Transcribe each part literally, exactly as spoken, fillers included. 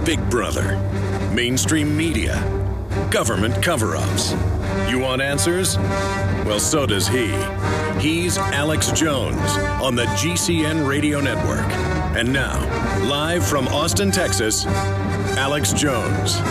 Big Brother, mainstream media, government cover-ups. You want answers? Well, so does he. He's Alex Jones on the G C N Radio Network. And now, live from Austin, Texas, Alex Jones.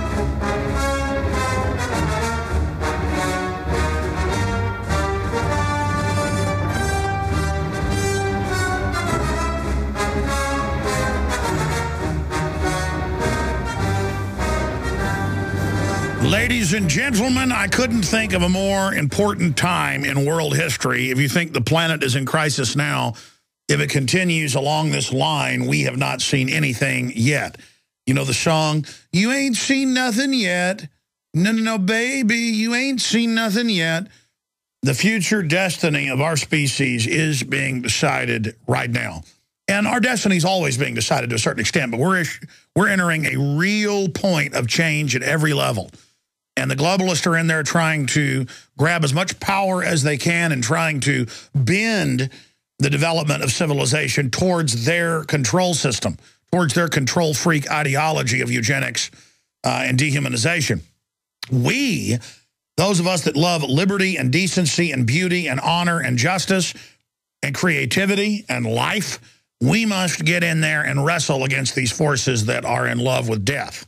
Ladies and gentlemen, I couldn't think of a more important time in world history. If you think the planet is in crisis now, if it continues along this line, we have not seen anything yet. You know the song, you ain't seen nothing yet. No, no, no, baby, you ain't seen nothing yet. The future destiny of our species is being decided right now. And our destiny is always being decided to a certain extent, but we're, we're entering a real point of change at every level. And the globalists are in there trying to grab as much power as they can and trying to bend the development of civilization towards their control system, towards their control freak ideology of eugenics uh, and dehumanization. We, those of us that love liberty and decency and beauty and honor and justice and creativity and life, we must get in there and wrestle against these forces that are in love with death.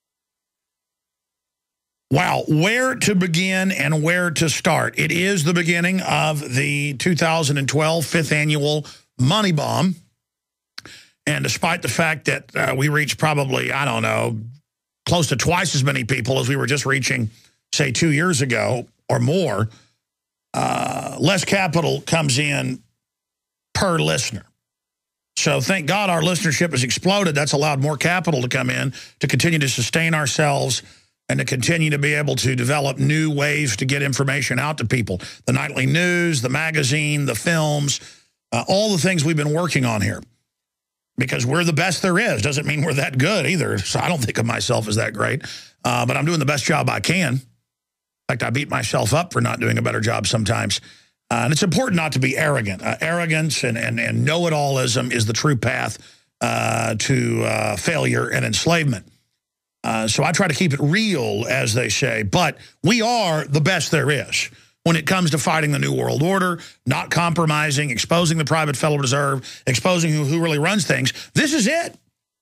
Wow, where to begin and where to start? It is the beginning of the two thousand twelve fifth Annual Money Bomb. And despite the fact that uh, we reached probably, I don't know, close to twice as many people as we were just reaching, say, two years ago or more, uh, less capital comes in per listener. So thank God our listenership has exploded. That's allowed more capital to come in to continue to sustain ourselves and to continue to be able to develop new ways to get information out to people. The nightly news, the magazine, the films, uh, all the things we've been working on here. Because we're the best there is. Doesn't mean we're that good either. So I don't think of myself as that great. Uh, but I'm doing the best job I can. In fact, I beat myself up for not doing a better job sometimes. Uh, and it's important not to be arrogant. Uh, arrogance and, and, and know-it-allism is the true path uh, to uh, failure and enslavement. Uh, so I try to keep it real, as they say. But we are the best there is when it comes to fighting the New World Order, not compromising, exposing the private Federal Reserve, exposing who, who really runs things. This is it.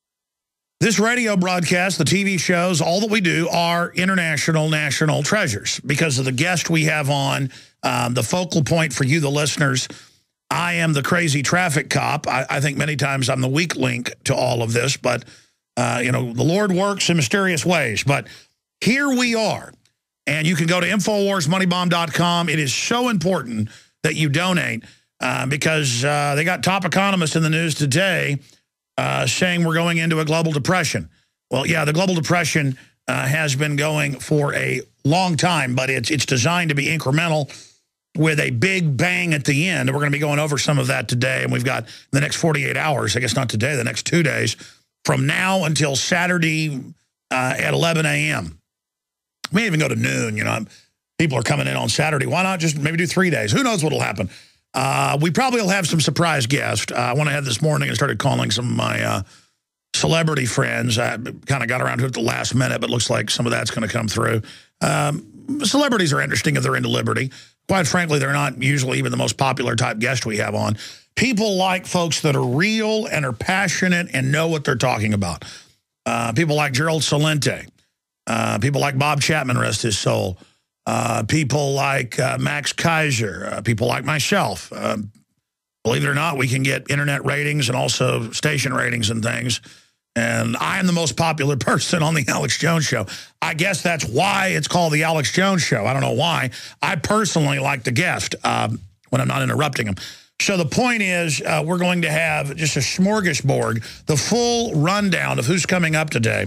This radio broadcast, the T V shows, all that we do are international, national treasures because of the guest we have on, um, the focal point for you, the listeners. I am the crazy traffic cop. I, I think many times I'm the weak link to all of this, but Uh, you know, the Lord works in mysterious ways. But here we are. And you can go to Infowars Money Bomb dot com. It is so important that you donate uh, because uh, they got top economists in the news today uh, saying we're going into a global depression. Well, yeah, the global depression uh, has been going for a long time, but it's, it's designed to be incremental with a big bang at the end. And we're going to be going over some of that today. And we've got the next forty-eight hours, I guess not today, the next two days, from now until Saturday uh, at eleven A M We may even go to noon. You know, people are coming in on Saturday. Why not just maybe do three days? Who knows what will happen? Uh, we probably will have some surprise guests. Uh, I went ahead this morning and started calling some of my uh, celebrity friends. I kind of got around to it at the last minute, but looks like some of that's going to come through. Um, celebrities are interesting if they're into liberty. Quite frankly, they're not usually even the most popular type guest we have on. People like folks that are real and are passionate and know what they're talking about. Uh, people like Gerald Celente. Uh, people like Bob Chapman, rest his soul. Uh, people like uh, Max Kaiser. Uh, people like myself. Uh, believe it or not, we can get internet ratings and also station ratings and things. And I am the most popular person on the Alex Jones Show. I guess that's why it's called the Alex Jones Show. I don't know why. I personally like the guest um, when I'm not interrupting him. So the point is, uh, we're going to have just a smorgasbord. The full rundown of who's coming up today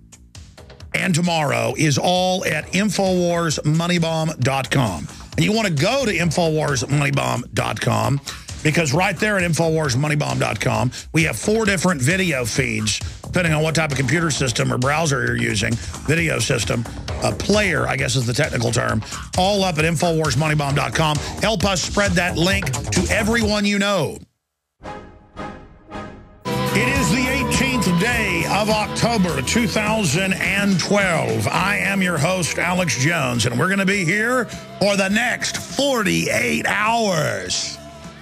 and tomorrow is all at Infowars Money Bomb dot com. And you want to go to Infowars Money Bomb dot com because right there at Infowars Money Bomb dot com, we have four different video feeds, depending on what type of computer system or browser you're using, video system, a player, I guess is the technical term, all up at Infowars Money Bomb dot com. Help us spread that link to everyone you know. It is the eighteenth day of October, two thousand twelve. I am your host, Alex Jones, and we're going to be here for the next forty-eight hours.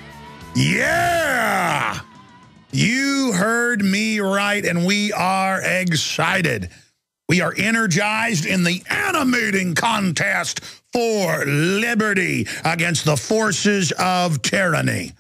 Yeah! You heard me right, and we are excited. We are energized in the animating contest for liberty against the forces of tyranny.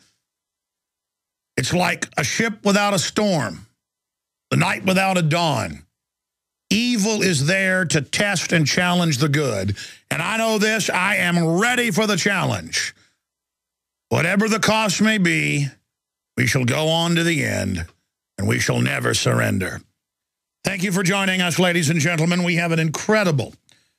It's like a ship without a storm, the night without a dawn. Evil is there to test and challenge the good. And I know this, I am ready for the challenge. Whatever the cost may be, we shall go on to the end, and we shall never surrender. Thank you for joining us, ladies and gentlemen. We have an incredible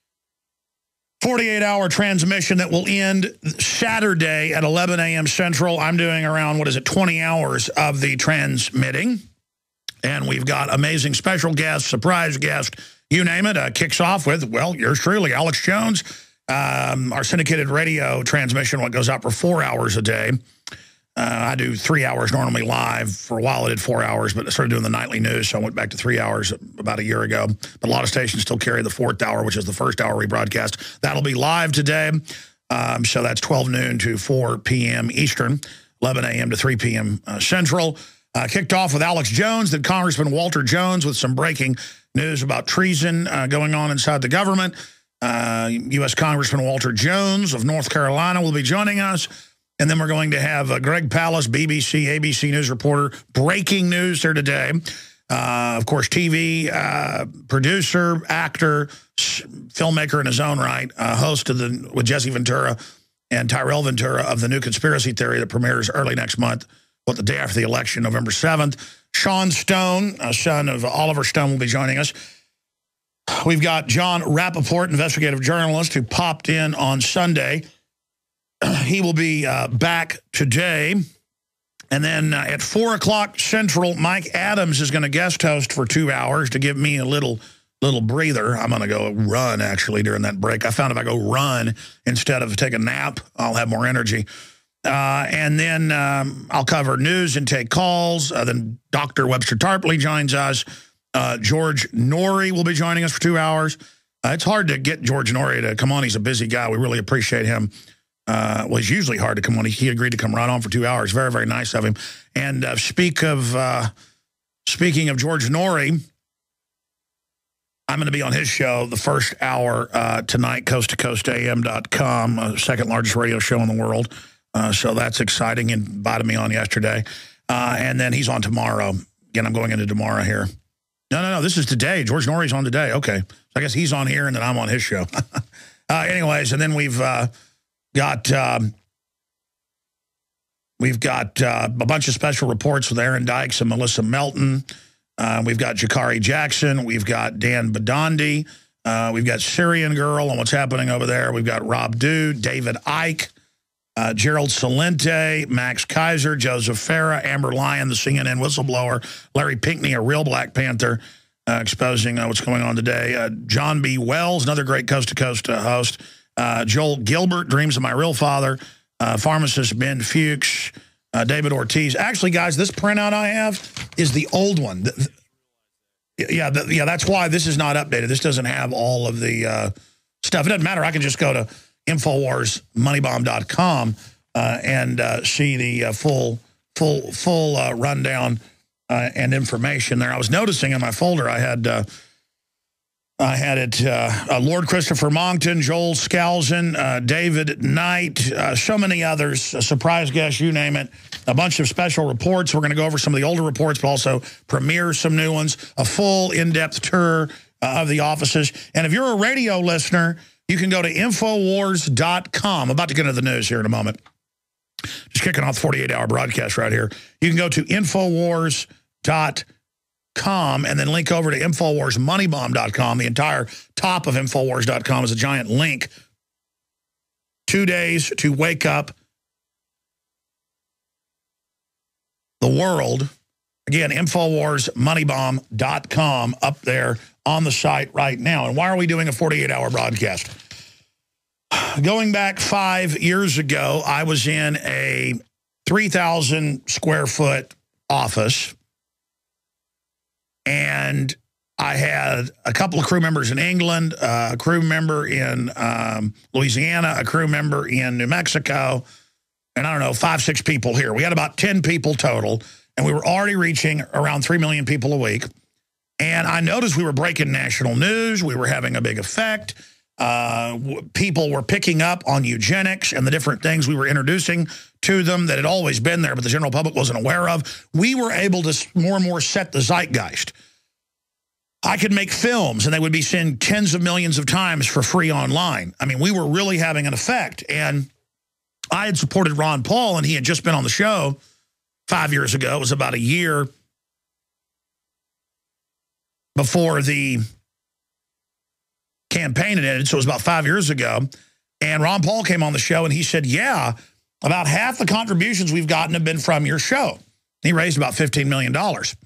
forty-eight hour transmission that will end Saturday at eleven A M Central. I'm doing around, what is it, twenty hours of the transmitting. And we've got amazing special guests, surprise guests, you name it. Uh, kicks off with, well, yours truly, Alex Jones. Um, our syndicated radio transmission, what goes out for four hours a day. Uh, I do three hours normally live. For a while I did four hours, but I started doing the nightly news, so I went back to three hours about a year ago. But a lot of stations still carry the fourth hour, which is the first hour we broadcast. That'll be live today. Um, so that's twelve noon to four P M Eastern, eleven A M to three P M Uh, Central. Uh, kicked off with Alex Jones, then Congressman Walter Jones with some breaking news about treason uh, going on inside the government. Uh, U S Congressman Walter Jones of North Carolina will be joining us. And then we're going to have uh, Greg Pallas, B B C, A B C News reporter, breaking news here today. Uh, of course, T V uh, producer, actor, filmmaker in his own right, uh, host of the with Jesse Ventura and Tyrell Ventura of the new conspiracy theory that premieres early next month, what, the day after the election, November seventh. Sean Stone, a son of Oliver Stone, will be joining us. We've got John Rappaport, investigative journalist, who popped in on Sunday. He will be uh, back today. And then uh, at four o'clock Central, Mike Adams is going to guest host for two hours to give me a little little breather. I'm going to go run, actually, during that break. I found if I go run instead of take a nap, I'll have more energy. Uh, and then um, I'll cover news and take calls. Uh, then Doctor Webster Tarpley joins us. Uh, George Norrie will be joining us for two hours. Uh, it's hard to get George Norrie to come on. He's a busy guy. We really appreciate him. Uh, well, it's usually hard to come on. He, he agreed to come right on for two hours. Very, very nice of him. And uh, speak of uh, speaking of George Norrie, I'm going to be on his show the first hour uh, tonight, coast to coast A M dot com, uh, second largest radio show in the world. Uh, so that's exciting. He invited me on yesterday. Uh, and then he's on tomorrow. Again, I'm going into tomorrow here. No, no, no. This is today. George Norrie's on today. Okay. So I guess he's on here and then I'm on his show. uh, anyways, and then we've... Uh, Got um, we've got uh, a bunch of special reports with Aaron Dykes and Melissa Melton. Uh, we've got Jakari Jackson. We've got Dan Badandi. Uh, we've got Syrian Girl and what's happening over there. We've got Rob Dew, David Icke, uh, Gerald Salente, Max Kaiser, Joseph Farah, Amber Lyon, the C N N whistleblower, Larry Pinckney, a real Black Panther, uh, exposing uh, what's going on today. Uh, John B. Wells, another great coast-to-coast uh, host. Uh, Joel Gilbert, Dreams of My Real Father, uh, pharmacist Ben Fuchs, uh, David Ortiz. Actually, guys, this printout I have is the old one. The, the, yeah, the, yeah, that's why this is not updated. This doesn't have all of the uh, stuff. It doesn't matter. I can just go to Infowars Money Bomb dot com uh, and uh, see the uh, full, full, full uh, rundown uh, and information there. I was noticing in my folder I had... Uh, I had it, uh, uh, Lord Christopher Monckton, Joel Skousen, uh, David Knight, uh, so many others, a surprise guest, you name it, a bunch of special reports. We're going to go over some of the older reports, but also premiere some new ones, a full in-depth tour uh, of the offices. And if you're a radio listener, you can go to Infowars dot com. I'm about to get into the news here in a moment. Just kicking off the forty-eight hour broadcast right here. You can go to Infowars dot com and then link over to Infowars Money Bomb dot com. The entire top of Infowars dot com is a giant link. Two days to wake up the world. Again, Infowars Money Bomb dot com up there on the site right now. And why are we doing a forty-eight hour broadcast? Going back five years ago, I was in a three thousand square foot office And I had a couple of crew members in England, uh, a crew member in um, Louisiana, a crew member in New Mexico, and I don't know, five, six people here. We had about ten people total, and we were already reaching around three million people a week. And I noticed we were breaking national news. We were having a big effect. Uh, people were picking up on eugenics and the different things we were introducing to them that had always been there, but the general public wasn't aware of. We were able to more and more set the zeitgeist. I could make films, and they would be seen tens of millions of times for free online. I mean, we were really having an effect. And I had supported Ron Paul, and he had just been on the show five years ago. It was about a year before the campaign had ended, so it was about five years ago. And Ron Paul came on the show, and he said, yeah, about half the contributions we've gotten have been from your show. He raised about fifteen million dollars.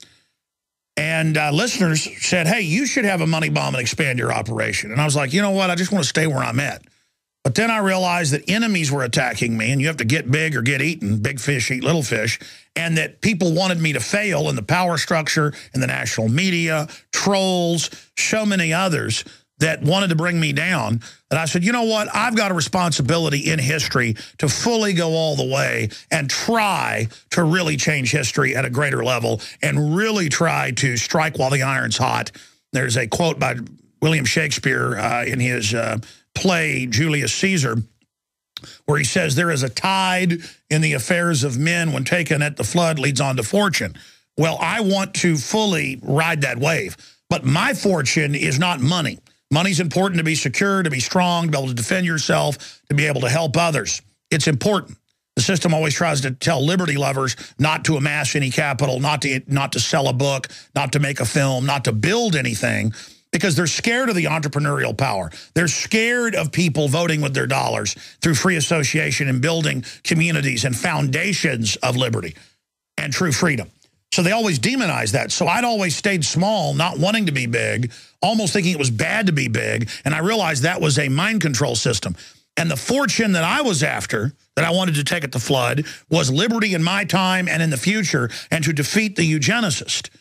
And uh, listeners said, hey, you should have a money bomb and expand your operation. And I was like, you know what? I just want to stay where I'm at. But then I realized that enemies were attacking me, and you have to get big or get eaten. Big fish eat little fish. And that people wanted me to fail in the power structure, in the national media, trolls, so many others that wanted to bring me down. And I said, you know what? I've got a responsibility in history to fully go all the way and try to really change history at a greater level and really try to strike while the iron's hot. There's a quote by William Shakespeare uh, in his uh, play, Julius Caesar, where he says, there is a tide in the affairs of men when taken at the flood leads on to fortune. Well, I want to fully ride that wave. But my fortune is not money. Money's important to be secure, to be strong, to be able to defend yourself, to be able to help others. It's important. The system always tries to tell liberty lovers not to amass any capital, not to, not to sell a book, not to make a film, not to build anything, because they're scared of the entrepreneurial power. They're scared of people voting with their dollars through free association and building communities and foundations of liberty and true freedom. So they always demonize that. So I'd always stayed small, not wanting to be big, almost thinking it was bad to be big. And I realized that was a mind control system. And the fortune that I was after, that I wanted to take at the flood, was liberty in my time and in the future, and to defeat the eugenicist.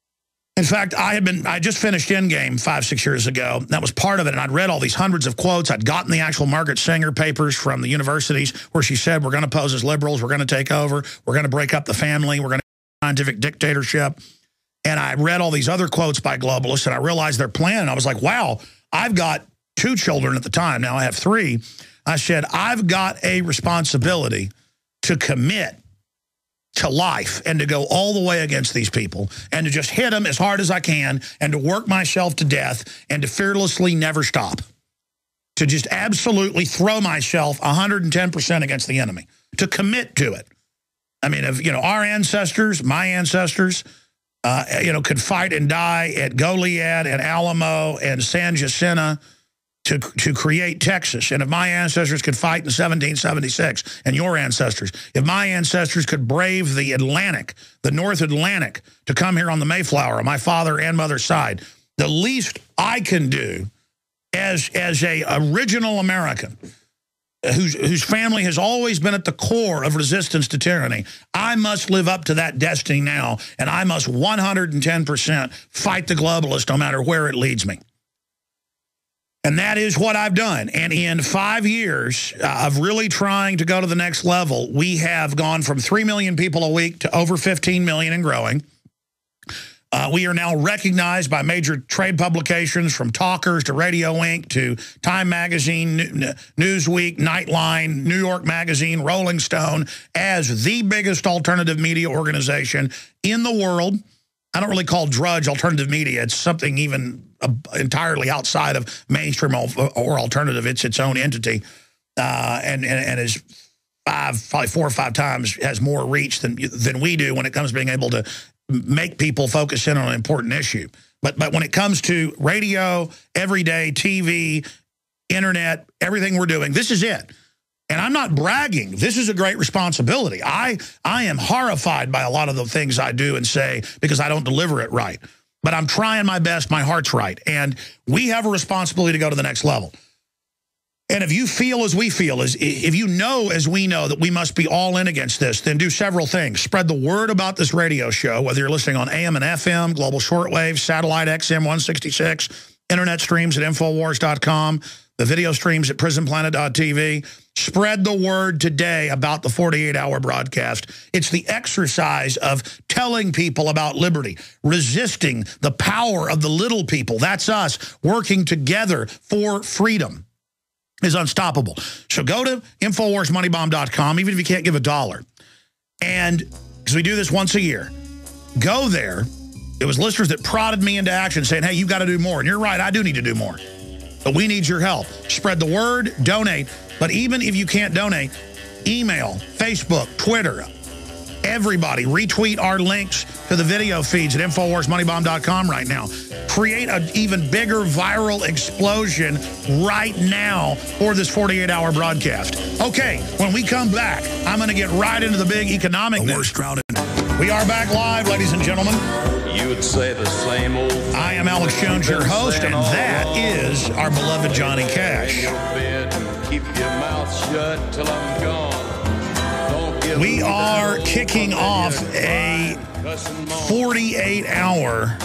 In fact, I had been, I just finished Endgame five, six years ago. That was part of it. And I'd read all these hundreds of quotes. I'd gotten the actual Margaret Sanger papers from the universities where she said, we're going to pose as liberals. We're going to take over. We're going to break up the family. We're going to scientific dictatorship. And I read all these other quotes by globalists, and I realized their plan. And I was like, wow, I've got two children at the time. Now I have three. I said, I've got a responsibility to commit to life and to go all the way against these people and to just hit them as hard as I can and to work myself to death and to fearlessly never stop. To just absolutely throw myself one hundred ten percent against the enemy. To commit to it. I mean, if, you know, our ancestors, my ancestors, uh, you know, could fight and die at Goliad and Alamo and San Jacinto to, to create Texas. And if my ancestors could fight in seventeen seventy-six, and your ancestors, if my ancestors could brave the Atlantic, the North Atlantic, to come here on the Mayflower on my father and mother's side, the least I can do as, as a original American, Whose, whose family has always been at the core of resistance to tyranny, I must live up to that destiny now, and I must one hundred ten percent fight the globalist no matter where it leads me. And that is what I've done. And in five years uh, of really trying to go to the next level, we have gone from three million people a week to over fifteen million and growing. Uh, we are now recognized by major trade publications, from Talkers to Radio Inc to Time Magazine, Newsweek, Nightline, New York Magazine, Rolling Stone, as the biggest alternative media organization in the world. I don't really call Drudge alternative media. It's something even uh, entirely outside of mainstream or alternative. It's its own entity, uh, and, and, and is five, probably four or five times has more reach than, than we do when it comes to being able to make people focus in on an important issue. But but when it comes to radio, everyday T V, internet, everything we're doing, this is it. And I'm not bragging. This is a great responsibility. I, I am horrified by a lot of the things I do and say because I don't deliver it right. But I'm trying my best. My heart's right. And we have a responsibility to go to the next level. And if you feel as we feel, as if you know as we know that we must be all in against this, then do several things. Spread the word about this radio show, whether you're listening on A M and F M, global shortwave, satellite X M one sixty-six, internet streams at Infowars dot com, the video streams at Prison Planet dot T V. Spread the word today about the forty-eight hour broadcast. It's the exercise of telling people about liberty, resisting the power of the little people. That's us working together for freedom. Is unstoppable. So go to Infowars Money Bomb dot com, even if you can't give a dollar. And because we do this once a year, go there. It was listeners that prodded me into action saying, hey, you've got to do more. And you're right, I do need to do more. But we need your help. Spread the word, donate. But even if you can't donate, email, Facebook, Twitter, everybody, retweet our links to the video feeds at Infowars Money Bomb dot com right now. Create an even bigger viral explosion right now for this forty-eight hour broadcast. Okay, when we come back, I'm going to get right into the big economic news. We are back live, ladies and gentlemen. You would say the same old thing. I am Alex Jones, your host, and that is our beloved Johnny Cash. Keep your mouth shut till I'm gone. We are kicking off a forty-eight hour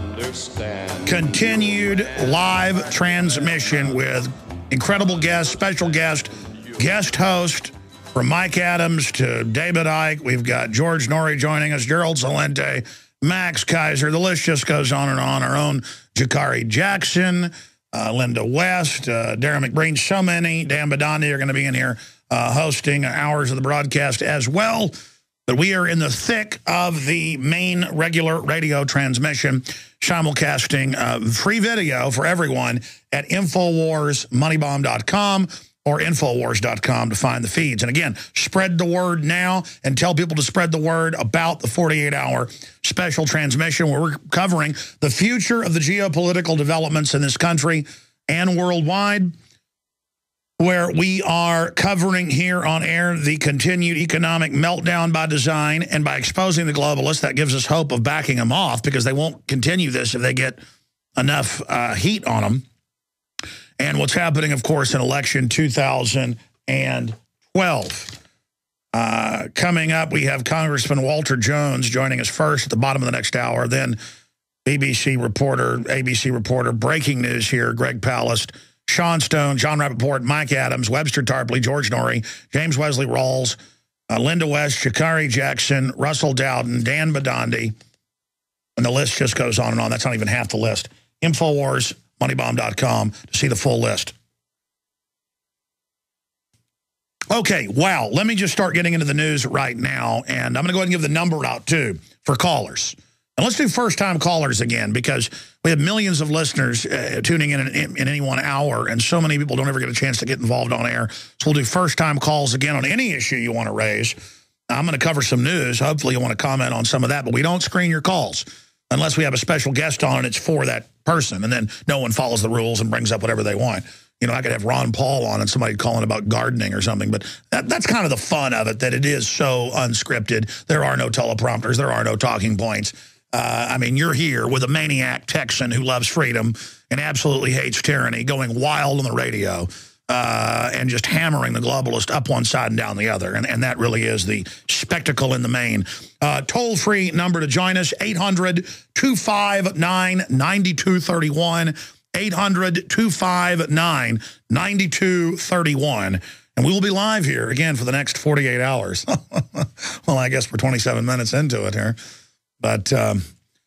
continued live transmission with incredible guests, special guest, guest host, from Mike Adams to David Icke. We've got George Norrie joining us, Gerald Celente, Max Kaiser. The list just goes on and on. Our own Jakari Jackson, uh, Linda West, uh, Darren McBreen, so many. Dan Badandi are going to be in here Uh, hosting hours of the broadcast as well. But we are in the thick of the main regular radio transmission, simulcasting uh, free video for everyone at Infowars Money Bomb dot com or Infowars dot com to find the feeds. And again, spread the word now and tell people to spread the word about the forty-eight hour special transmission where we're covering the future of the geopolitical developments in this country and worldwide, where we are covering here on air the continued economic meltdown by design, and by exposing the globalists, that gives us hope of backing them off, because they won't continue this if they get enough uh, heat on them. And what's happening, of course, in election two thousand twelve. Uh, coming up, we have Congressman Walter Jones joining us first at the bottom of the next hour, then B B C reporter, A B C reporter, breaking news here, Greg Palast, Sean Stone, John Rappaport, Mike Adams, Webster Tarpley, George Norrie, James Wesley Rawls, uh, Linda West, Jakari Jackson, Russell Dowden, Dan Badandi, and the list just goes on and on. That's not even half the list. Infowars Money Bomb dot com to see the full list. Okay, wow. Let me just start getting into the news right now, and I'm going to go ahead and give the number out, too, for callers. And let's do first-time callers again, because we have millions of listeners uh, tuning in, in in any one hour, and so many people don't ever get a chance to get involved on air. So we'll do first-time calls again on any issue you want to raise. I'm going to cover some news. Hopefully you want to comment on some of that, but we don't screen your calls unless we have a special guest on and it's for that person, and then no one follows the rules and brings up whatever they want. You know, I could have Ron Paul on and somebody calling about gardening or something, but that, that's kind of the fun of it, that it is so unscripted. There are no teleprompters. There are no talking points. Uh, I mean, you're here with a maniac Texan who loves freedom and absolutely hates tyranny, going wild on the radio uh, and just hammering the globalist up one side and down the other. And, and that really is the spectacle in the main. Uh, toll-free number to join us, eight hundred, two five nine, nine two three one, eight hundred, two five nine, nine two three one. And we will be live here again for the next forty-eight hours. Well, I guess we're twenty-seven minutes into it here. But, um,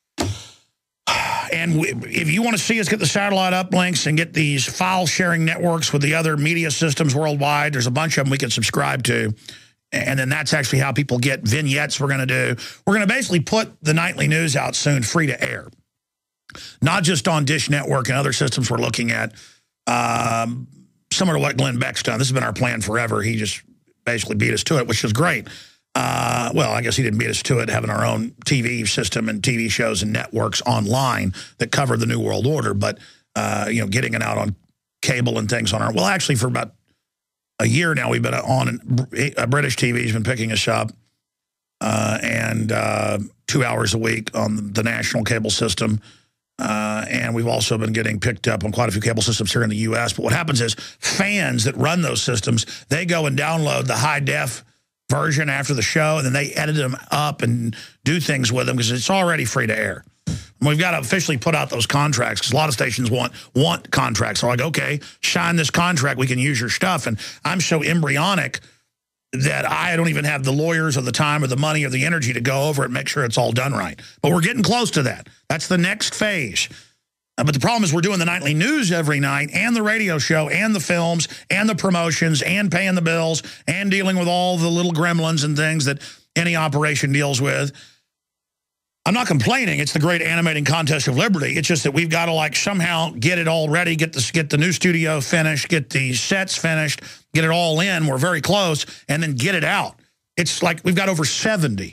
and we, if you want to see us get the satellite uplinks and get these file sharing networks with the other media systems worldwide, there's a bunch of them we can subscribe to. And then that's actually how people get vignettes we're going to do. We're going to basically put the nightly news out soon free to air. Not just on Dish Network and other systems we're looking at. Um, similar to what Glenn Beck's done. This has been our plan forever. He just basically beat us to it, which is great. Uh, well, I guess he didn't beat us to it, having our own T V system and T V shows and networks online that cover the New World Order. But, uh, you know, getting it out on cable and things on our... Well, actually, for about a year now, we've been on... A British T V's been picking us up. Uh, and uh, two hours a week on the national cable system. Uh, and we've also been getting picked up on quite a few cable systems here in the U S But what happens is fans that run those systems, they go and download the high-def version after the show, and then they edit them up and do things with them because it's already free to air. And we've got to officially put out those contracts because a lot of stations want want contracts. They're like, okay, sign this contract, we can use your stuff. And I'm so embryonic that I don't even have the lawyers or the time or the money or the energy to go over it and make sure it's all done right. But we're getting close to that. That's the next phase. Uh, but the problem is we're doing the nightly news every night and the radio show and the films and the promotions and paying the bills and dealing with all the little gremlins and things that any operation deals with. I'm not complaining. It's the great animating contest of liberty. It's just that we've got to like somehow get it all ready, get the, get the new studio finished, get the sets finished, get it all in. We're very close, and then get it out. It's like we've got over seventy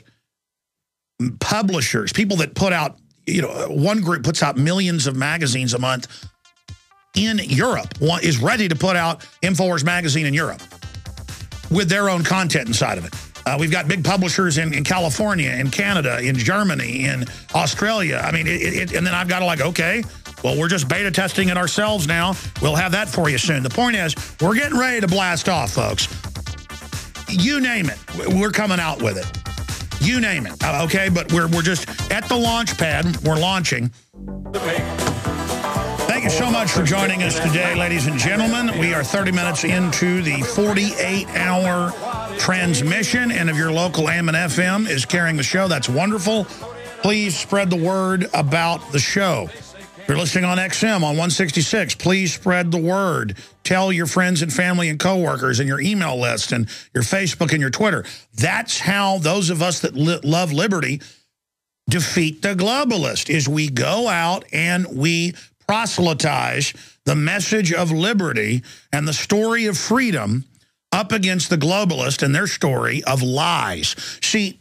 publishers, people that put out, you know, one group puts out millions of magazines a month in Europe, one is ready to put out InfoWars magazine in Europe with their own content inside of it. Uh, we've got big publishers in, in California, in Canada, in Germany, in Australia. I mean, it, it, and then I've got to like, okay, well, we're just beta testing it ourselves now. We'll have that for you soon. The point is, we're getting ready to blast off, folks. You name it, we're coming out with it. You name it, uh, okay? But we're, we're just at the launch pad. We're launching. Thank you so much for joining us today, ladies and gentlemen. We are thirty minutes into the forty-eight hour transmission, and if your local A M and F M is carrying the show, that's wonderful. Please spread the word about the show. If you're listening on X M on one sixty-six, please spread the word. Tell your friends and family and coworkers and your email list and your Facebook and your Twitter. That's how those of us that li love liberty defeat the globalist, is we go out and we proselytize the message of liberty and the story of freedom up against the globalist and their story of lies. See,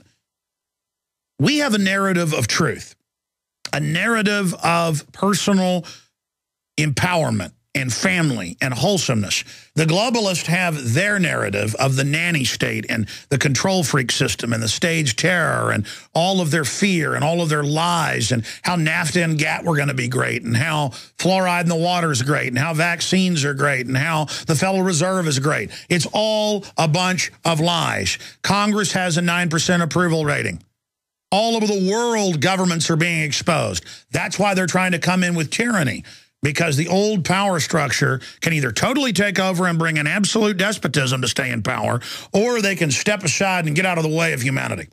we have a narrative of truth, a narrative of personal empowerment and family and wholesomeness. The globalists have their narrative of the nanny state and the control freak system and the stage terror and all of their fear and all of their lies and how NAFTA and GATT were going to be great and how fluoride in the water is great and how vaccines are great and how the Federal Reserve is great. It's all a bunch of lies. Congress has a nine percent approval rating. All over the world, governments are being exposed. That's why they're trying to come in with tyranny, because the old power structure can either totally take over and bring an absolute despotism to stay in power, or they can step aside and get out of the way of humanity.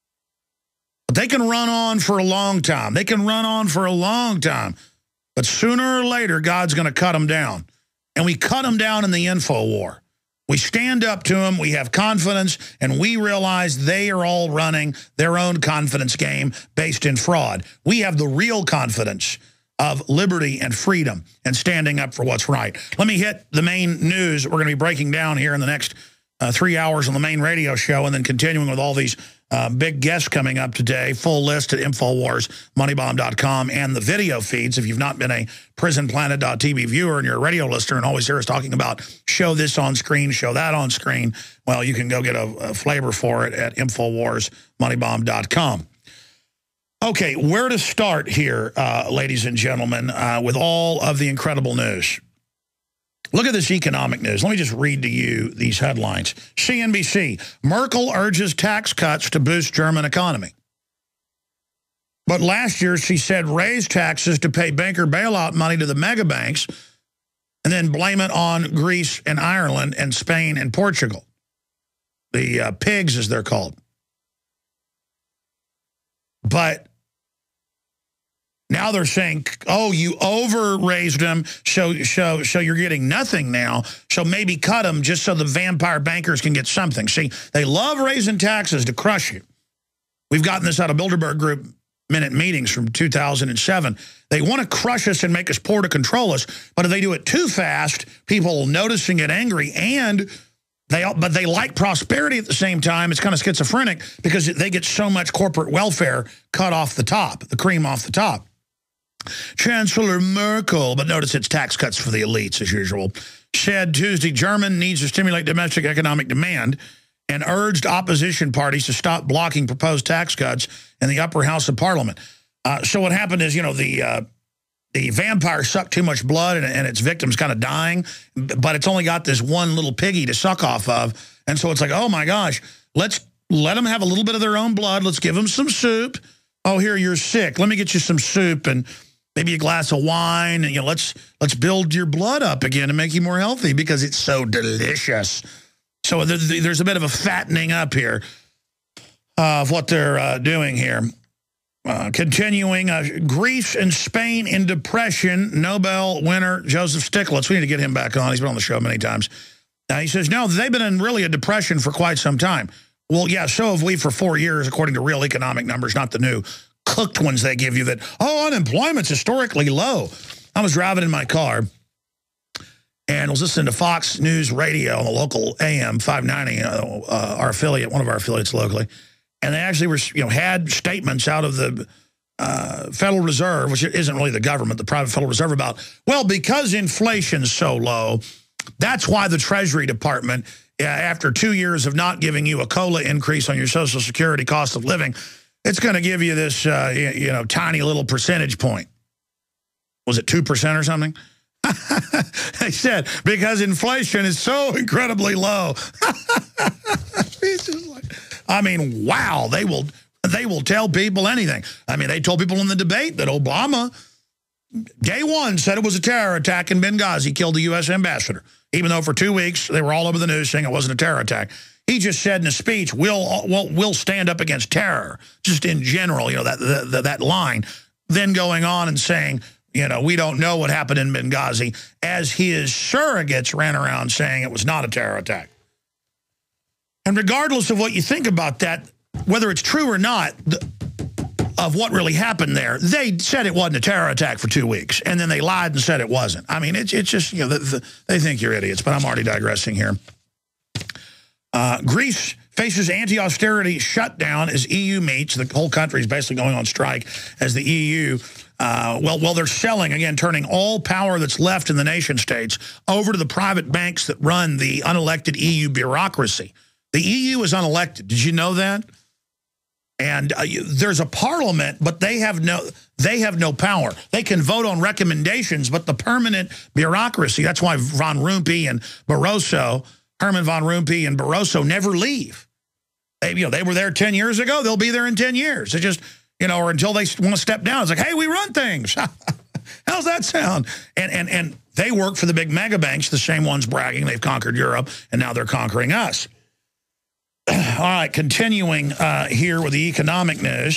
But they can run on for a long time. They can run on for a long time. But sooner or later, God's going to cut them down. And we cut them down in the info war. We stand up to them, we have confidence, and we realize they are all running their own confidence game based in fraud. We have the real confidence of liberty and freedom and standing up for what's right. Let me hit the main news that we're going to be breaking down here in the next uh, three hours on the main radio show, and then continuing with all these uh, big guests coming up today. Full list at Infowars Money Bomb dot com and the video feeds. If you've not been a Prison Planet dot T V viewer and you're a radio listener and always hear us talking about show this on screen, show that on screen, well, you can go get a, a flavor for it at Infowars Money Bomb dot com. Okay, where to start here, uh, ladies and gentlemen, uh, with all of the incredible news? Look at this economic news. Let me just read to you these headlines. C N B C, Merkel urges tax cuts to boost German economy. But last year, she said raise taxes to pay banker bailout money to the mega banks and then blame it on Greece and Ireland and Spain and Portugal. The uh, pigs, as they're called. But now they're saying, oh, you over-raised them, so, so, so you're getting nothing now, so maybe cut them just so the vampire bankers can get something. See, they love raising taxes to crush you. We've gotten this out of Bilderberg Group minute meetings from two thousand seven. They want to crush us and make us poor to control us, but if they do it too fast, people will notice and get angry, and they but they like prosperity at the same time. It's kind of schizophrenic because they get so much corporate welfare cut off the top, the cream off the top. Chancellor Merkel, but notice it's tax cuts for the elites as usual, said Tuesday Germany needs to stimulate domestic economic demand and urged opposition parties to stop blocking proposed tax cuts in the upper house of parliament. Uh, so what happened is, you know, the uh, the vampire sucked too much blood and, and its victim's kind of dying, but it's only got this one little piggy to suck off of. And so it's like, oh, my gosh, let's let them have a little bit of their own blood. Let's give them some soup. Oh, here, you're sick. Let me get you some soup and maybe a glass of wine. And you know, let's let's build your blood up again and make you more healthy because it's so delicious. So there's a bit of a fattening up here of what they're uh, doing here. Uh, continuing, uh, Greece and Spain in depression. Nobel winner Joseph Stiglitz. We need to get him back on. He's been on the show many times. Uh, he says, no, they've been in really a depression for quite some time. Well, yeah, so have we for four years, according to real economic numbers, not the new cooked ones they give you that, oh, unemployment's historically low. I was driving in my car and was listening to Fox News Radio on the local A M five ninety, uh, uh, our affiliate, one of our affiliates locally. And they actually were, you know, had statements out of the uh, Federal Reserve, which isn't really the government, the private Federal Reserve, about, well, because inflation's so low, that's why the Treasury Department, uh, after two years of not giving you a COLA increase on your Social Security cost of living, it's going to give you this, uh, you, you know, tiny little percentage point. Was it two percent or something? They said, because inflation is so incredibly low. It's just like, I mean, wow, they will they will tell people anything. I mean, they told people in the debate that Obama, day one, said it was a terror attack in Benghazi, killed the U S ambassador, even though for two weeks they were all over the news saying it wasn't a terror attack. He just said in a speech, we'll, we'll, we'll stand up against terror, just in general, you know, that, that, that line, then going on and saying, you know, we don't know what happened in Benghazi, as his surrogates ran around saying it was not a terror attack. And regardless of what you think about that, whether it's true or not, the, of what really happened there, they said it wasn't a terror attack for two weeks, and then they lied and said it wasn't. I mean, it's, it's just, you know, the, the, they think you're idiots, but I'm already digressing here. Uh, Greece faces anti-austerity shutdown as E U meets. The whole country is basically going on strike as the E U, uh, well, well, they're selling, again, turning all power that's left in the nation states over to the private banks that run the unelected E U bureaucracy. The E U is unelected. Did you know that? And uh, you, there's a parliament, but they have no they have no power. They can vote on recommendations, but the permanent bureaucracy, that's why Van Rompuy and Barroso, Herman Van Rompuy and Barroso never leave. They, you know, they were there ten years ago. They'll be there in ten years. They just, you know, or until they want to step down. It's like, hey, we run things. How's that sound? And, and, and they work for the big mega banks, the same ones bragging they've conquered Europe, and now they're conquering us. All right, continuing uh, here with the economic news.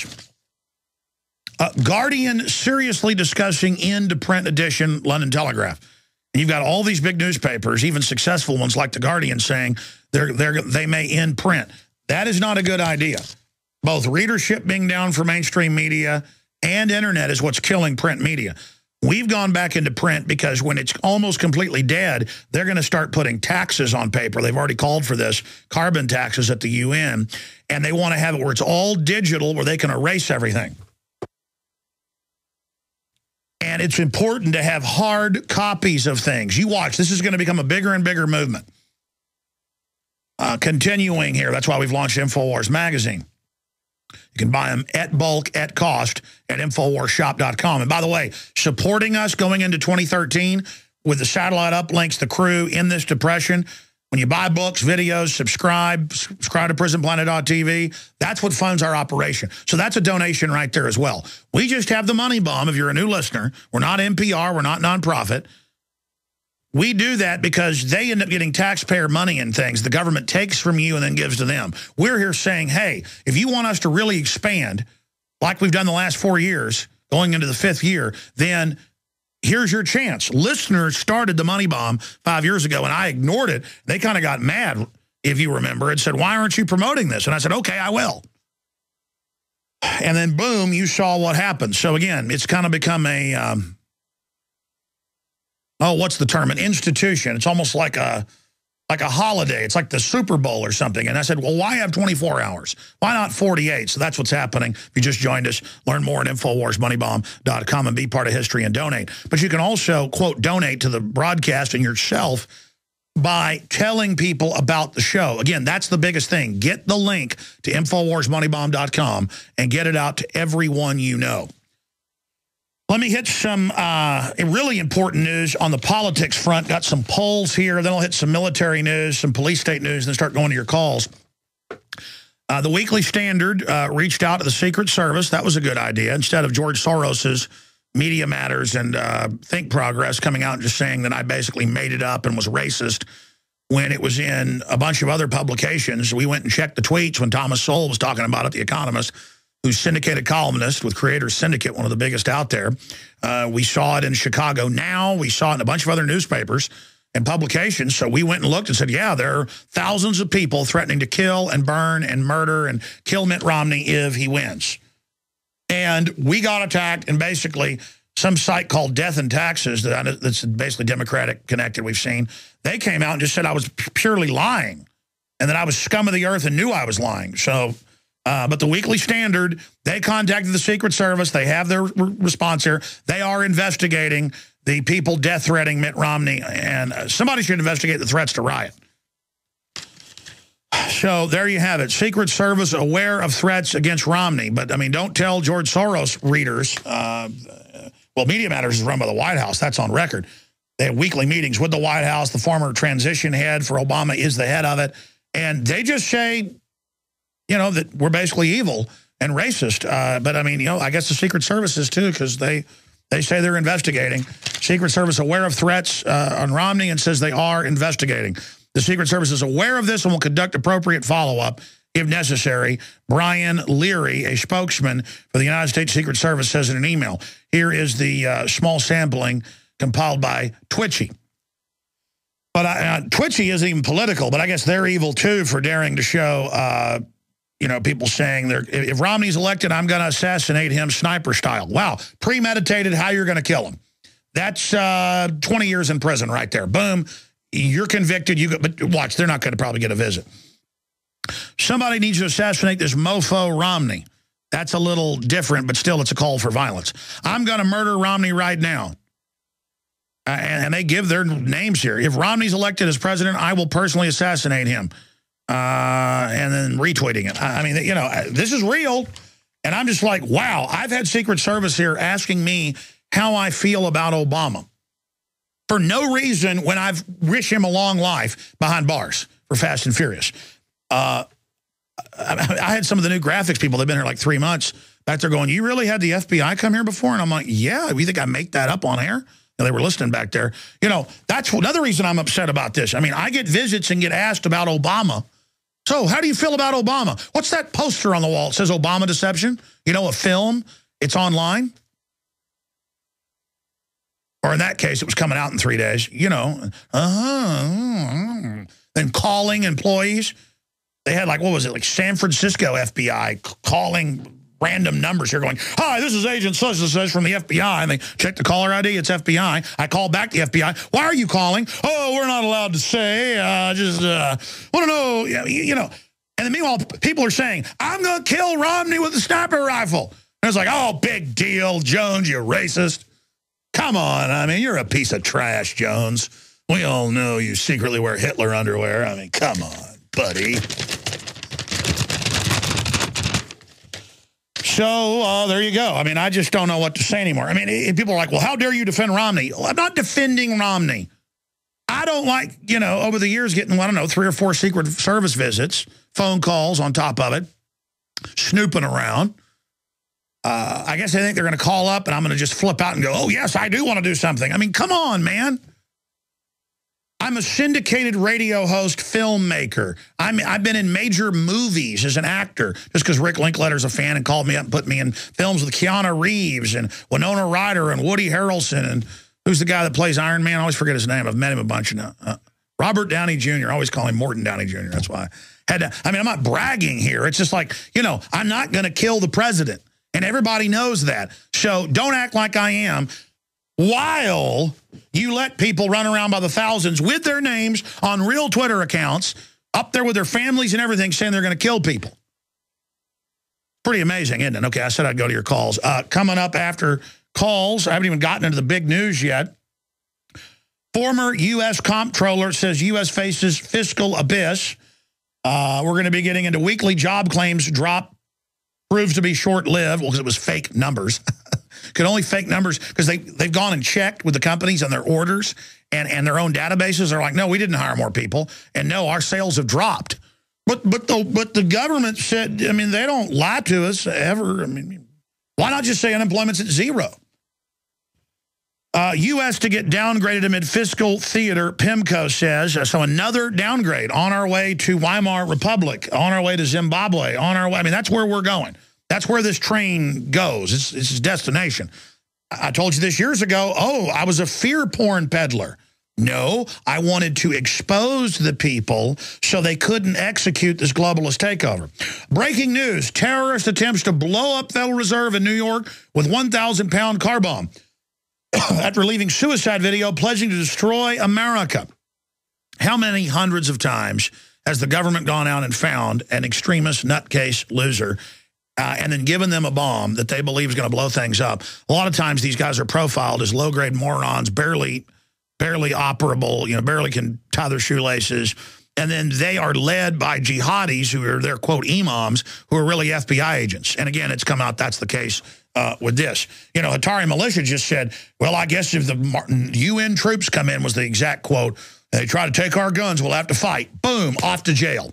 Uh, Guardian seriously discussing end-to-print edition London Telegraph. And you've got all these big newspapers, even successful ones like the Guardian, saying they're, they're, they may end print. That is not a good idea. Both readership being down for mainstream media and internet is what's killing print media. We've gone back into print because when it's almost completely dead, they're going to start putting taxes on paper. They've already called for this, carbon taxes at the U N, and they want to have it where it's all digital, where they can erase everything. And it's important to have hard copies of things. You watch, this is going to become a bigger and bigger movement. Uh, continuing here, that's why we've launched InfoWars Magazine. You can buy them at bulk, at cost, at infowars shop dot com. And by the way, supporting us going into twenty thirteen with the satellite uplinks, the crew in this depression, when you buy books, videos, subscribe, subscribe to prison planet dot T V, that's what funds our operation. So that's a donation right there as well. We just have the money bomb if you're a new listener. We're not N P R. We're not nonprofit. We do that because they end up getting taxpayer money and things. The government takes from you and then gives to them. We're here saying, hey, if you want us to really expand, like we've done the last four years, going into the fifth year, then here's your chance. Listeners started the money bomb five years ago, and I ignored it. They kind of got mad, if you remember, and said, why aren't you promoting this? And I said, okay, I will. And then, boom, you saw what happened. So, again, it's kind of become a... Um, oh, what's the term? An institution. It's almost like a like a holiday. It's like the Super Bowl or something. And I said, well, why have twenty-four hours? Why not forty-eight? So that's what's happening. If you just joined us, learn more at infowars money bomb dot com and be part of history and donate. But you can also, quote, donate to the broadcast and yourself by telling people about the show. Again, that's the biggest thing. Get the link to infowars money bomb dot com and get it out to everyone you know. Let me hit some uh, really important news on the politics front. Got some polls here. Then I'll hit some military news, some police state news, and then start going to your calls. Uh, the Weekly Standard uh, reached out to the Secret Service. That was a good idea. Instead of George Soros's Media Matters and uh, Think Progress coming out and just saying that I basically made it up and was racist when it was in a bunch of other publications. We went and checked the tweets when Thomas Sowell was talking about it, The Economist, who's syndicated columnist with Creators Syndicate, one of the biggest out there. Uh, we saw it in Chicago Now. We saw it in a bunch of other newspapers and publications. So we went and looked and said, yeah, there are thousands of people threatening to kill and burn and murder and kill Mitt Romney if he wins. And we got attacked, and basically some site called Death and Taxes, that, that's basically Democratic connected we've seen, they came out and just said I was purely lying and that I was scum of the earth and knew I was lying. So... Uh, but the Weekly Standard, they contacted the Secret Service. They have their re response here. They are investigating the people death-threatening Mitt Romney, and uh, somebody should investigate the threats to riot. So there you have it. Secret Service aware of threats against Romney. But, I mean, don't tell George Soros readers. Uh, well, Media Matters is run by the White House. That's on record. They have weekly meetings with the White House. The former transition head for Obama is the head of it. And they just say... you know, that we're basically evil and racist. Uh, but, I mean, you know, I guess the Secret Service is, too, because they, they say they're investigating. Secret Service aware of threats uh, on Romney and says they are investigating. The Secret Service is aware of this and will conduct appropriate follow-up if necessary. Brian Leary, a spokesman for the United States Secret Service, says in an email. Here is the uh, small sampling compiled by Twitchy. But uh, Twitchy isn't even political, but I guess they're evil, too, for daring to show... Uh, You know, people saying they're if Romney's elected, I'm going to assassinate him sniper style. Wow. Premeditated how you're going to kill him. That's uh, twenty years in prison right there. Boom. You're convicted. You go, but watch, they're not going to probably get a visit. Somebody needs to assassinate this mofo Romney. That's a little different, but still it's a call for violence. I'm going to murder Romney right now. Uh, and, and they give their names here. If Romney's elected as president, I will personally assassinate him. Uh, and then retweeting it. I, I mean, you know, this is real. And I'm just like, wow, I've had Secret Service here asking me how I feel about Obama. For no reason when I've wished him a long life behind bars for Fast and Furious. Uh, I, I had some of the new graphics people, they've been here like three months, back there going, you really had the F B I come here before? And I'm like, yeah, you think I make that up on air? And they were listening back there. You know, that's another reason I'm upset about this. I mean, I get visits and get asked about Obama. So how do you feel about Obama? What's that poster on the wall? It says Obama Deception. You know, a film. It's online. Or in that case, it was coming out in three days. You know. Uh-huh. Then calling employees. They had like, what was it, like San Francisco F B I calling random numbers here going, hi, this is Agent such and such from the F B I. And they check the caller I D. It's F B I. I call back the F B I. Why are you calling? Oh, we're not allowed to say. I uh, just uh, want to know, you know. And then meanwhile, people are saying, I'm going to kill Romney with a sniper rifle. And it's like, oh, big deal, Jones, you racist. Come on. I mean, you're a piece of trash, Jones. We all know you secretly wear Hitler underwear. I mean, come on, buddy. So uh, there you go. I mean, I just don't know what to say anymore. I mean, people are like, well, how dare you defend Romney? Well, I'm not defending Romney. I don't like, you know, over the years getting, I don't know, three or four Secret Service visits, phone calls on top of it, snooping around. Uh, I guess they think they're going to call up and I'm going to just flip out and go, oh, yes, I do want to do something. I mean, come on, man. I'm a syndicated radio host, filmmaker. I'm, I've been in major movies as an actor just because Rick Linklater's a fan and called me up and put me in films with Keanu Reeves and Winona Ryder and Woody Harrelson. And who's the guy that plays Iron Man? I always forget his name. I've met him a bunch now. Uh, Robert Downey Junior I always call him Morton Downey Junior That's why I had to. I mean, I'm not bragging here. It's just like, you know, I'm not going to kill the president. And everybody knows that. So don't act like I am. While you let people run around by the thousands with their names on real Twitter accounts, up there with their families and everything, saying they're going to kill people. Pretty amazing, isn't it? Okay, I said I'd go to your calls. Uh, coming up after calls, I haven't even gotten into the big news yet. Former U S comptroller says U S faces fiscal abyss. Uh, we're going to be getting into weekly job claims drop. Proves to be short-lived, well, because it was fake numbers. could only fake numbers because they, they've gone and checked with the companies on their orders and, and their own databases. They're like, no, we didn't hire more people. And no, our sales have dropped. But but the, but the government said, I mean, they don't lie to us ever. I mean, why not just say unemployment's at zero? Uh, U S to get downgraded amid fiscal theater, PIMCO says. Uh, so another downgrade on our way to Weimar Republic, on our way to Zimbabwe, on our way. I mean, that's where we're going. That's where this train goes. It's, it's its destination. I told you this years ago. Oh, I was a fear porn peddler. No, I wanted to expose the people so they couldn't execute this globalist takeover. Breaking news, terrorist attempts to blow up Federal Reserve in New York with one thousand pound car bomb. After leaving suicide video pledging to destroy America. How many hundreds of times has the government gone out and found an extremist nutcase loser uh, and then given them a bomb that they believe is going to blow things up? A lot of times these guys are profiled as low-grade morons, barely, barely operable, you know, barely can tie their shoelaces. And then they are led by jihadis who are their, quote, imams, who are really F B I agents. And again, it's come out that's the case uh, with this. You know, Hatari Militia just said, well, I guess if the U N troops come in, was the exact quote, they try to take our guns, we'll have to fight. Boom, off to jail. Of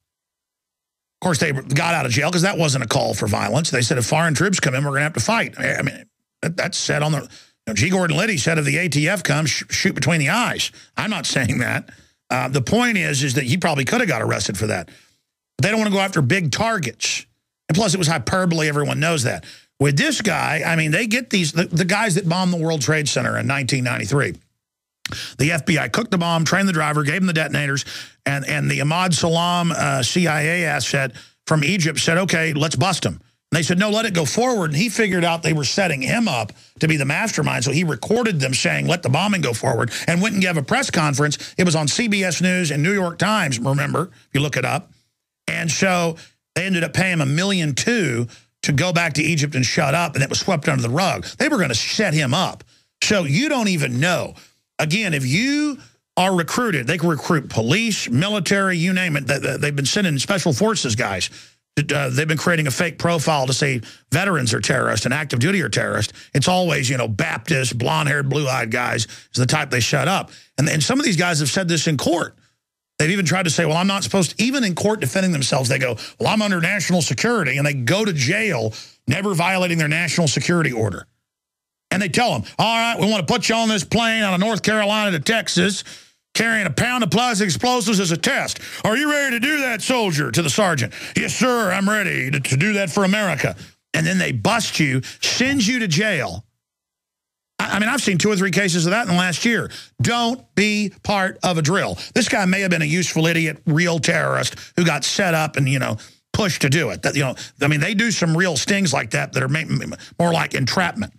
course, they got out of jail because that wasn't a call for violence. They said if foreign troops come in, we're going to have to fight. I mean, that's said on the... You know, G. Gordon Liddy said if the A T F comes, sh shoot between the eyes. I'm not saying that. Uh, the point is, is that he probably could have got arrested for that. But they don't want to go after big targets. And plus, it was hyperbole. Everyone knows that. With this guy, I mean, they get these, the, the guys that bombed the World Trade Center in nineteen ninety-three. The F B I cooked the bomb, trained the driver, gave him the detonators, and, and the Ahmad Salam uh, C I A asset from Egypt said, okay, let's bust him. And they said, no, let it go forward. And he figured out they were setting him up to be the mastermind. So he recorded them saying, let the bombing go forward, and went and gave a press conference. It was on C B S News and New York Times, remember, if you look it up. And so they ended up paying him a million two to go back to Egypt and shut up, and it was swept under the rug. They were going to set him up. So you don't even know. Again, if you are recruited, they can recruit police, military, you name it. They've been sending special forces guys. Uh, they've been creating a fake profile to say veterans are terrorists and active duty are terrorists. It's always, you know, Baptist, blonde-haired, blue-eyed guys is the type they shut up. And, and some of these guys have said this in court. They've even tried to say, well, I'm not supposed to, even in court defending themselves, they go, well, I'm under national security, and they go to jail, never violating their national security order. And they tell them, all right, we want to put you on this plane out of North Carolina to Texas, carrying a pound of plastic explosives as a test. Are you ready to do that, soldier? To the sergeant. Yes, sir, I'm ready to, to do that for America. And then they bust you, send you to jail. I, I mean, I've seen two or three cases of that in the last year. Don't be part of a drill. This guy may have been a useful idiot, real terrorist who got set up and, you know, pushed to do it. That, you know, I mean, they do some real stings like that that are more like entrapment.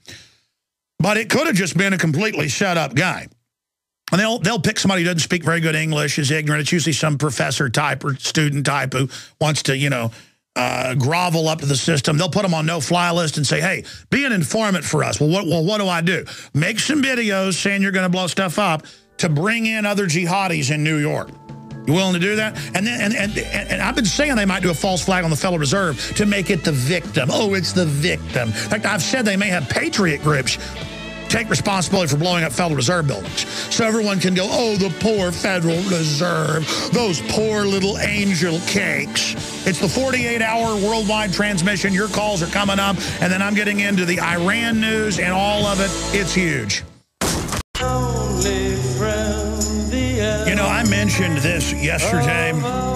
But it could have just been a completely set up guy. And they'll, they'll pick somebody who doesn't speak very good English, is ignorant. It's usually some professor type or student type who wants to, you know, uh, grovel up to the system. They'll put them on no-fly list and say, hey, be an informant for us. Well, what, well, what do I do? Make some videos saying you're going to blow stuff up to bring in other jihadis in New York. You willing to do that? And, then, and, and, and I've been saying they might do a false flag on the Federal Reserve to make it the victim. Oh, it's the victim. In fact, I've said they may have patriot groups take responsibility for blowing up Federal Reserve buildings. So everyone can go, oh, the poor Federal Reserve, those poor little angel cakes. It's the forty-eight hour worldwide transmission. Your calls are coming up, and then I'm getting into the Iran news and all of it. It's huge. You know, I mentioned this yesterday,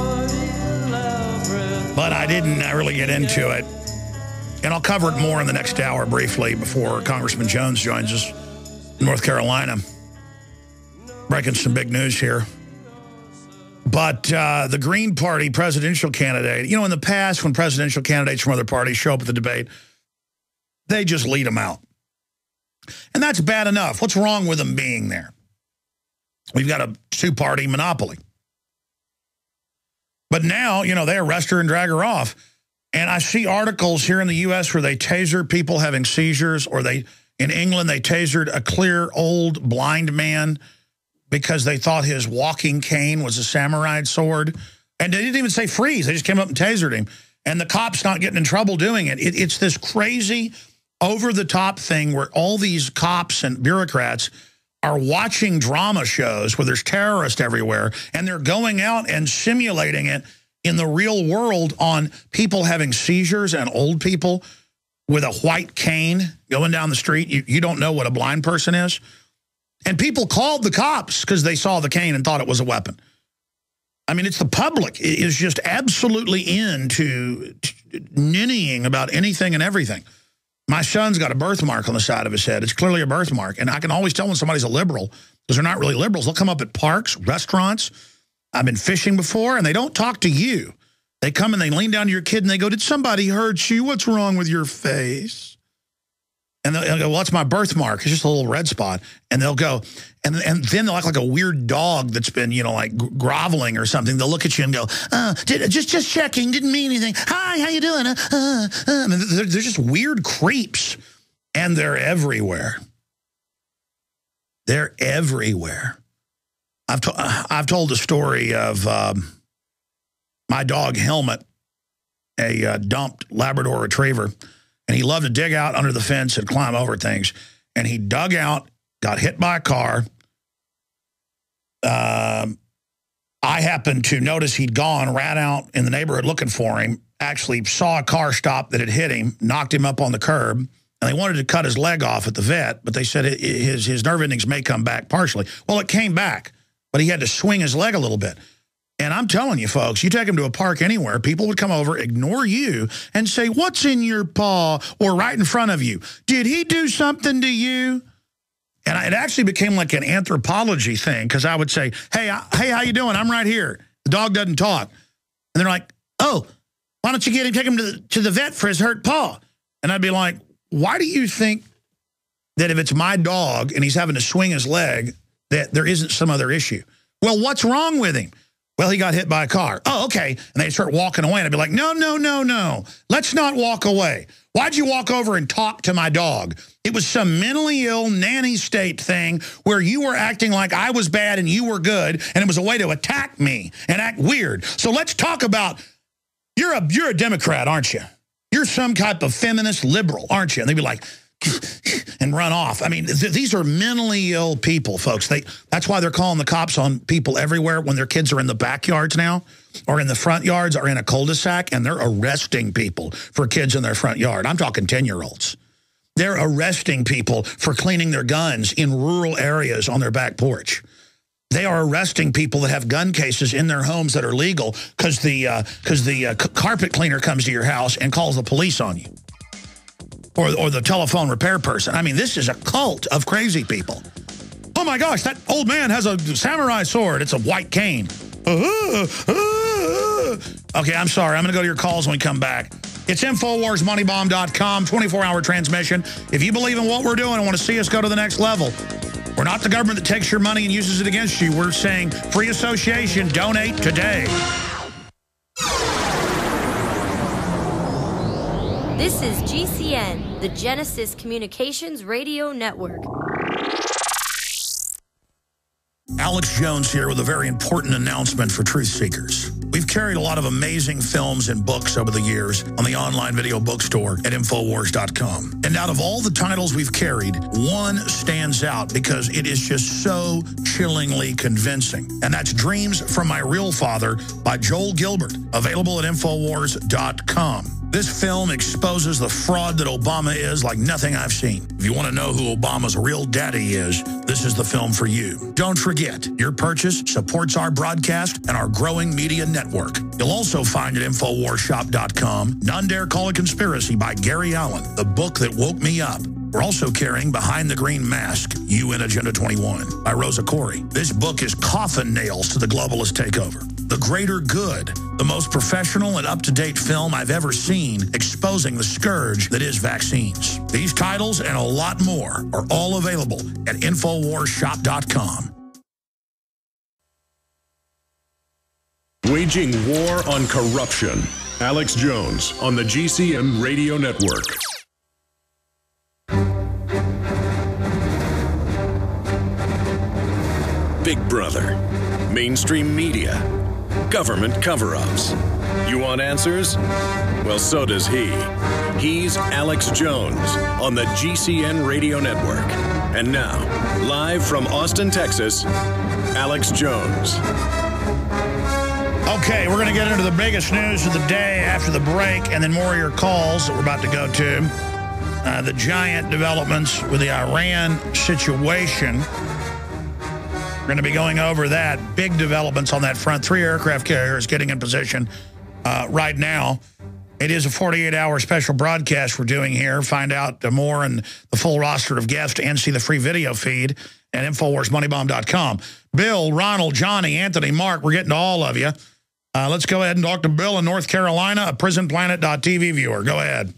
but I didn't really get into it. And I'll cover it more in the next hour briefly before Congressman Jones joins us in North Carolina. Breaking some big news here. But uh, the Green Party presidential candidate, you know, in the past when presidential candidates from other parties show up at the debate, they just lead them out. And that's bad enough. What's wrong with them being there? We've got a two-party monopoly. But now, you know, they arrest her and drag her off. And I see articles here in the U S where they taser people having seizures, or they, in England, they tasered a clear old blind man because they thought his walking cane was a samurai sword. And they didn't even say freeze. They just came up and tasered him. And the cop's not getting in trouble doing it. it it's this crazy over-the-top thing where all these cops and bureaucrats are watching drama shows where there's terrorists everywhere, and they're going out and simulating it in the real world on people having seizures and old people with a white cane going down the street. You, you don't know what a blind person is. And people called the cops because they saw the cane and thought it was a weapon. I mean, it's the public is just absolutely into ninnying about anything and everything. My son's got a birthmark on the side of his head. It's clearly a birthmark. And I can always tell when somebody's a liberal because they're not really liberals. They'll come up at parks, restaurants. I've been fishing before, and they don't talk to you. They come and they lean down to your kid and they go, did somebody hurt you? What's wrong with your face? And they'll go, well, it's my birthmark. It's just a little red spot. And they'll go, and, and then they'll act like a weird dog that's been, you know, like groveling or something. They'll look at you and go, uh, did, just just checking, didn't mean anything. Hi, how you doing? Uh, uh, uh. I mean, they're, they're just weird creeps, and they're everywhere. They're everywhere. I've, to, I've told the story of um, my dog Helmet, a uh, dumped Labrador Retriever. And he loved to dig out under the fence and climb over things. And he dug out, got hit by a car. Um, I happened to notice he'd gone, ran out in the neighborhood looking for him, actually saw a car stop that had hit him, knocked him up on the curb. And they wanted to cut his leg off at the vet, but they said his, his nerve endings may come back partially. Well, it came back, but he had to swing his leg a little bit. And I'm telling you, folks, you take him to a park anywhere, people would come over, ignore you, and say, what's in your paw? Or right in front of you. Did he do something to you? And I, it actually became like an anthropology thing, because I would say, hey, I, hey, how you doing? I'm right here. The dog doesn't talk. And they're like, oh, why don't you get him, take him to the, to the vet for his hurt paw? And I'd be like, why do you think that if it's my dog and he's having to swing his leg, that there isn't some other issue? Well, what's wrong with him? Well, he got hit by a car. Oh, okay. And they start walking away. And I'd be like, no, no, no, no. Let's not walk away. Why'd you walk over and talk to my dog? It was some mentally ill nanny state thing where you were acting like I was bad and you were good. And it was a way to attack me and act weird. So let's talk about, you're a, you're a Democrat, aren't you? You're some type of feminist liberal, aren't you? And they'd be like, and run off. I mean, th these are mentally ill people, folks. They That's why they're calling the cops on people everywhere when their kids are in the backyards now or in the front yards or in a cul-de-sac, and they're arresting people for kids in their front yard. I'm talking ten-year-olds. They're arresting people for cleaning their guns in rural areas on their back porch. They are arresting people that have gun cases in their homes that are legal because the, uh, cause the uh, carpet cleaner comes to your house and calls the police on you. Or, or the telephone repair person. I mean, this is a cult of crazy people. Oh, my gosh, that old man has a samurai sword. It's a white cane. Uh, uh, okay, I'm sorry. I'm going to go to your calls when we come back. It's Infowars Money Bomb dot com, twenty-four hour transmission. If you believe in what we're doing and want to see us go to the next level, we're not the government that takes your money and uses it against you. We're saying free association, donate today. This is G C N, the Genesis Communications Radio Network. Alex Jones here with a very important announcement for truth seekers. We've carried a lot of amazing films and books over the years on the online video bookstore at Infowars dot com. And out of all the titles we've carried, one stands out because it is just so chillingly convincing. And that's Dreams from My Real Father by Joel Gilbert, available at Infowars dot com. This film exposes the fraud that Obama is like nothing I've seen. If you want to know who Obama's real daddy is, this is the film for you. Don't forget, your purchase supports our broadcast and our growing media network. You'll also find at Infowars Shop dot com, None Dare Call It Conspiracy by Gary Allen, the book that woke me up. We're also carrying Behind the Green Mask, U N Agenda twenty-one, by Rosa Corey. This book is coffin nails to the globalist takeover. The Greater Good, the most professional and up-to-date film I've ever seen exposing the scourge that is vaccines. These titles and a lot more are all available at Infowars Shop dot com. Waging war on corruption. Alex Jones on the G C N Radio Network. Big Brother, mainstream media, government cover-ups. You want answers? Well, so does he. He's Alex Jones on the G C N Radio Network. And now, live from Austin, Texas, Alex Jones. Okay, we're going to get into the biggest news of the day after the break, and then more of your calls that we're about to go to. Uh, the giant developments with the Iran situation. We're going to be going over that. Big developments on that front. Three aircraft carriers getting in position uh, right now. It is a forty-eight hour special broadcast we're doing here. Find out more and the full roster of guests and see the free video feed at Infowars Money Bomb dot com. Bill, Ronald, Johnny, Anthony, Mark, we're getting to all of you. Uh, let's go ahead and talk to Bill in North Carolina, a prison planet dot T V viewer. Go ahead.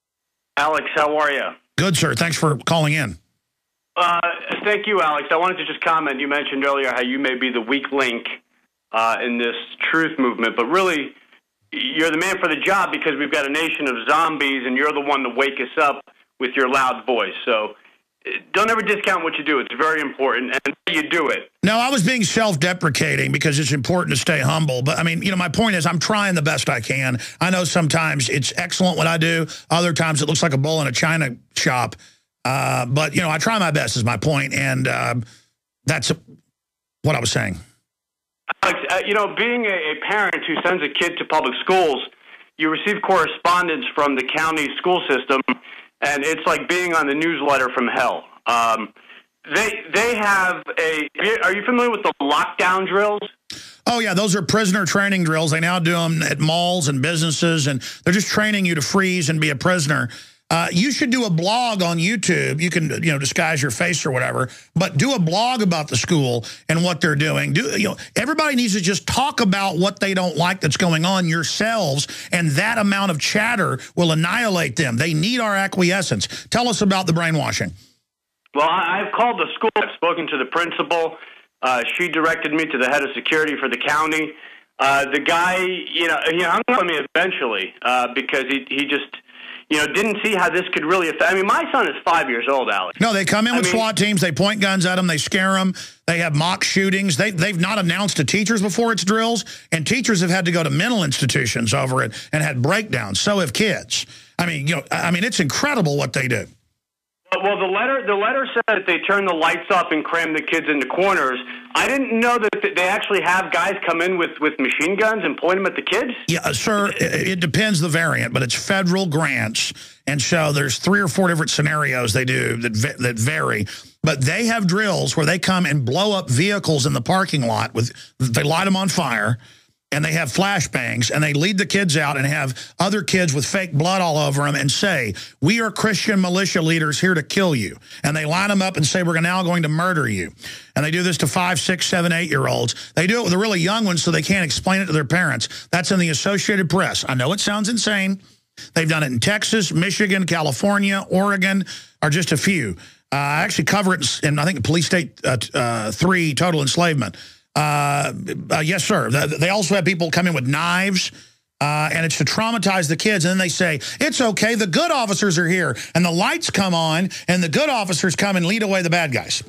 Alex, how are you? Good, sir. Thanks for calling in. Uh, thank you, Alex. I wanted to just comment. You mentioned earlier how you may be the weak link uh, in this truth movement, but really you're the man for the job because we've got a nation of zombies, and you're the one to wake us up with your loud voice. So don't ever discount what you do. It's very important, and you do it. No, I was being self-deprecating because it's important to stay humble. But, I mean, you know, my point is I'm trying the best I can. I know sometimes it's excellent what I do. Other times it looks like a bull in a china shop. Uh, but, you know, I try my best is my point, and uh, that's what I was saying. Alex, uh, you know, being a, a parent who sends a kid to public schools, you receive correspondence from the county school system, and it's like being on the newsletter from hell. Um, they they have a – are you familiar with the lockdown drills? Oh, yeah, those are prisoner training drills. They now do them at malls and businesses, and they're just training you to freeze and be a prisoner. Uh, you should do a blog on YouTube. You can, you know, disguise your face or whatever, but do a blog about the school and what they're doing. Do you know? Everybody needs to just talk about what they don't like that's going on yourselves, and that amount of chatter will annihilate them. They need our acquiescence. Tell us about the brainwashing. Well, I, I've called the school. I've spoken to the principal. Uh, she directed me to the head of security for the county. Uh, the guy, you know, he hung up on me eventually uh, because he he just. You know, didn't see how this could really affect. I mean, my son is five years old, Alex. No, they come in with I mean, SWAT teams. They point guns at them. They scare them. They have mock shootings. They, they've not announced to teachers before it's drills, and teachers have had to go to mental institutions over it and had breakdowns. So have kids. I mean, you know, I mean, it's incredible what they do. Well, the letter the letter said that they turn the lights off and cram the kids into corners. I didn't know that they actually have guys come in with, with machine guns and point them at the kids. Yeah, uh, sir, it, it depends the variant, but it's federal grants. And so there's three or four different scenarios they do that, that vary. But they have drills where they come and blow up vehicles in the parking lot. With They light them on fire. And they have flashbangs, and they lead the kids out and have other kids with fake blood all over them and say, we are Christian militia leaders here to kill you. And they line them up and say, we're now going to murder you. And they do this to five, six, seven, eight-year-olds. They do it with the really young ones so they can't explain it to their parents. That's in the Associated Press. I know it sounds insane. They've done it in Texas, Michigan, California, Oregon, are just a few. Uh, I actually cover it in, I think, Police State uh, uh, three, Total Enslavement. Uh, uh, yes, sir. They also have people come in with knives, uh, and it's to traumatize the kids. And then they say, it's okay, the good officers are here. And the lights come on, and the good officers come and lead away the bad guys.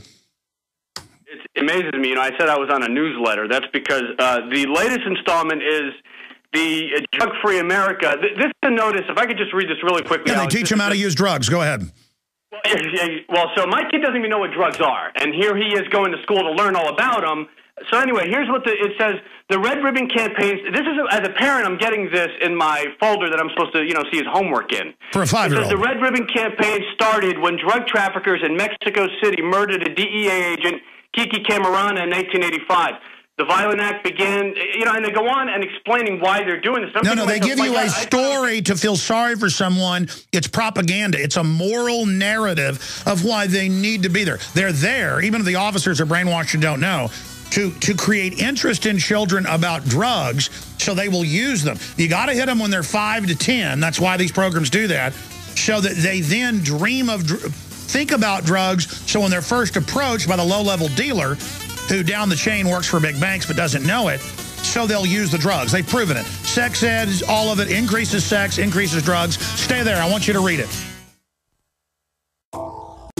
It amazes me. You know, I said I was on a newsletter. That's because uh, the latest installment is the Drug-Free America. This is a notice. If I could just read this really quickly. Yeah, they Alex, teach them how to use drugs. Go ahead. Well, so my kid doesn't even know what drugs are. And here he is going to school to learn all about them. So anyway, here's what the, it says. The Red Ribbon campaigns, this is, a, as a parent, I'm getting this in my folder that I'm supposed to, you know, see his homework in. For a five-year-old. The Red Ribbon campaign started when drug traffickers in Mexico City murdered a D E A agent, Kiki Camarena, in nineteen eighty-five. The violent act began, you know, and they go on and explaining why they're doing this. I'm no, no, they myself, give you like, a I, story I, to feel sorry for someone. It's propaganda. It's a moral narrative of why they need to be there. They're there, even if the officers are brainwashed and don't know, to, to create interest in children about drugs so they will use them. You got to hit them when they're five to ten. That's why these programs do that, so that they then dream of, think about drugs, so when they're first approached by the low-level dealer, who down the chain works for big banks but doesn't know it, so they'll use the drugs. They've proven it. Sex ed, all of it, increases sex, increases drugs. Stay there. I want you to read it.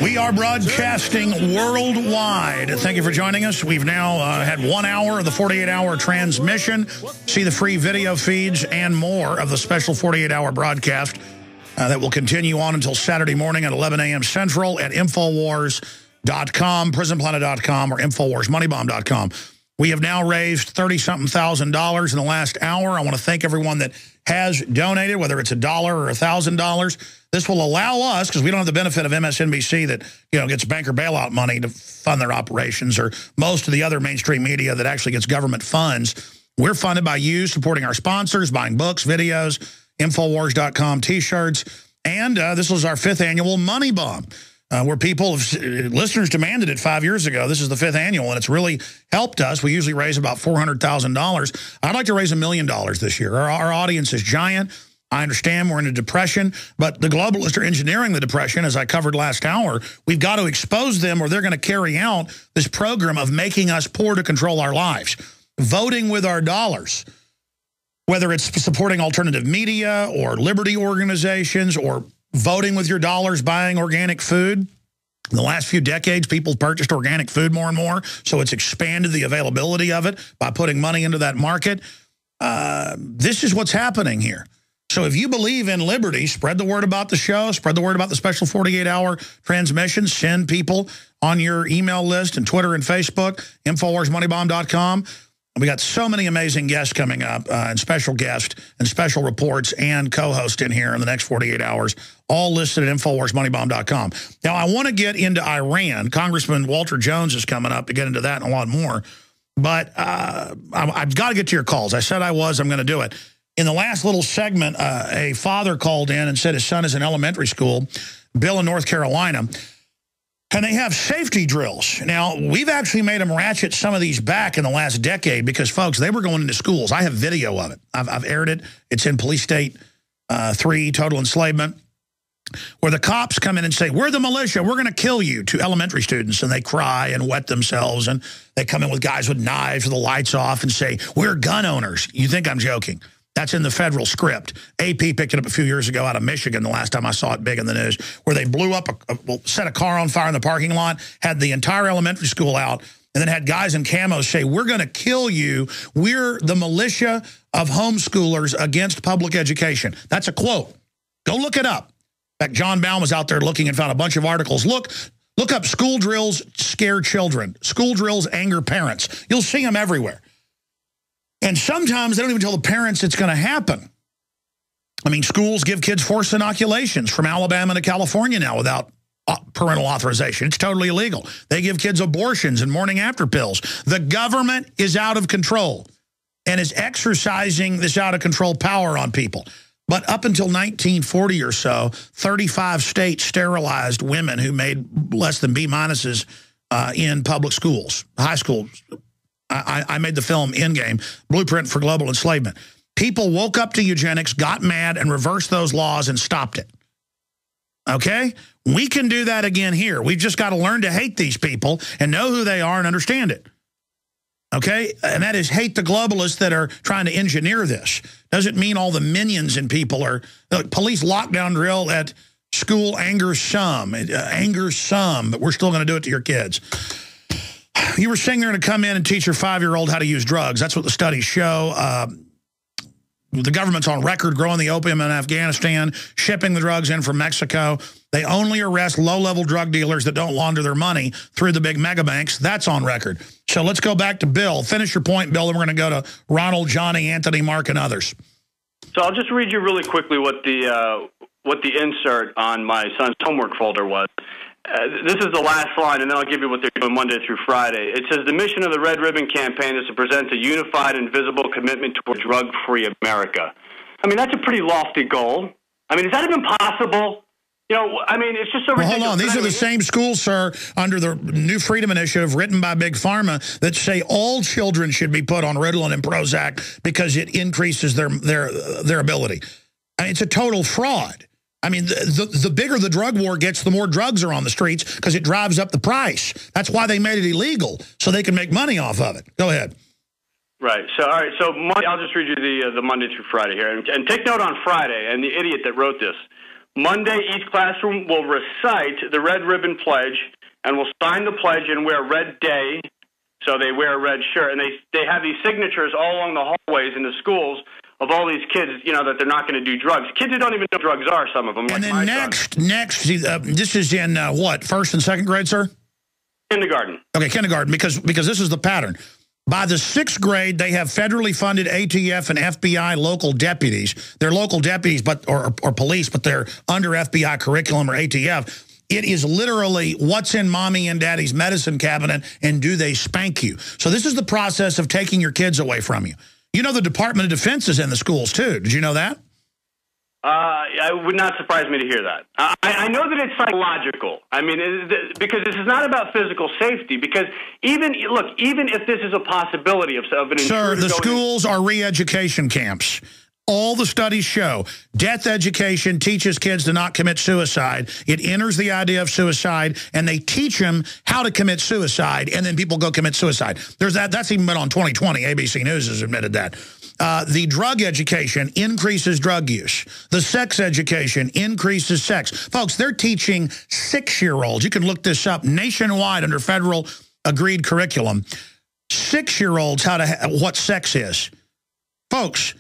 We are broadcasting worldwide. Thank you for joining us. We've now uh, had one hour of the forty-eight hour transmission. See the free video feeds and more of the special forty-eight hour broadcast uh, that will continue on until Saturday morning at eleven a m Central at Infowars dot com, Prison Planet dot com, or Infowars Money Bomb dot com. We have now raised thirty-something thousand dollars in the last hour. I want to thank everyone that has donated, whether it's a dollar or a thousand dollars. This will allow us, because we don't have the benefit of M S N B C that, you know, gets banker bailout money to fund their operations, or most of the other mainstream media that actually gets government funds. We're funded by you supporting our sponsors, buying books, videos, Infowars dot com T-shirts, and uh, this was our fifth annual Money Bomb, uh, where people, have, listeners demanded it five years ago. This is the fifth annual, and it's really helped us. We usually raise about four hundred thousand dollars. I'd like to raise a million dollars this year. Our, our audience is giant. I understand we're in a depression, but the globalists are engineering the depression, as I covered last hour. We've got to expose them, or they're going to carry out this program of making us poor to control our lives. Voting with our dollars, whether it's supporting alternative media or liberty organizations, or voting with your dollars, buying organic food. In the last few decades, people purchased organic food more and more, so it's expanded the availability of it by putting money into that market. Uh, this is what's happening here. So if you believe in liberty, spread the word about the show, spread the word about the special forty-eight hour transmission, send people on your email list and Twitter and Facebook, Infowars Money Bomb dot com. We got so many amazing guests coming up, uh, and special guests and special reports and co-host in here in the next forty-eight hours, all listed at Infowars Money Bomb dot com. Now, I want to get into Iran. Congressman Walter Jones is coming up to get into that and a lot more. But uh, I've got to get to your calls. I said I was. I'm going to do it. In the last little segment, uh, a father called in and said his son is in elementary school, Bill in North Carolina, and they have safety drills. Now, we've actually made them ratchet some of these back in the last decade because, folks, they were going into schools. I have video of it. I've, I've aired it. It's in Police State uh, three, Total Enslavement, where the cops come in and say, we're the militia, we're going to kill you, to elementary students, and they cry and wet themselves, and they come in with guys with knives with the lights off and say, we're gun owners. You think I'm joking? That's in the federal script. A P picked it up a few years ago out of Michigan, the last time I saw it big in the news, where they blew up, a, a well, set a car on fire in the parking lot, had the entire elementary school out, and then had guys in camos say, we're going to kill you. We're the militia of homeschoolers against public education. That's a quote. Go look it up. In fact, John Baum was out there looking and found a bunch of articles. Look, look up school drills scare children. School drills anger parents. You'll see them everywhere. And sometimes they don't even tell the parents it's going to happen. I mean, schools give kids forced inoculations from Alabama to California now without parental authorization. It's totally illegal. They give kids abortions and morning after pills. The government is out of control and is exercising this out of control power on people. But up until nineteen forty or so, thirty-five states sterilized women who made less than B minuses uh, in public schools, high schools. I, I made the film Endgame, Blueprint for Global Enslavement. People woke up to eugenics, got mad, and reversed those laws and stopped it. Okay? We can do that again here. We've just got to learn to hate these people and know who they are and understand it. Okay? And that is hate the globalists that are trying to engineer this. Doesn't mean all the minions and people are... Look, police lockdown drill at school angers some. It uh, angers some, but we're still going to do it to your kids. You were saying they're going to come in and teach your five-year-old how to use drugs. That's what the studies show. Uh, the government's on record growing the opium in Afghanistan, shipping the drugs in from Mexico. They only arrest low-level drug dealers that don't launder their money through the big mega banks. That's on record. So let's go back to Bill. Finish your point, Bill, and we're going to go to Ronald, Johnny, Anthony, Mark, and others. So I'll just read you really quickly what the uh, what the insert on my son's homework folder was. Uh, this is the last line, and then I'll give you what they're doing Monday through Friday. It says, the mission of the Red Ribbon Campaign is to present a unified and visible commitment toward drug-free America. I mean, that's a pretty lofty goal. I mean, is that even possible? You know, I mean, it's just so ridiculous. Well, hold on. These are the same schools, sir, under the New Freedom Initiative written by Big Pharma that say all children should be put on Ritalin and Prozac because it increases their, their, their ability. I mean, it's a total fraud. I mean, the, the, the bigger the drug war gets, the more drugs are on the streets because it drives up the price. That's why they made it illegal, so they can make money off of it. Go ahead. Right. So, all right. So, Monday, I'll just read you the uh, the Monday through Friday here, and, and take note on Friday. And the idiot that wrote this Monday, each classroom will recite the Red Ribbon Pledge and will sign the pledge and wear red day, so they wear a red shirt. And they they have these signatures all along the hallways in the schools of all these kids, you know, that they're not going to do drugs. Kids who don't even know what drugs are, some of them. And like then next, son. next, uh, this is in uh, what, first and second grade, sir? Kindergarten. Okay, kindergarten, because because this is the pattern. By the sixth grade, they have federally funded A T F and F B I local deputies. They're local deputies but or, or police, but they're under F B I curriculum or A T F. It is literally what's in mommy and daddy's medicine cabinet, and do they spank you? So this is the process of taking your kids away from you. You know the Department of Defense is in the schools, too. Did you know that? Uh, it would not surprise me to hear that. I, I know that it's psychological. I mean, it, because this is not about physical safety. Because even, look, even if this is a possibility of, of an Sir, the schools in are re-education camps. All the studies show death education teaches kids to not commit suicide. It enters the idea of suicide, and they teach them how to commit suicide, and then people go commit suicide. There's that. That's even been on twenty twenty. A B C News has admitted that. Uh, the drug education increases drug use. The sex education increases sex. Folks, they're teaching six-year-olds. You can look this up nationwide under federal agreed curriculum. Six-year-olds how to ha what sex is. Folks,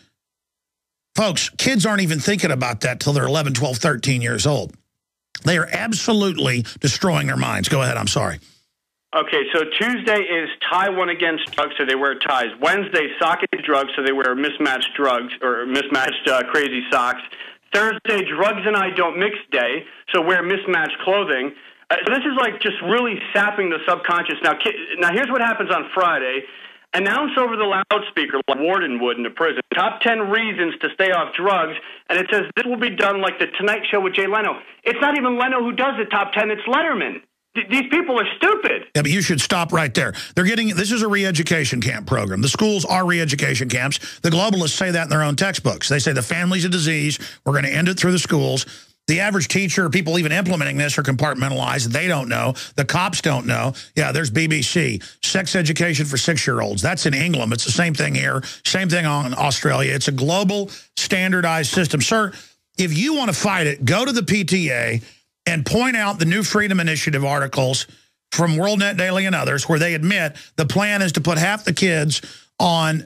folks, kids aren't even thinking about that till they're eleven, twelve, thirteen years old. They are absolutely destroying their minds. Go ahead, I'm sorry. Okay, so Tuesday is tie one against drugs, so they wear ties. Wednesday, sock against drugs, so they wear mismatched drugs or mismatched uh, crazy socks. Thursday, drugs and I don't mix day, so wear mismatched clothing. Uh, so this is like just really sapping the subconscious. Now, now here's what happens on Friday. Announce over the loudspeaker, like Warden would in a prison, top ten reasons to stay off drugs, and it says this will be done like the Tonight Show with Jay Leno. It's not even Leno who does the top ten, it's Letterman. These people are stupid. Yeah, but you should stop right there. They're getting, this is a re-education camp program. The schools are re-education camps. The globalists say that in their own textbooks. They say the family's a disease. We're going to end it through the schools. The average teacher, people even implementing this, are compartmentalized. They don't know. The cops don't know. Yeah, there's B B C. Sex education for six-year-olds. That's in England. It's the same thing here. Same thing on Australia. It's a global standardized system. Sir, if you want to fight it, go to the P T A and point out the New Freedom Initiative articles from WorldNet Daily and others where they admit the plan is to put half the kids on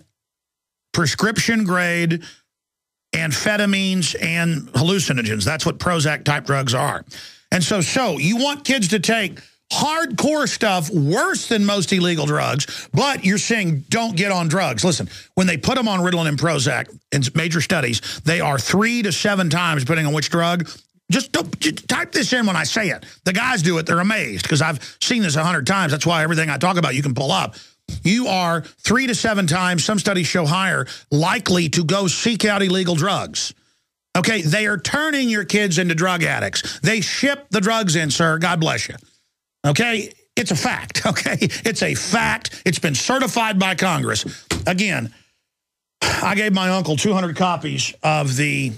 prescription-grade amphetamines and hallucinogens. That's what Prozac-type drugs are. And so, so you want kids to take hardcore stuff worse than most illegal drugs, but you're saying don't get on drugs. Listen, when they put them on Ritalin and Prozac in major studies, they are three to seven times, depending on which drug. Just, don't, just type this in when I say it. The guys do it. They're amazed because I've seen this a hundred times. That's why everything I talk about you can pull up. You are three to seven times, some studies show higher, likely to go seek out illegal drugs. Okay, they are turning your kids into drug addicts. They ship the drugs in, sir. God bless you. Okay, it's a fact, okay? It's a fact. It's been certified by Congress. Again, I gave my uncle two hundred copies of the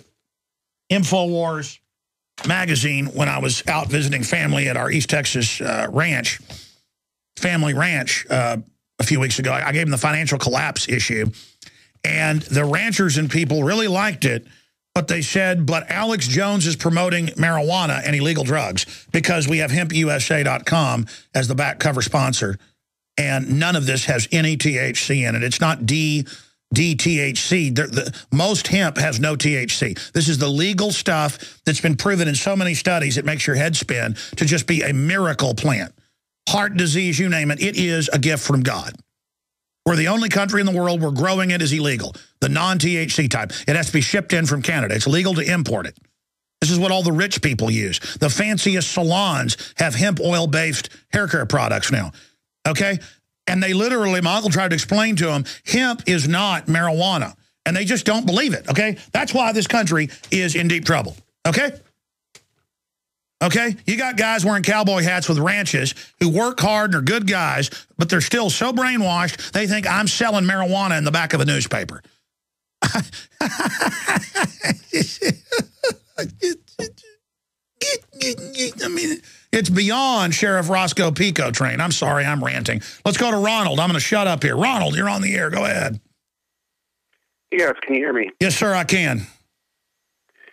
InfoWars magazine when I was out visiting family at our East Texas uh, ranch, family ranch, uh, a few weeks ago. I gave them the financial collapse issue, and the ranchers and people really liked it, but they said, but Alex Jones is promoting marijuana and illegal drugs because we have hemp U S A dot com as the back cover sponsor, and none of this has any T H C in it. It's not D... D T H C. The, the, most hemp has no T H C. This is the legal stuff that's been proven in so many studies it makes your head spin to just be a miracle plant. Heart disease, you name it, it is a gift from God. We're the only country in the world where growing it is illegal, the non-T H C type. It has to be shipped in from Canada. It's legal to import it. This is what all the rich people use. The fanciest salons have hemp oil-based hair care products now, okay? And they literally, my uncle tried to explain to them, hemp is not marijuana. And they just don't believe it, okay? That's why this country is in deep trouble, okay? Okay? You got guys wearing cowboy hats with ranches who work hard and are good guys, but they're still so brainwashed, they think I'm selling marijuana in the back of a newspaper. I mean... It's beyond Sheriff Roscoe Pico train. I'm sorry, I'm ranting. Let's go to Ronald. I'm going to shut up here. Ronald, you're on the air. Go ahead. Yes, can you hear me? Yes, sir, I can.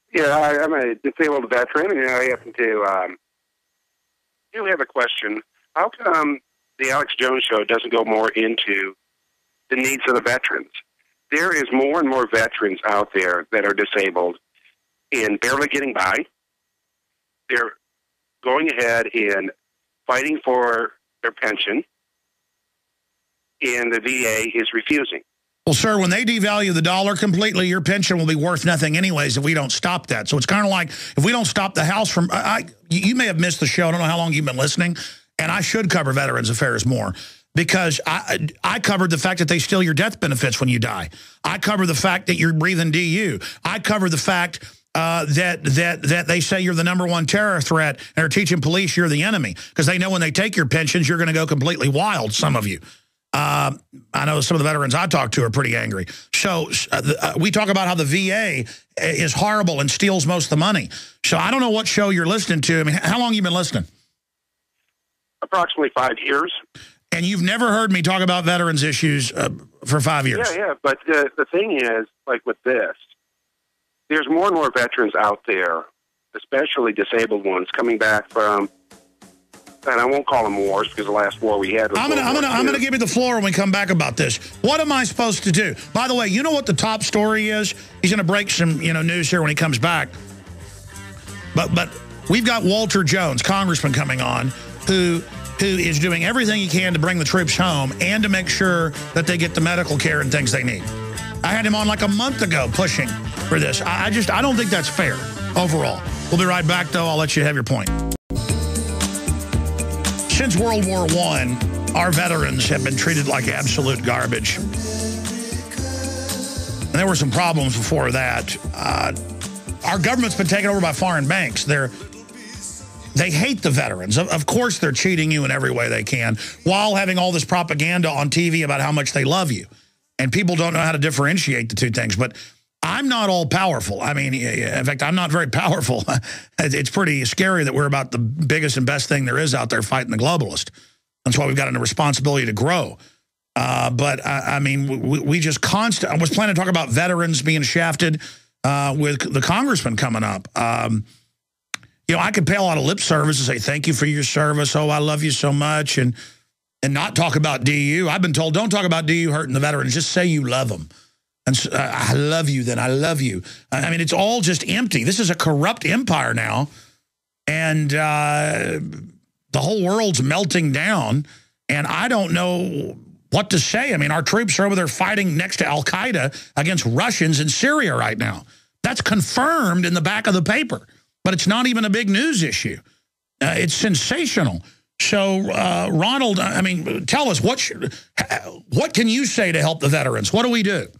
Yeah, I, I'm a disabled veteran, and I happen to um, do have a question. How come the Alex Jones Show doesn't go more into the needs of the veterans? There is more and more veterans out there that are disabled and barely getting by. They're going ahead and fighting for their pension, and the V A is refusing. Well, sir, when they devalue the dollar completely, your pension will be worth nothing anyways if we don't stop that. So it's kind of like if we don't stop the House from... I, I, you may have missed the show. I don't know how long you've been listening, and I should cover Veterans Affairs more because I, I covered the fact that they steal your death benefits when you die. I cover the fact that you're breathing D U. I cover the fact... Uh, that that that they say you're the number one terror threat and are teaching police you're the enemy because they know when they take your pensions, you're going to go completely wild, some of you. Uh, I know some of the veterans I talk to are pretty angry. So uh, we talk about how the V A is horrible and steals most of the money. So I don't know what show you're listening to. I mean, how long have you been listening? Approximately five years. And you've never heard me talk about veterans issues uh, for five years? Yeah, yeah. But uh, the thing is, like with this, there's more and more veterans out there, especially disabled ones, coming back from, and I won't call them wars because the last war we had was I'm gonna, I'm gonna, I'm gonna give you the floor when we come back about this. What am I supposed to do? By the way, you know what the top story is? He's gonna break some, you know, news here when he comes back. But, but we've got Walter Jones, congressman, coming on, who, who is doing everything he can to bring the troops home and to make sure that they get the medical care and things they need. I had him on like a month ago pushing for this. I, I just, I don't think that's fair overall. We'll be right back, though. I'll let you have your point. Since World War One, our veterans have been treated like absolute garbage. And there were some problems before that. Uh, our government's been taken over by foreign banks. They're, they hate the veterans. Of, of course, they're cheating you in every way they can while having all this propaganda on T V about how much they love you. And people don't know how to differentiate the two things. But I'm not all powerful. I mean, in fact, I'm not very powerful. It's pretty scary that we're about the biggest and best thing there is out there fighting the globalist. That's why we've got a responsibility to grow. Uh, but, I, I mean, we, we just constant. I was planning to talk about veterans being shafted uh, with the congressman coming up. Um, you know, I could pay a lot of lip service and say, thank you for your service. Oh, I love you so much. And And not talk about D U. I've been told, don't talk about D U hurting the veterans. Just say you love them. And so, uh, I love you, then I love you. I mean, it's all just empty. This is a corrupt empire now. And uh, the whole world's melting down. And I don't know what to say. I mean, our troops are over there fighting next to Al-Qaeda against Russians in Syria right now. That's confirmed in the back of the paper. But it's not even a big news issue. Uh, it's sensational. So, uh, Ronald, I mean, tell us, what should, what can you say to help the veterans? What do we do?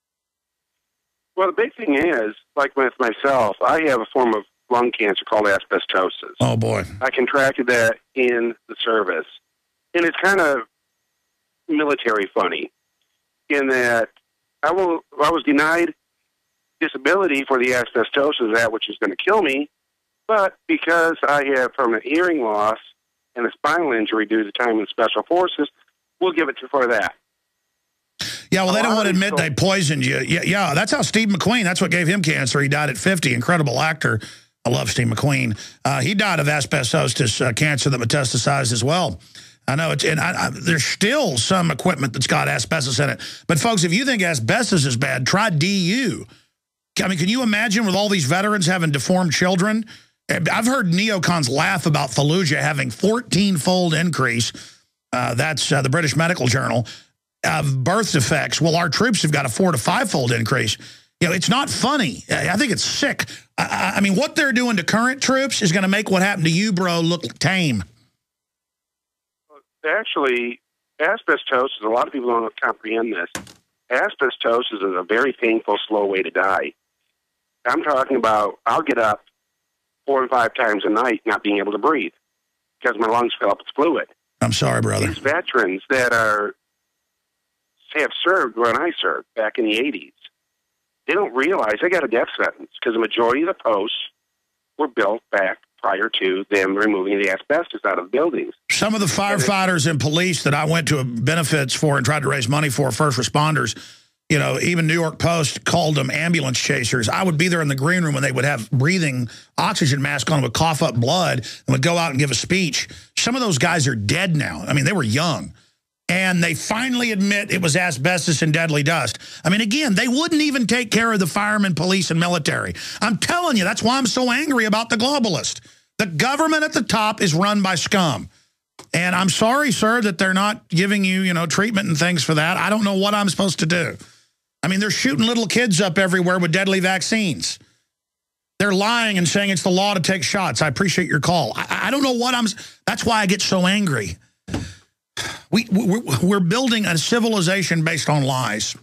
Well, the big thing is, like with myself, I have a form of lung cancer called asbestosis. Oh, boy. I contracted that in the service. And it's kind of military funny in that I, will, I was denied disability for the asbestosis, that which is going to kill me, but because I have permanent hearing loss and a spinal injury due to time in special forces, we'll give it to for that. Yeah, well, they don't want to admit they poisoned you. Yeah, yeah, that's how Steve McQueen, that's what gave him cancer. He died at fifty. Incredible actor. I love Steve McQueen. Uh, he died of asbestosis uh, cancer that metastasized as well. I know, it's, and I, I, there's still some equipment that's got asbestos in it. But, folks, if you think asbestos is bad, try D U. I mean, can you imagine with all these veterans having deformed children? I've heard neocons laugh about Fallujah having fourteen-fold increase. Uh, that's uh, the British Medical Journal of birth defects. Well, our troops have got a four to five-fold increase. You know, it's not funny. I think it's sick. I, I mean, what they're doing to current troops is going to make what happened to you, bro, look tame. Actually, asbestosis, a lot of people don't comprehend this. Asbestosis is a very painful, slow way to die. I'm talking about, I'll get up four and five times a night not being able to breathe because my lungs fill up with fluid. I'm sorry, brother. These veterans that are have served when I served back in the eighties, they don't realize they got a death sentence because the majority of the posts were built back prior to them removing the asbestos out of buildings. Some of the firefighters and police that I went to benefits for and tried to raise money for, first responders, you know, even New York Post called them ambulance chasers. I would be there in the green room when they would have breathing oxygen mask on, would cough up blood, and would go out and give a speech. Some of those guys are dead now. I mean, they were young. And they finally admit it was asbestos and deadly dust. I mean, again, they wouldn't even take care of the firemen, police, and military. I'm telling you, that's why I'm so angry about the globalists. The government at the top is run by scum. And I'm sorry, sir, that they're not giving you, you know, treatment and things for that. I don't know what I'm supposed to do. I mean, they're shooting little kids up everywhere with deadly vaccines. They're lying and saying it's the law to take shots. I appreciate your call. I, I don't know what I'm... That's why I get so angry. We, we're, we're building a civilization based on lies.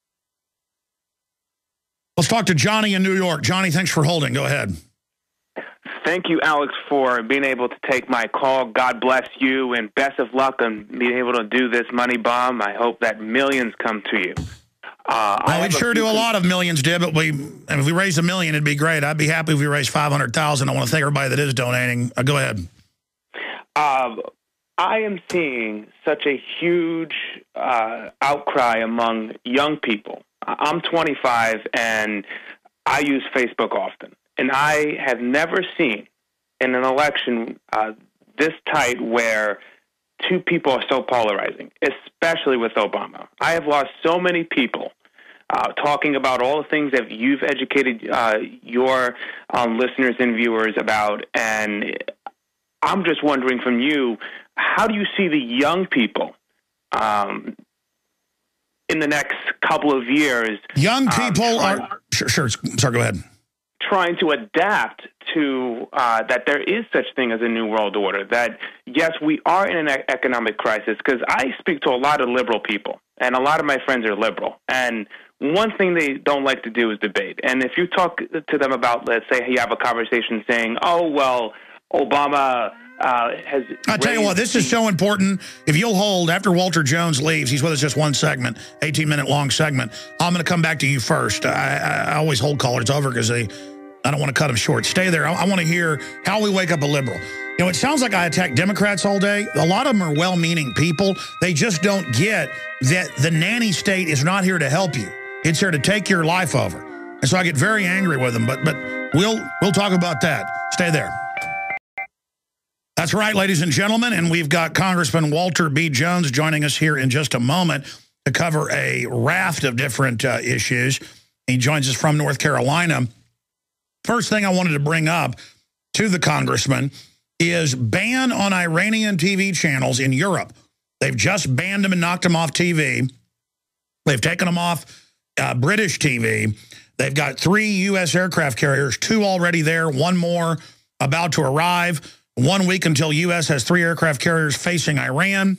Let's talk to Johnny in New York. Johnny, thanks for holding. Go ahead. Thank you, Alex, for being able to take my call. God bless you, and best of luck on being able to do this money bomb. I hope that millions come to you. Uh, well, we'd sure do a lot of millions, did, but we, if we raised a million, it'd be great. I'd be happy if we raised five hundred thousand. I want to thank everybody that is donating. Uh, go ahead. Uh, I am seeing such a huge uh, outcry among young people. I'm twenty-five, and I use Facebook often. And I have never seen in an election uh, this tight where two people are so polarizing, especially with Obama. I have lost so many people uh, talking about all the things that you've educated uh, your um, listeners and viewers about. And I'm just wondering from you, how do you see the young people um, in the next couple of years? Young people um, are... Sure, sure. Sorry, go ahead. Trying to adapt to uh, that there is such thing as a new world order, that, yes, we are in an economic crisis, because I speak to a lot of liberal people, and a lot of my friends are liberal. And one thing they don't like to do is debate. And if you talk to them about, let's say you have a conversation saying, oh, well, Obama... Uh, has I tell you what, this is so important. If you'll hold, after Walter Jones leaves, he's with us just one segment, eighteen minute long segment. I'm going to come back to you first. I, I, I always hold callers over because they, I don't want to cut them short. Stay there. I, I want to hear how we wake up a liberal. You know, it sounds like I attack Democrats all day. A lot of them are well-meaning people. They just don't get that the nanny state is not here to help you. It's here to take your life over. And so I get very angry with them. But but we'll we'll talk about that. Stay there. That's right, ladies and gentlemen, and we've got Congressman Walter B. Jones joining us here in just a moment to cover a raft of different uh, issues. He joins us from North Carolina. First thing I wanted to bring up to the congressman is ban on Iranian T V channels in Europe. They've just banned them and knocked them off T V. They've taken them off uh, British T V. They've got three U S aircraft carriers, two already there, one more about to arrive. One week until U S has three aircraft carriers facing Iran.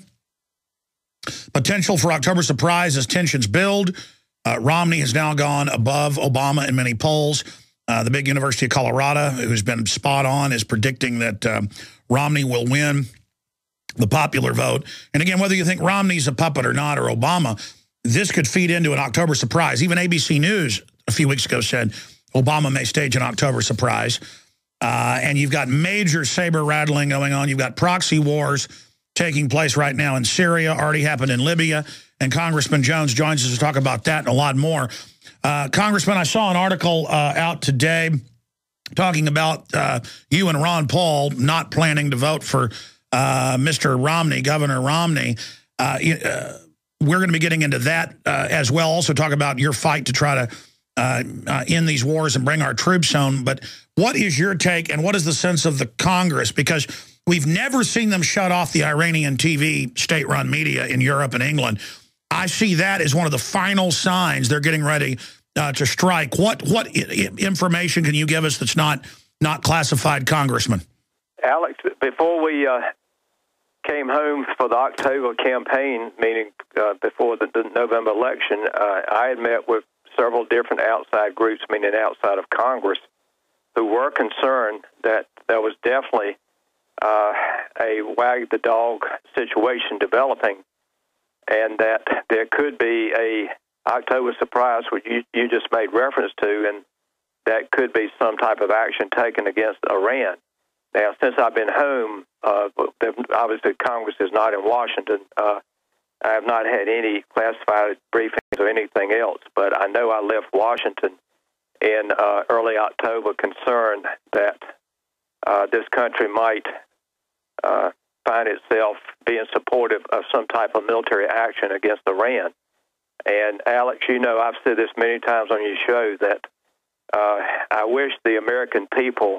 Potential for October surprise as tensions build. Uh, Romney has now gone above Obama in many polls. Uh, the big University of Colorado, who's been spot on, is predicting that um, Romney will win the popular vote. And again, whether you think Romney's a puppet or not, or Obama, this could feed into an October surprise. Even A B C News a few weeks ago said Obama may stage an October surprise. Uh, and you've got major saber rattling going on. You've got proxy wars taking place right now in Syria, already happened in Libya. And Congressman Jones joins us to talk about that and a lot more. Uh, Congressman, I saw an article uh, out today talking about uh, you and Ron Paul not planning to vote for uh, Mister Romney, Governor Romney. Uh, uh, we're going to be getting into that uh, as well. Also talk about your fight to try to uh, uh, end these wars and bring our troops home. But what is your take, and what is the sense of the Congress? Because we've never seen them shut off the Iranian T V state-run media in Europe and England. I see that as one of the final signs they're getting ready uh, to strike. What what I information can you give us that's not not classified, Congressman? Alex, before we uh, came home for the October campaign, meaning uh, before the, the November election, uh, I had met with several different outside groups, meaning outside of Congress, who were concerned that there was definitely uh, a wag the dog situation developing, and that there could be a October surprise, which you, you just made reference to, and that could be some type of action taken against Iran. Now, since I've been home, uh, obviously Congress is not in Washington. Uh, I have not had any classified briefings or anything else, but I know I left Washington in uh, early October concerned that uh, this country might uh, find itself being supportive of some type of military action against Iran. And, Alex, you know, I've said this many times on your show that uh, I wish the American people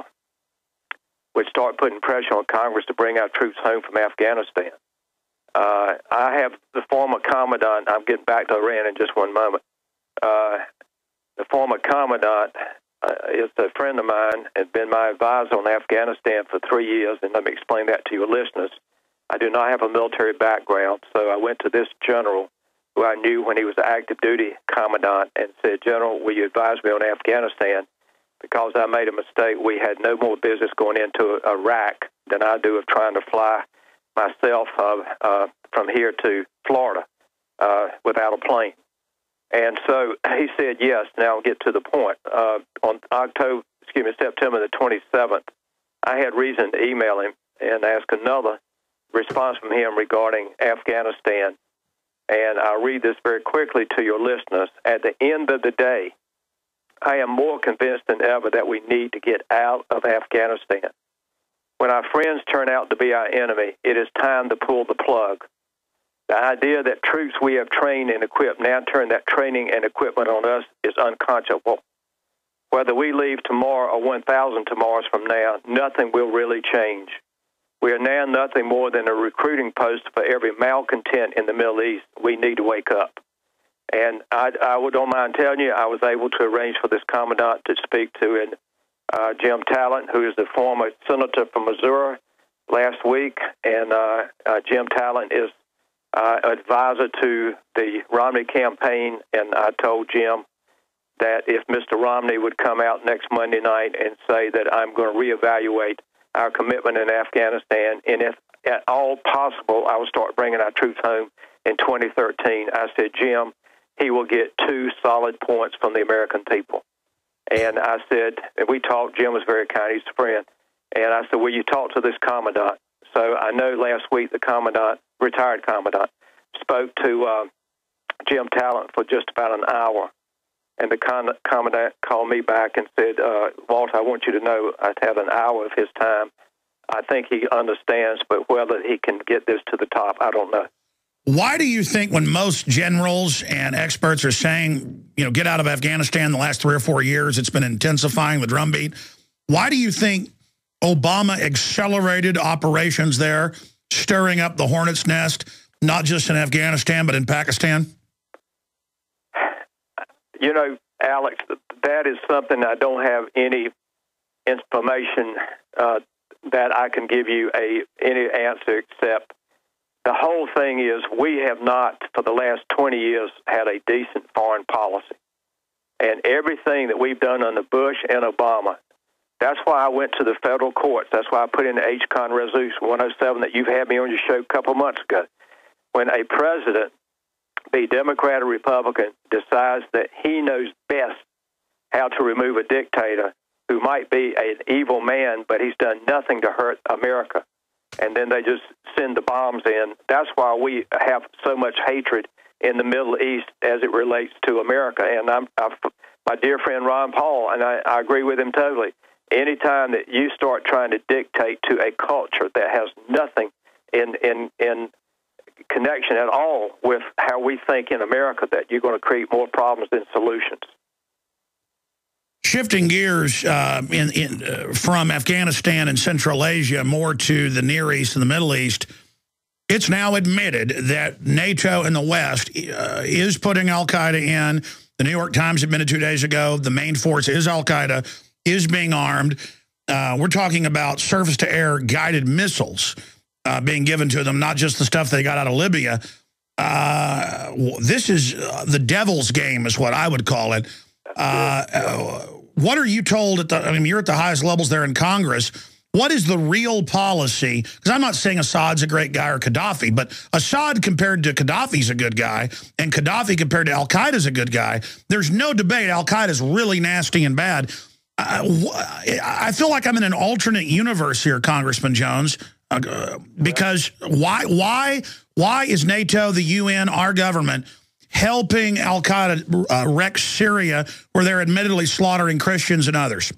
would start putting pressure on Congress to bring our troops home from Afghanistan. Uh, I have the former commandant, I'm getting back to Iran in just one moment. Uh, the former commandant uh, is a friend of mine and been my advisor on Afghanistan for three years, and let me explain that to your listeners. I do not have a military background, so I went to this general who I knew when he was an active duty commandant and said, General, will you advise me on Afghanistan? Because I made a mistake. We had no more business going into Iraq than I do of trying to fly myself uh, uh, from here to Florida uh, without a plane. And so he said yes. Now I'll get to the point. Uh, on October, excuse me, September the twenty-seventh, I had reason to email him and ask another response from him regarding Afghanistan. And I'll read this very quickly to your listeners. At the end of the day, I am more convinced than ever that we need to get out of Afghanistan. When our friends turn out to be our enemy, it is time to pull the plug. The idea that troops we have trained and equipped now turn that training and equipment on us is unconscionable. Whether we leave tomorrow or one thousand tomorrows from now, nothing will really change. We are now nothing more than a recruiting post for every malcontent in the Middle East. We need to wake up. And I, I don't mind telling you, I was able to arrange for this commandant to speak to and, uh, Jim Talent, who is the former senator from Missouri, last week. And uh, uh, Jim Talent is uh, advisor to the Romney campaign. And I told Jim that if Mister Romney would come out next Monday night and say that I'm going to reevaluate our commitment in Afghanistan, and if at all possible, I will start bringing our troops home in twenty thirteen. I said, Jim, he will get two solid points from the American people. And I said, and we talked, Jim was very kind, he's a friend, and I said, will you talk to this commandant? So I know last week the commandant, retired commandant, spoke to uh, Jim Talent for just about an hour. And the commandant called me back and said, uh, Walt, I want you to know I've had an hour of his time. I think he understands, but whether he can get this to the top, I don't know. Why do you think when most generals and experts are saying, you know, get out of Afghanistan the last three or four years, it's been intensifying the drumbeat, why do you think Obama accelerated operations there, stirring up the hornet's nest, not just in Afghanistan, but in Pakistan? You know, Alex, that is something I don't have any information uh, that I can give you a any answer except the whole thing is we have not, for the last twenty years, had a decent foreign policy. And everything that we've done under Bush and Obama, that's why I went to the federal courts. That's why I put in the H CON Resolution one oh seven that you've had me on your show a couple of months ago. When a president, be Democrat or Republican, decides that he knows best how to remove a dictator who might be an evil man, but he's done nothing to hurt America, and then they just send the bombs in. That's why we have so much hatred in the Middle East as it relates to America. And I'm, I've, my dear friend Ron Paul, and I, I agree with him totally, anytime that you start trying to dictate to a culture that has nothing in in in connection at all with how we think in America, that you're going to create more problems than solutions. Shifting gears uh, in, in, uh, from Afghanistan and Central Asia more to the Near East and the Middle East, it's now admitted that NATO and the West uh, is putting al-Qaeda in. The New York Times admitted two days ago the main force is al-Qaeda, is being armed. Uh, we're talking about surface-to-air guided missiles uh, being given to them, not just the stuff they got out of Libya. Uh, this is uh, the devil's game is what I would call it. Uh, uh, what are you told at the, I mean, you're at the highest levels there in Congress. What is the real policy? Because I'm not saying Assad's a great guy or Gaddafi, but Assad compared to Gaddafi's a good guy, and Gaddafi compared to al-Qaeda's a good guy. There's no debate. Al-Qaeda's really nasty and bad. I, I feel like I'm in an alternate universe here, Congressman Jones, uh, because why, why, Why is NATO, the U N, our government helping al-Qaeda uh, wreck Syria, where they're admittedly slaughtering Christians and others?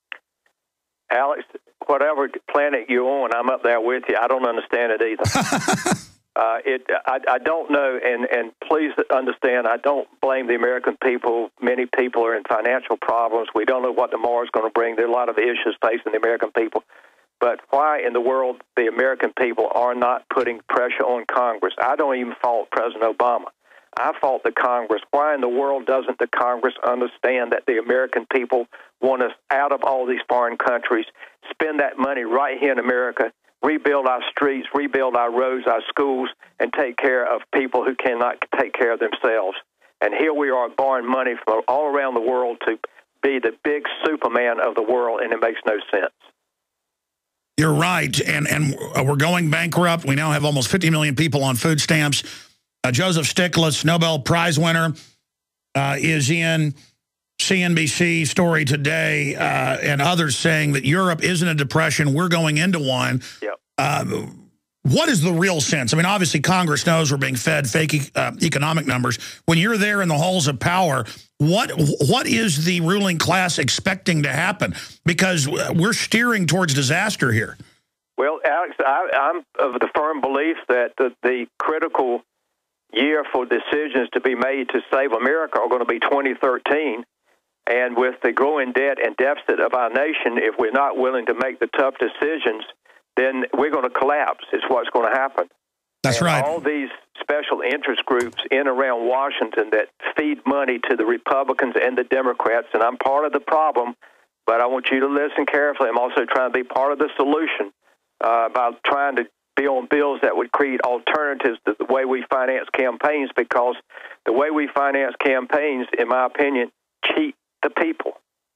Alex, whatever planet you're on, I'm up there with you. I don't understand it either. uh, it, I, I don't know, and, and please understand, I don't blame the American people. Many people are in financial problems. We don't know what tomorrow is going to bring. There are a lot of issues facing the American people. But why in the world the American people are not putting pressure on Congress? I don't even fault President Obama. I fault the Congress. Why in the world doesn't the Congress understand that the American people want us out of all these foreign countries, spend that money right here in America, rebuild our streets, rebuild our roads, our schools, and take care of people who cannot take care of themselves? And here we are borrowing money from all around the world to be the big Superman of the world, and it makes no sense. You're right, and, and we're going bankrupt. We now have almost fifty million people on food stamps. Uh, Joseph Stiglitz, Nobel Prize winner, uh, is in C N B C story today, uh, and others saying that Europe is in a depression. We're going into one. Yep. Uh, what is the real sense? I mean, obviously, Congress knows we're being fed fake e uh, economic numbers. When you're there in the halls of power, what what is the ruling class expecting to happen? Because we're steering towards disaster here. Well, Alex, I, I'm of the firm belief that the, the critical year for decisions to be made to save America are going to be twenty thirteen. And with the growing debt and deficit of our nation, if we're not willing to make the tough decisions, then we're going to collapse, is what's going to happen. That's and right. All these special interest groups in and around Washington that feed money to the Republicans and the Democrats, and I'm part of the problem, but I want you to listen carefully. I'm also trying to be part of the solution uh, by trying to be on bills that would create alternatives to the way we finance campaigns, because the way we finance campaigns, in my opinion, cheat the people.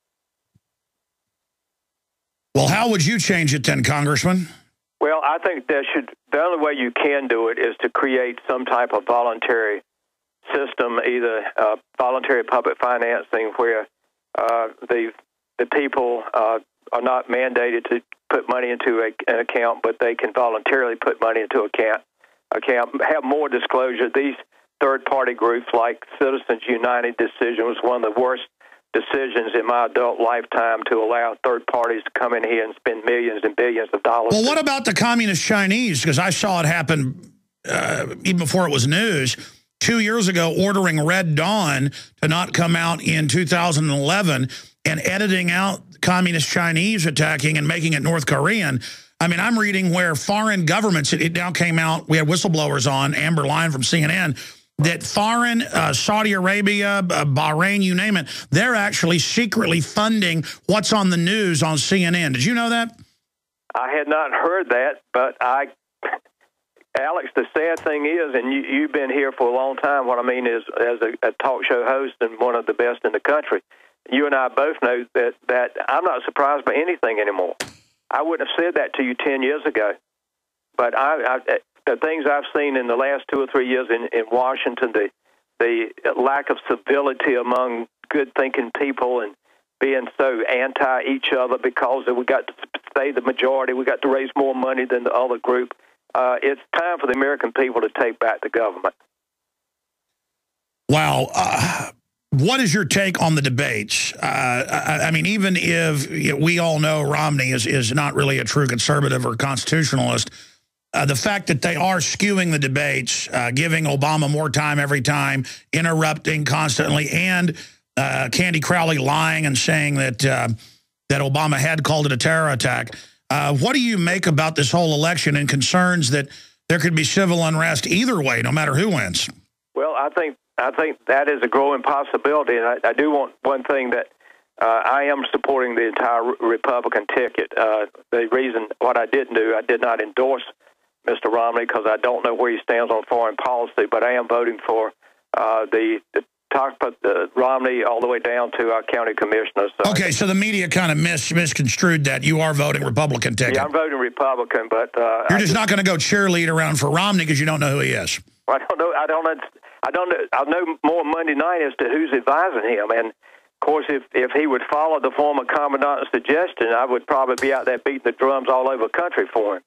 Well, how would you change it then, Congressman? Well, I think there should, the only way you can do it is to create some type of voluntary system, either uh, voluntary public financing, where uh, the the people uh, are not mandated to put money into a, an account, but they can voluntarily put money into account. Account have more disclosure. These third-party groups like Citizens United decision was one of the worst decisions in my adult lifetime, to allow third parties to come in here and spend millions and billions of dollars. Well, what about the communist Chinese? Because I saw it happen uh, even before it was news. Two years ago, ordering Red Dawn to not come out in two thousand eleven and editing out communist Chinese attacking and making it North Korean. I mean, I'm reading where foreign governments, it, it now came out, we had whistleblowers on, Amber Lyon from C N N, that foreign, uh, Saudi Arabia, uh, Bahrain, you name it, they're actually secretly funding what's on the news on C N N. Did you know that? I had not heard that, but I, Alex, the sad thing is, and you, you've been here for a long time, what I mean is, as a, a talk show host and one of the best in the country, you and I both know that, that I'm not surprised by anything anymore. I wouldn't have said that to you ten years ago, but I... I the things I've seen in the last two or three years in, in Washington, the the lack of civility among good-thinking people and being so anti each other because we got to stay the majority, we got to raise more money than the other group. Uh, it's time for the American people to take back the government. Wow. Uh, what is your take on the debates? Uh, I, I mean, even if you know, we all know Romney is, is not really a true conservative or constitutionalist, Uh, the fact that they are skewing the debates, uh, giving Obama more time every time, interrupting constantly, and uh, Candy Crowley lying and saying that uh, that Obama had called it a terror attack. Uh, what do you make about this whole election and concerns that there could be civil unrest either way, no matter who wins? Well, I think I think that is a growing possibility, and I, I do want one thing that uh, I am supporting the entire Republican ticket. Uh, the reason what I didn't do, I did not endorse Mister Romney, because I don't know where he stands on foreign policy, but I am voting for uh, the, the top of the Romney all the way down to our county commissioners. So okay, so the media kind of mis misconstrued that. You are voting Republican ticket. Yeah, I'm voting Republican, but uh, you're just, just not going to go cheerlead around for Romney because you don't know who he is. I don't know. I don't know. I don't know. I know more Monday night as to who's advising him, and of course, if if he would follow the former commandant's suggestion, I would probably be out there beating the drums all over the country for him.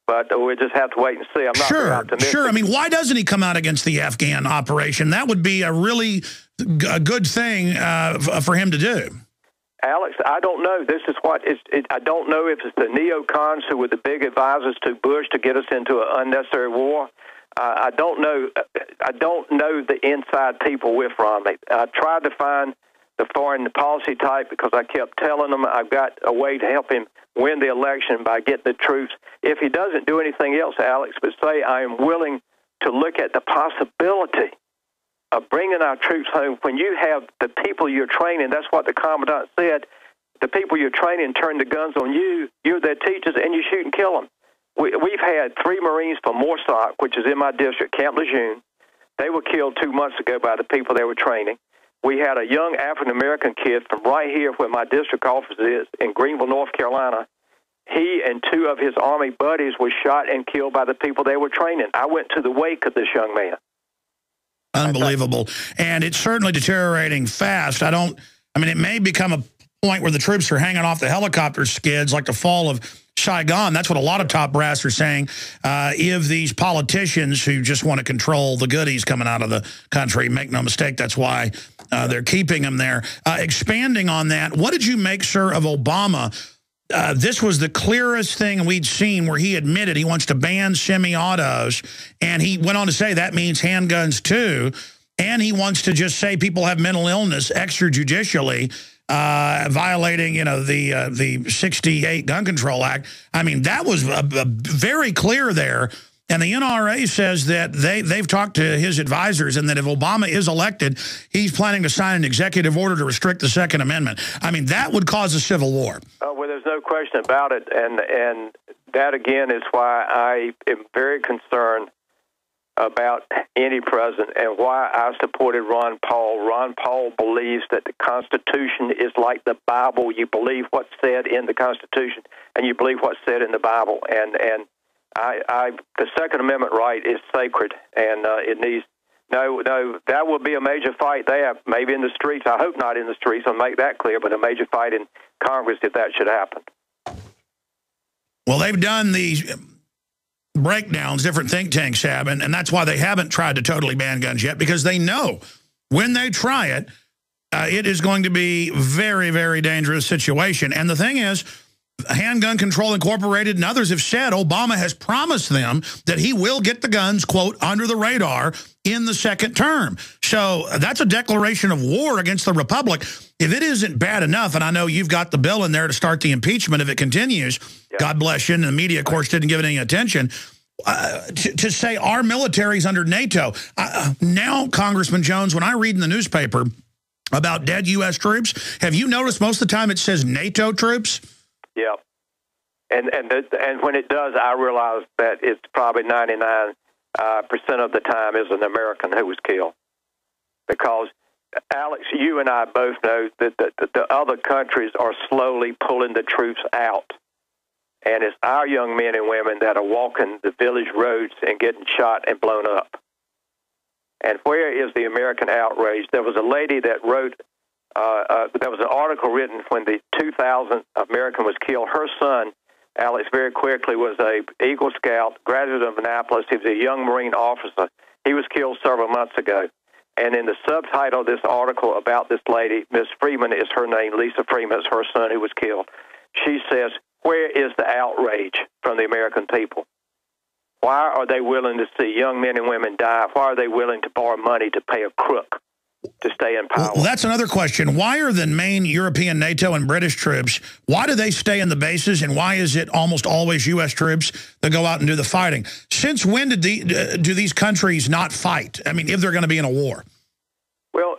But we'll just have to wait and see. I'm not very Sure, optimistic. sure. I mean, why doesn't he come out against the Afghan operation? That would be a really g a good thing uh, for him to do. Alex, I don't know. This is what it's, it, I don't know if it's the neocons who were the big advisors to Bush to get us into an unnecessary war. Uh, I don't know. I don't know the inside people with Romney. I tried to find the foreign policy type because I kept telling them I've got a way to help him win the election by getting the troops. If he doesn't do anything else, Alex, but say I am willing to look at the possibility of bringing our troops home. When you have the people you're training, that's what the commandant said, the people you're training turn the guns on you, you're their teachers, and you shoot and kill them. We, we've had three Marines from Morsock, which is in my district, Camp Lejeune. They were killed two months ago by the people they were training. We had a young African-American kid from right here where my district office is in Greenville, North Carolina. He and two of his Army buddies were shot and killed by the people they were training. I went to the wake of this young man. Unbelievable. And it's certainly deteriorating fast. I don't, I mean, it may become a point where the troops are hanging off the helicopter skids like the fall of Saigon. That's what a lot of top brass are saying. Uh, if these politicians who just want to control the goodies coming out of the country, make no mistake, that's why uh, they're keeping them there. Uh, expanding on that, what did you make, sir, of Obama? Uh, this was the clearest thing we'd seen where he admitted he wants to ban semi-autos, and he went on to say that means handguns too, and he wants to just say people have mental illness extrajudicially, uh, violating, you know, the uh, the sixty-eight Gun Control Act. I mean, that was a, a very clear there. And the N R A says that they, they've talked to his advisors and that if Obama is elected, he's planning to sign an executive order to restrict the Second Amendment. I mean, that would cause a civil war. Oh, well, there's no question about it. And, and that, again, is why I am very concerned about any president and why I supported Ron Paul. Ron Paul believes that the Constitution is like the Bible. You believe what's said in the Constitution, and you believe what's said in the Bible. And, and I, I, the Second Amendment right is sacred, and uh, it needs no, no. That will be a major fight there, maybe in the streets. I hope not in the streets. I'll make that clear, but a major fight in Congress if that should happen. Well, they've done these breakdowns, different think tanks have, and, and that's why they haven't tried to totally ban guns yet, because they know when they try it, uh, it is going to be very, very dangerous situation. And the thing is, Handgun Control Incorporated and others have said Obama has promised them that he will get the guns, quote, under the radar in the second term. So that's a declaration of war against the Republic. If it isn't bad enough, and I know you've got the bill in there to start the impeachment if it continues, yeah. God bless you, and the media, of course, didn't give it any attention, uh, to, to say our military's under NATO. Uh, now, Congressman Jones, when I read in the newspaper about dead U S troops, have you noticed most of the time it says NATO troops? Yeah, and and and when it does, I realize that it's probably ninety-nine percent of the time is an American who was killed. Because, Alex, you and I both know that the, the, the other countries are slowly pulling the troops out. And it's our young men and women that are walking the village roads and getting shot and blown up. And where is the American outrage? There was a lady that wrote Uh, uh, there was an article written when the two thousand American was killed. Her son, Alex, very quickly was a Eagle Scout, graduate of Annapolis. He was a young Marine officer. He was killed several months ago. And in the subtitle of this article about this lady, Miss Freeman is her name, Lisa Freeman is her son who was killed. She says, where is the outrage from the American people? Why are they willing to see young men and women die? Why are they willing to borrow money to pay a crook to stay in power? Well, that's another question. Why are the main European, NATO, and British troops, why do they stay in the bases, and why is it almost always U S troops that go out and do the fighting? Since when did the, uh, do these countries not fight? I mean, if they're going to be in a war. Well,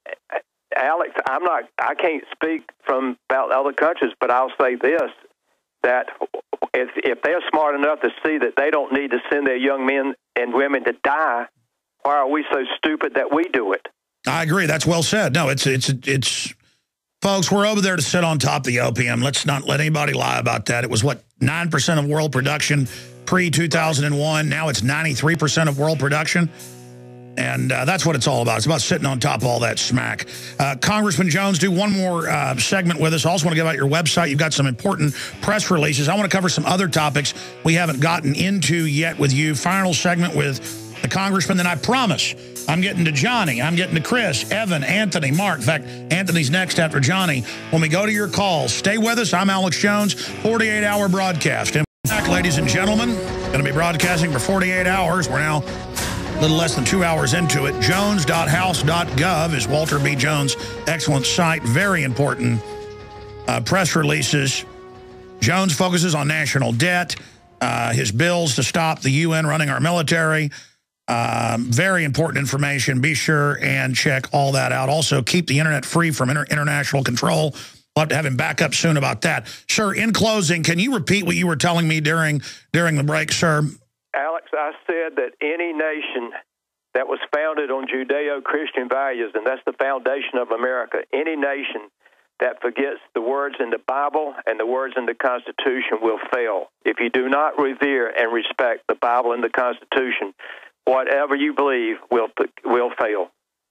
Alex, I'm not, I can't speak from about other countries, but I'll say this, that if, if they're smart enough to see that they don't need to send their young men and women to die, why are we so stupid that we do it? I agree. That's well said. No, it's, it's, it's, folks, we're over there to sit on top of the opium. Let's not let anybody lie about that. It was, what, nine percent of world production pre two thousand one. Now it's ninety-three percent of world production. And uh, that's what it's all about. It's about sitting on top of all that smack. Uh, Congressman Jones, do one more uh, segment with us. I also want to give out your website. You've got some important press releases. I want to cover some other topics we haven't gotten into yet with you. Final segment with the Congressman. Then I promise I'm getting to Johnny. I'm getting to Chris, Evan, Anthony, Mark. In fact, Anthony's next after Johnny. When we go to your calls, stay with us. I'm Alex Jones, forty-eight hour broadcast. And back, ladies and gentlemen, going to be broadcasting for forty-eight hours. We're now a little less than two hours into it. jones dot house dot gov is Walter B. Jones' excellent site. Very important uh, press releases. Jones focuses on national debt, uh, his bills to stop the U N running our military. Um, very important information. Be sure and check all that out. Also, keep the internet free from inter international control. We'll have to have him back up soon about that. Sir, in closing, can you repeat what you were telling me during during the break, sir? Alex, I said that any nation that was founded on Judeo-Christian values, and that's the foundation of America, any nation that forgets the words in the Bible and the words in the Constitution will fail. If you do not revere and respect the Bible and the Constitution, whatever you believe will will fail.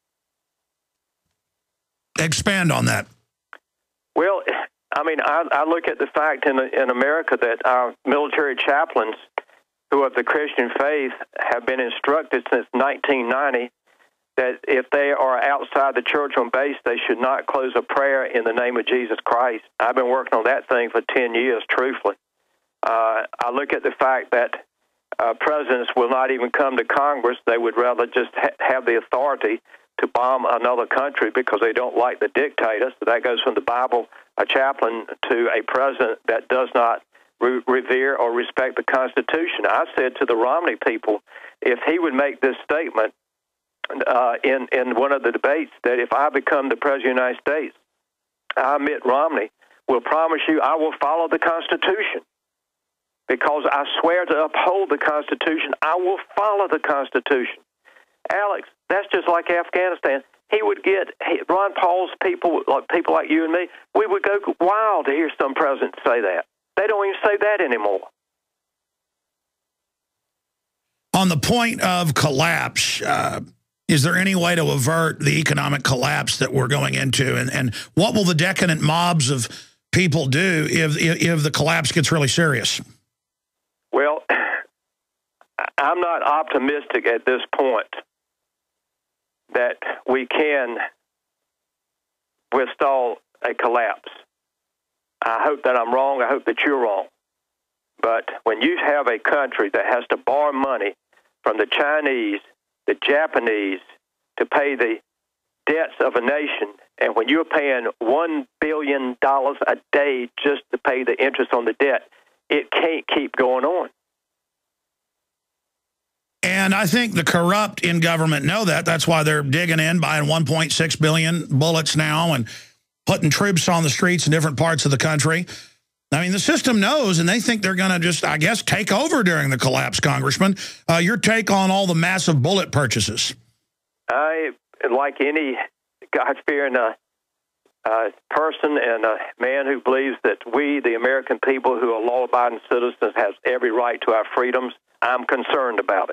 Expand on that. Well, I mean, I, I look at the fact in in America that our military chaplains who of the Christian faith have been instructed since nineteen ninety that if they are outside the church on base, they should not close a prayer in the name of Jesus Christ. I've been working on that thing for ten years, truthfully. Uh, I look at the fact that uh, presidents will not even come to Congress. They would rather just ha have the authority to bomb another country because they don't like the dictator. So that goes from the Bible, a chaplain, to a president that does not re revere or respect the Constitution. I said to the Romney people, if he would make this statement uh, in, in one of the debates, that if I become the President of the United States, I, Mitt Romney, will promise you I will follow the Constitution. Because I swear to uphold the Constitution, I will follow the Constitution. Alex, that's just like Afghanistan. He would get he, Ron Paul's people, like people like you and me, we would go wild to hear some president say that. They don't even say that anymore. On the point of collapse, uh, is there any way to avert the economic collapse that we're going into? And, and what will the decadent mobs of people do if, if, if the collapse gets really serious? Well, I'm not optimistic at this point that we can withstand a collapse. I hope that I'm wrong. I hope that you're wrong. But when you have a country that has to borrow money from the Chinese, the Japanese, to pay the debts of a nation, and when you're paying one billion dollars a day just to pay the interest on the debt, it can't keep going on. And I think the corrupt in government know that. That's why they're digging in, buying one point six billion bullets now and putting troops on the streets in different parts of the country. I mean, the system knows, and they think they're going to just, I guess, take over during the collapse, Congressman. Uh, your take on all the massive bullet purchases? I, like any God-fearing uh, uh, person and a man who believes that we, the American people who are law-abiding citizens, has every right to our freedoms, I'm concerned about it.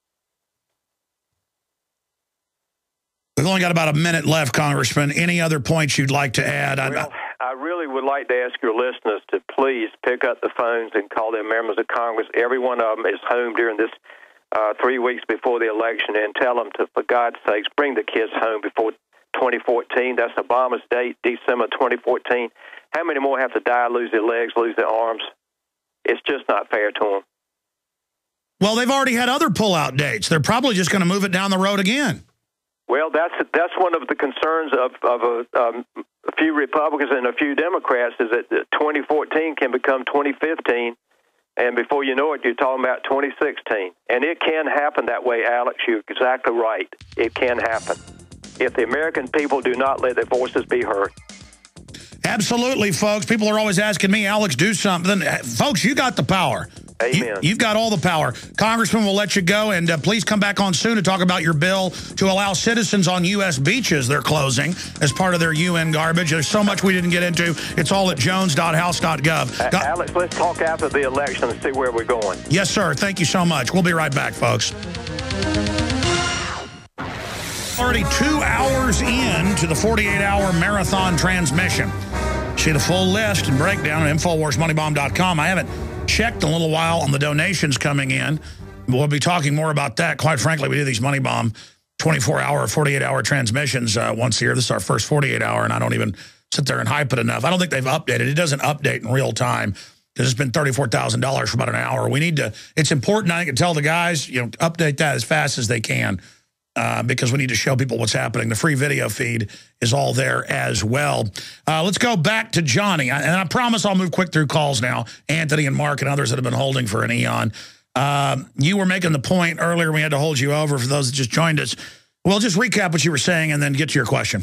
We've only got about a minute left, Congressman. Any other points you'd like to add? Well, I really would like to ask your listeners to please pick up the phones and call their members of Congress. Every one of them is home during this uh, three weeks before the election, and tell them to, for God's sakes, bring the kids home before twenty fourteen. That's Obama's date, December twenty fourteen. How many more have to die, lose their legs, lose their arms? It's just not fair to them. Well, they've already had other pullout dates. They're probably just going to move it down the road again. Well, that's that's one of the concerns of, of a, um, a few Republicans and a few Democrats is that twenty fourteen can become twenty fifteen, and before you know it, you're talking about twenty sixteen. And it can happen that way, Alex. You're exactly right. It can happen if the American people do not let their voices be heard. Absolutely, folks. People are always asking me, Alex, do something. Folks, you got the power. Amen. You, you've got all the power. Congressman, we'll let you go, and uh, please come back on soon to talk about your bill to allow citizens on U S beaches they're closing as part of their U N garbage. There's so much we didn't get into. It's all at jones dot house dot gov. Uh, Alex, let's talk after the election and see where we're going. Yes, sir. Thank you so much. We'll be right back, folks. Already two hours into the forty-eight hour marathon transmission. See the full list and breakdown at Infowars Money Bomb dot com. I haven't checked in a little while on the donations coming in. We'll be talking more about that. Quite frankly, we do these Money Bomb twenty-four hour, forty-eight hour transmissions uh, once a year. This is our first forty-eight hour, and I don't even sit there and hype it enough. I don't think they've updated. It doesn't update in real time because it's been thirty-four thousand dollars for about an hour. We need to, it's important, I can tell the guys, you know, update that as fast as they can uh, because we need to show people what's happening. The free video feed is all there as well. Uh, let's go back to Johnny. I, and I promise I'll move quick through calls now. Anthony and Mark and others that have been holding for an eon. Um, you were making the point earlier, we had to hold you over for those that just joined us. Well, just recap what you were saying and then get to your question.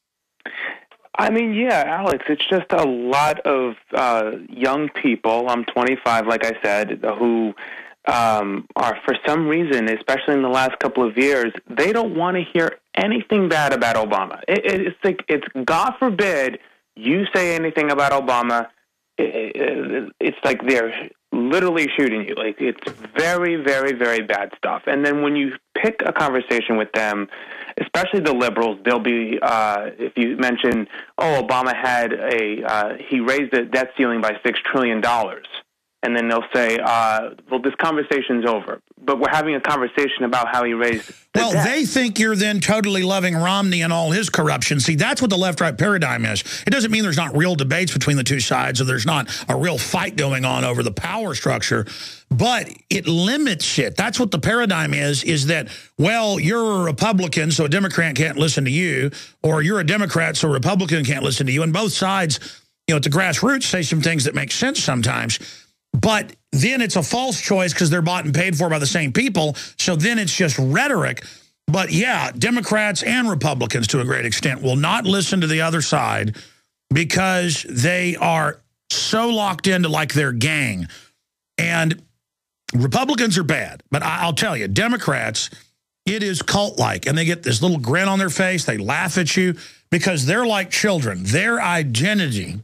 I mean, yeah, Alex, it's just a lot of uh, young people, I'm twenty-five, like I said, who um, are, for some reason, especially in the last couple of years, they don't want to hear anything bad about Obama. It, it, it's like, it's God forbid you say anything about Obama, it, it, it's like they're literally shooting you. Like, it's very, very, very bad stuff. And then when you pick a conversation with them, especially the liberals, they'll be, uh, if you mention, oh, Obama had a, uh, he raised the debt ceiling by six trillion dollars. And then they'll say, uh, well, this conversation's over. But we're having a conversation about how he raised the Well, debt. they think you're then totally loving Romney and all his corruption. See, that's what the left-right paradigm is. It doesn't mean there's not real debates between the two sides or there's not a real fight going on over the power structure, but it limits it. That's what the paradigm is, is that, well, you're a Republican, so a Democrat can't listen to you, or you're a Democrat, so a Republican can't listen to you. And both sides, you know, at the grassroots say some things that make sense sometimes. But then it's a false choice because they're bought and paid for by the same people. So then it's just rhetoric. But yeah, Democrats and Republicans to a great extent will not listen to the other side because they are so locked into like their gang. And Republicans are bad. But I'll tell you, Democrats, it is cult-like. And they get this little grin on their face. They laugh at you because they're like children. Their identity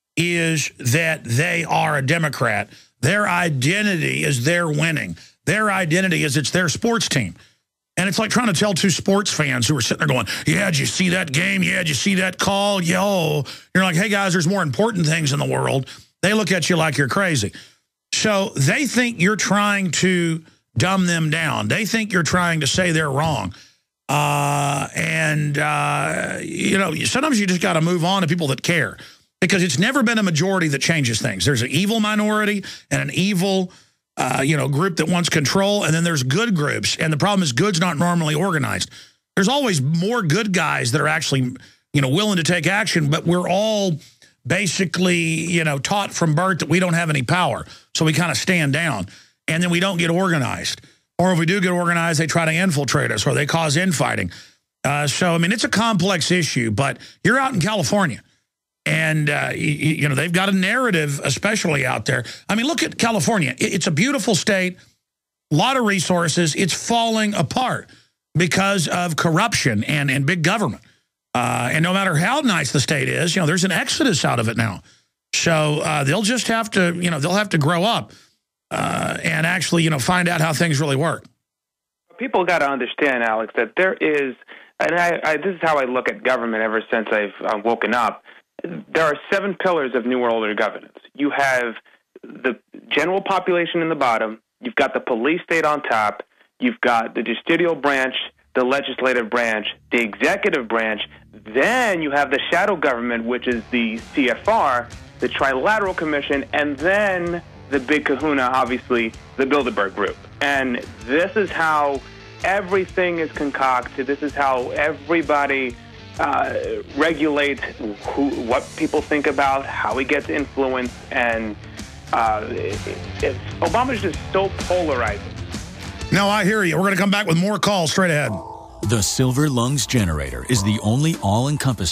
is that they are a Democrat. Their identity is they're winning. Their identity is it's their sports team. And it's like trying to tell two sports fans who are sitting there going, yeah, did you see that game? Yeah, did you see that call? Yo. You're like, hey, guys, there's more important things in the world. They look at you like you're crazy. So they think you're trying to dumb them down. They think you're trying to say they're wrong. Uh, and, uh, you know, sometimes you just got to move on to people that care. Because it's never been a majority that changes things. There's an evil minority and an evil, uh, you know, group that wants control, and then there's good groups. And the problem is good's not normally organized. There's always more good guys that are actually, you know, willing to take action, but we're all basically, you know, taught from birth that we don't have any power. So we kind of stand down, and then we don't get organized. Or if we do get organized, they try to infiltrate us or they cause infighting. Uh, so, I mean, it's a complex issue, but you're out in California. And, uh, you, you know, they've got a narrative, especially out there. I mean, look at California. It's a beautiful state, a lot of resources. It's falling apart because of corruption and, and big government. Uh, and no matter how nice the state is, you know, there's an exodus out of it now. So uh, they'll just have to, you know, they'll have to grow up uh, and actually, you know, find out how things really work. People got to understand, Alex, that there is, and I, I, this is how I look at government ever since I've uh, woken up. There are seven pillars of New World Order governance. You have the general population in the bottom. You've got the police state on top. You've got the justicial branch, the legislative branch, the executive branch. Then you have the shadow government, which is the C F R, the Trilateral Commission, and then the big kahuna, obviously, the Bilderberg Group. And this is how everything is concocted. This is how everybody Uh, regulate who, what people think about, how he gets influenced, and uh, it, it, Obama's just so polarizing. No, I hear you. We're going to come back with more calls straight ahead. The Silver Lungs Generator is the only all-encompassing.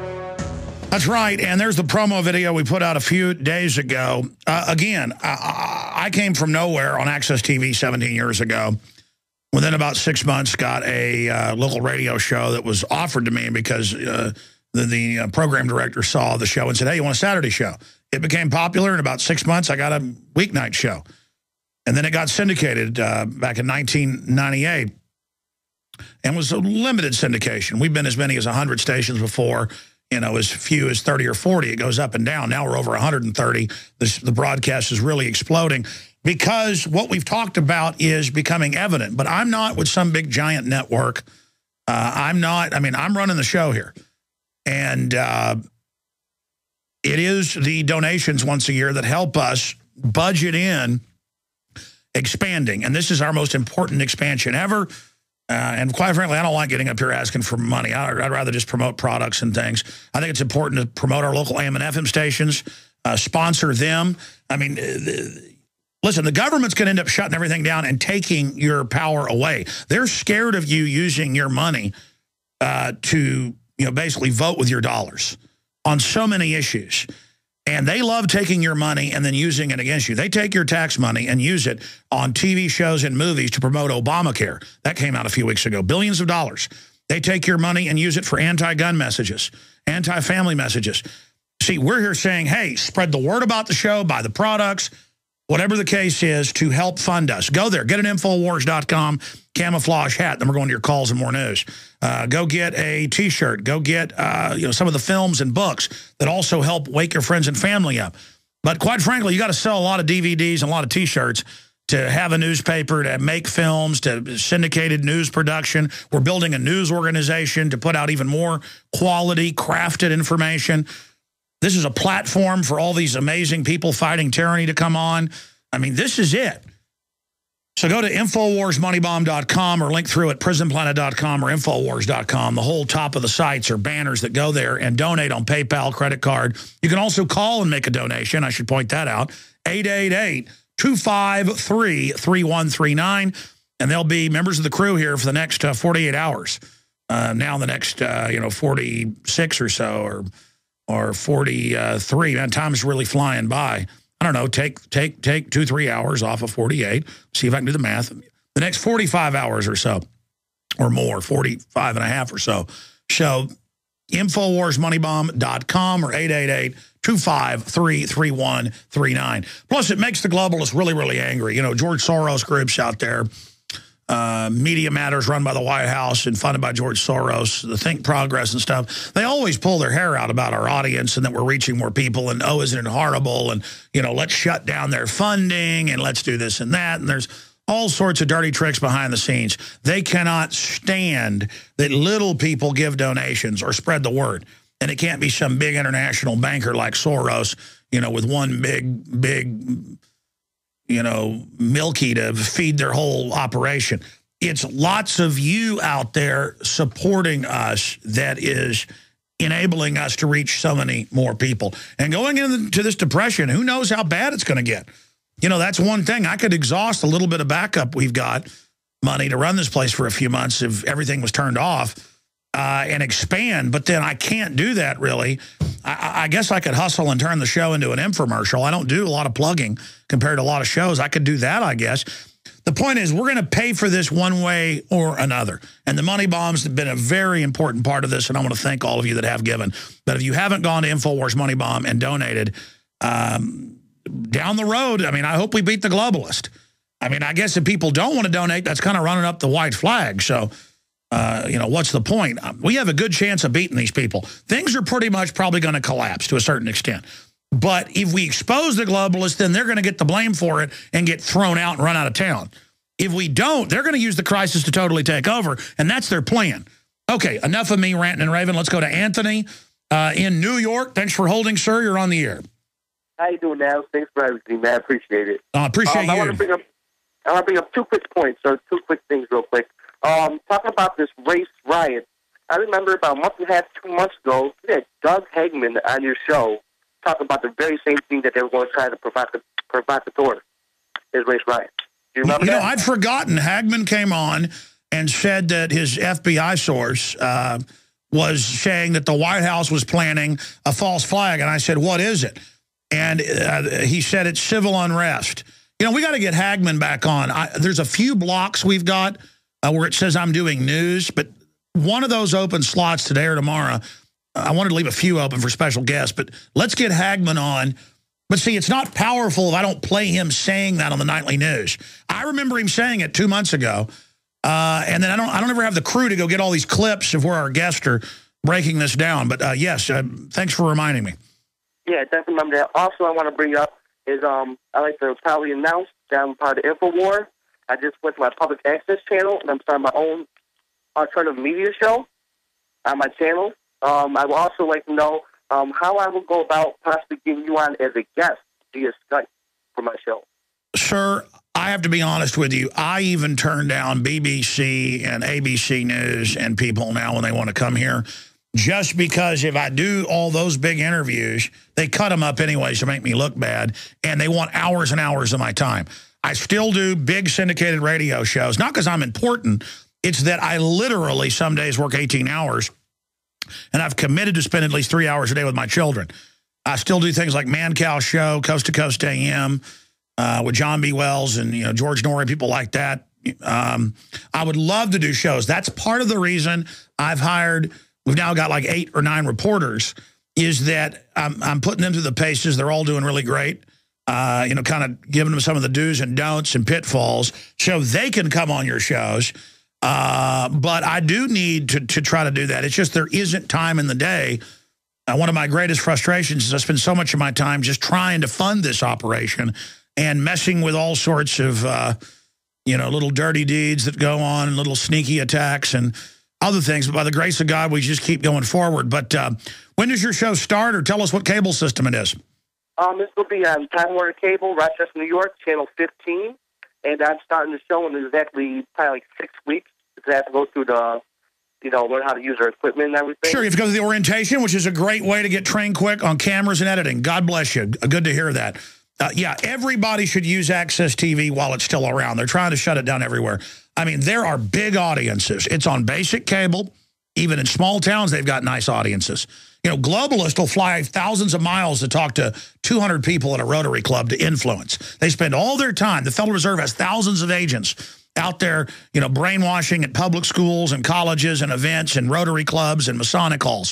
That's right, and there's the promo video we put out a few days ago. Uh, again, I, I came from nowhere on Access T V seventeen years ago. Within about six months, got a uh, local radio show that was offered to me because uh, the, the uh, program director saw the show and said, hey, you want a Saturday show? It became popular. In about six months, I got a weeknight show. And then it got syndicated uh, back in nineteen ninety-eight. and was a limited syndication. We've been as many as one hundred stations before, you know, as few as thirty or forty. It goes up and down. Now we're over one hundred thirty. This, the broadcast is really exploding because what we've talked about is becoming evident. But I'm not with some big giant network. Uh, I'm not, I mean, I'm running the show here. And uh, it is the donations once a year that help us budget in expanding. And this is our most important expansion ever. Uh, and quite frankly, I don't like getting up here asking for money. I, I'd rather just promote products and things. I think it's important to promote our local A M and F M stations, uh, sponsor them. I mean, uh, listen, the government's going to end up shutting everything down and taking your power away. They're scared of you using your money uh, to, you know, basically vote with your dollars on so many issues. And they love taking your money and then using it against you. They take your tax money and use it on T V shows and movies to promote Obamacare. That came out a few weeks ago. Billions of dollars. They take your money and use it for anti-gun messages, anti-family messages. See, we're here saying, hey, spread the word about the show, buy the products, whatever the case is, to help fund us. Go there. Get an Infowars dot com camouflage hat. Then we're going to your calls and more news. Uh, go get a T-shirt. Go get uh, you know, some of the films and books that also help wake your friends and family up. But quite frankly, you got to sell a lot of D V Ds and a lot of T-shirts to have a newspaper, to make films, to syndicated news production. We're building a news organization to put out even more quality, crafted information. This is a platform for all these amazing people fighting tyranny to come on. I mean, this is it. So go to Infowars Money Bomb dot com or link through at Prison Planet dot com or Infowars dot com. The whole top of the sites are banners that go there and donate on PayPal, credit card. You can also call and make a donation. I should point that out. eight eight eight, two five three, three one three nine. And there'll be members of the crew here for the next uh, forty-eight hours. Uh, now the next, uh, you know, forty-six or so, or or forty-three. Man, time's really flying by. I don't know, take take take two, three hours off of forty-eight. See if I can do the math. The next forty-five hours or so, or more, forty-five and a half or so. So Infowars Money Bomb dot com or eight eight eight, two five three, three one three nine. Plus, it makes the globalists really, really angry. You know, George Soros groups out there, Uh, Media Matters run by the White House and funded by George Soros, the Think Progress and stuff, they always pull their hair out about our audience and that we're reaching more people and, oh, isn't it horrible? And, you know, let's shut down their funding and let's do this and that. And there's all sorts of dirty tricks behind the scenes. They cannot stand that little people give donations or spread the word. And it can't be some big international banker like Soros, you know, with one big, big... you know, milky to feed their whole operation. It's lots of you out there supporting us that is enabling us to reach so many more people. And going into this depression, who knows how bad it's going to get? You know, that's one thing. I could exhaust a little bit of backup we've got, money to run this place for a few months if everything was turned off, uh, and expand. But then I can't do that, really. I, I guess I could hustle and turn the show into an infomercial. I don't do a lot of plugging compared to a lot of shows. I could do that, I guess. The point is, we're going to pay for this one way or another. And the money bombs have been a very important part of this, and I want to thank all of you that have given. But if you haven't gone to Infowars Money Bomb and donated, um, down the road, I mean, I hope we beat the globalist. I mean, I guess if people don't want to donate, that's kind of running up the white flag. So... Uh, you know, what's the point? We have a good chance of beating these people. Things are pretty much probably going to collapse to a certain extent. But if we expose the globalists, then they're going to get the blame for it and get thrown out and run out of town. If we don't, they're going to use the crisis to totally take over, and that's their plan. Okay, enough of me ranting and raving. Let's go to Anthony uh, in New York. Thanks for holding, sir. You're on the air. How you doing, now? Thanks for everything, man. I appreciate it. I uh, appreciate um, I you. Want to bring up, I want to bring up two quick points, so two quick things real quick. Um, talking about this race riot, I remember about a month and a half, two months ago, you had Doug Hagman on your show talking about the very same thing that they were going to try to provocateur, provocateur is race riot. Do you remember you that? know, I'd forgotten. Hagman came on and said that his F B I source uh, was saying that the White House was planning a false flag. And I said, what is it? And uh, he said it's civil unrest. You know, we got to get Hagman back on. I, there's a few blocks we've got Uh, where it says I'm doing news, but one of those open slots today or tomorrow, I wanted to leave a few open for special guests, but let's get Hagman on. But see, it's not powerful if I don't play him saying that on the nightly news. I remember him saying it two months ago, Uh, and then I don't I don't ever have the crew to go get all these clips of where our guests are breaking this down. But, uh, yes, uh, thanks for reminding me. Yeah, definitely remember that. Also, I want to bring up is um I like to proudly announce that I'm part of InfoWar. I just went to my public access channel, and I'm starting my own alternative media show on my channel. Um, I would also like to know um, how I will go about possibly getting you on as a guest via Skype for my show. Sir, I have to be honest with you. I even turn down B B C and A B C News and people now when they want to come here, just because if I do all those big interviews, they cut them up anyways to make me look bad, and they want hours and hours of my time. I still do big syndicated radio shows, not because I'm important. It's that I literally some days work eighteen hours, and I've committed to spend at least three hours a day with my children. I still do things like Man Cow Show, Coast to Coast A M, uh, with John B. Wells and you know George Norrie, people like that. Um, I would love to do shows. That's part of the reason I've hired, we've now got like eight or nine reporters, is that I'm, I'm putting them through the paces. They're all doing really great. Uh, you know, kind of giving them some of the do's and don'ts and pitfalls so they can come on your shows. Uh, but I do need to, to try to do that. It's just there isn't time in the day. Uh, one of my greatest frustrations is I spend so much of my time just trying to fund this operation and messing with all sorts of, uh, you know, little dirty deeds that go on and little sneaky attacks and other things. But by the grace of God, we just keep going forward. But uh, when does your show start, or tell us what cable system it is? Um, this will be on Time Warner Cable, Rochester, New York, channel fifteen, and I'm starting the show in exactly probably like six weeks because I have to go through the, you know, learn how to use our equipment and everything. Sure, you have to go through the orientation, which is a great way to get trained quick on cameras and editing. God bless you. Good to hear that. Uh, yeah, everybody should use Access T V while it's still around. They're trying to shut it down everywhere. I mean, there are big audiences. It's on basic cable. Even in small towns, they've got nice audiences. You know, globalists will fly thousands of miles to talk to two hundred people at a Rotary Club to influence. They spend all their time. The Federal Reserve has thousands of agents out there, you know, brainwashing at public schools and colleges and events and Rotary Clubs and Masonic halls.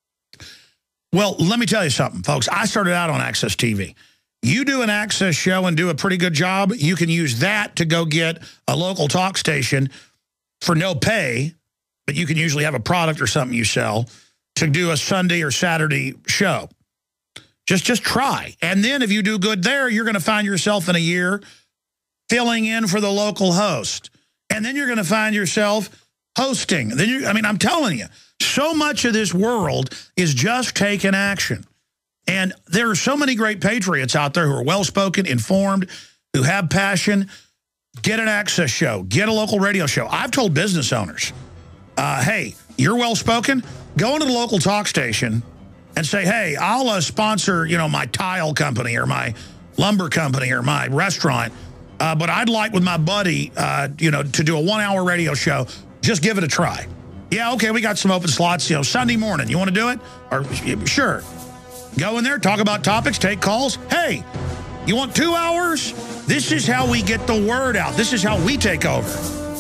Well, let me tell you something, folks. I started out on Access T V. You do an Access show and do a pretty good job, you can use that to go get a local talk station for no pay, but you can usually have a product or something you sell to do a Sunday or Saturday show. Just just try. And then if you do good there, you're going to find yourself in a year filling in for the local host. And then you're going to find yourself hosting. Then you, I mean, I'm telling you, so much of this world is just taking action. And there are so many great patriots out there who are well-spoken, informed, who have passion. Get an Access show. Get a local radio show. I've told business owners, uh, hey, you're well-spoken, go into the local talk station and say, hey, I'll uh, sponsor, you know, my tile company or my lumber company or my restaurant, uh, but I'd like with my buddy, uh, you know, to do a one-hour radio show. Just give it a try. Yeah, okay, we got some open slots, you know, Sunday morning. You want to do it? Or sure. Go in there, talk about topics, take calls. Hey, you want two hours? This is how we get the word out. This is how we take over.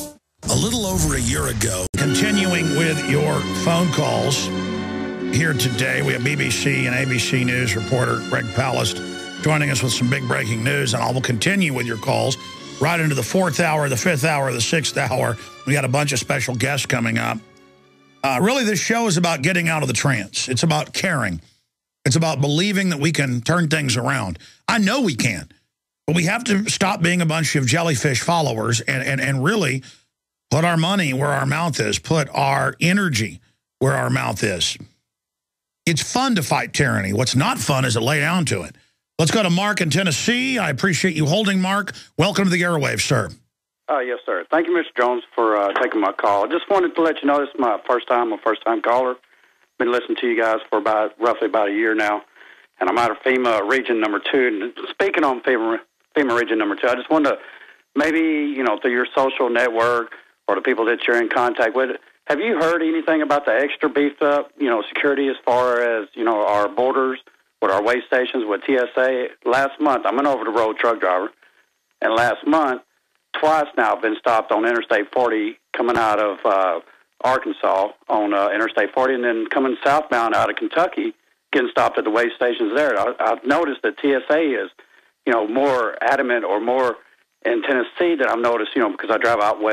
A little over a year ago, continuing with your phone calls here today, we have B B C and A B C News reporter Greg Palast joining us with some big breaking news, and I will continue with your calls right into the fourth hour, the fifth hour, the sixth hour. We got a bunch of special guests coming up. Uh, really, this show is about getting out of the trance. It's about caring. It's about believing that we can turn things around. I know we can, but we have to stop being a bunch of jellyfish followers and, and, and really put our money where our mouth is, put our energy where our mouth is. It's fun to fight tyranny. What's not fun is to lay down to it. Let's go to Mark in Tennessee. I appreciate you holding, Mark. Welcome to the airwaves, sir. Uh, yes, sir. Thank you, Mister Jones, for uh, taking my call. I just wanted to let you know this is my first time, a first-time caller. Been listening to you guys for about roughly about a year now, and I'm out of FEMA region number two. And speaking on FEMA, FEMA region number two, I just wanted to maybe, you know, through your social network or the people that you're in contact with, have you heard anything about the extra beefed up, you know, security as far as, you know, our borders with our weigh stations with T S A? Last month, I'm an over-the-road truck driver, and last month, twice now I've been stopped on Interstate forty coming out of uh, Arkansas on uh, Interstate forty, and then coming southbound out of Kentucky, getting stopped at the weigh stations there. I, I've noticed that T S A is, you know, more adamant or more in Tennessee than I've noticed, you know, because I drive out west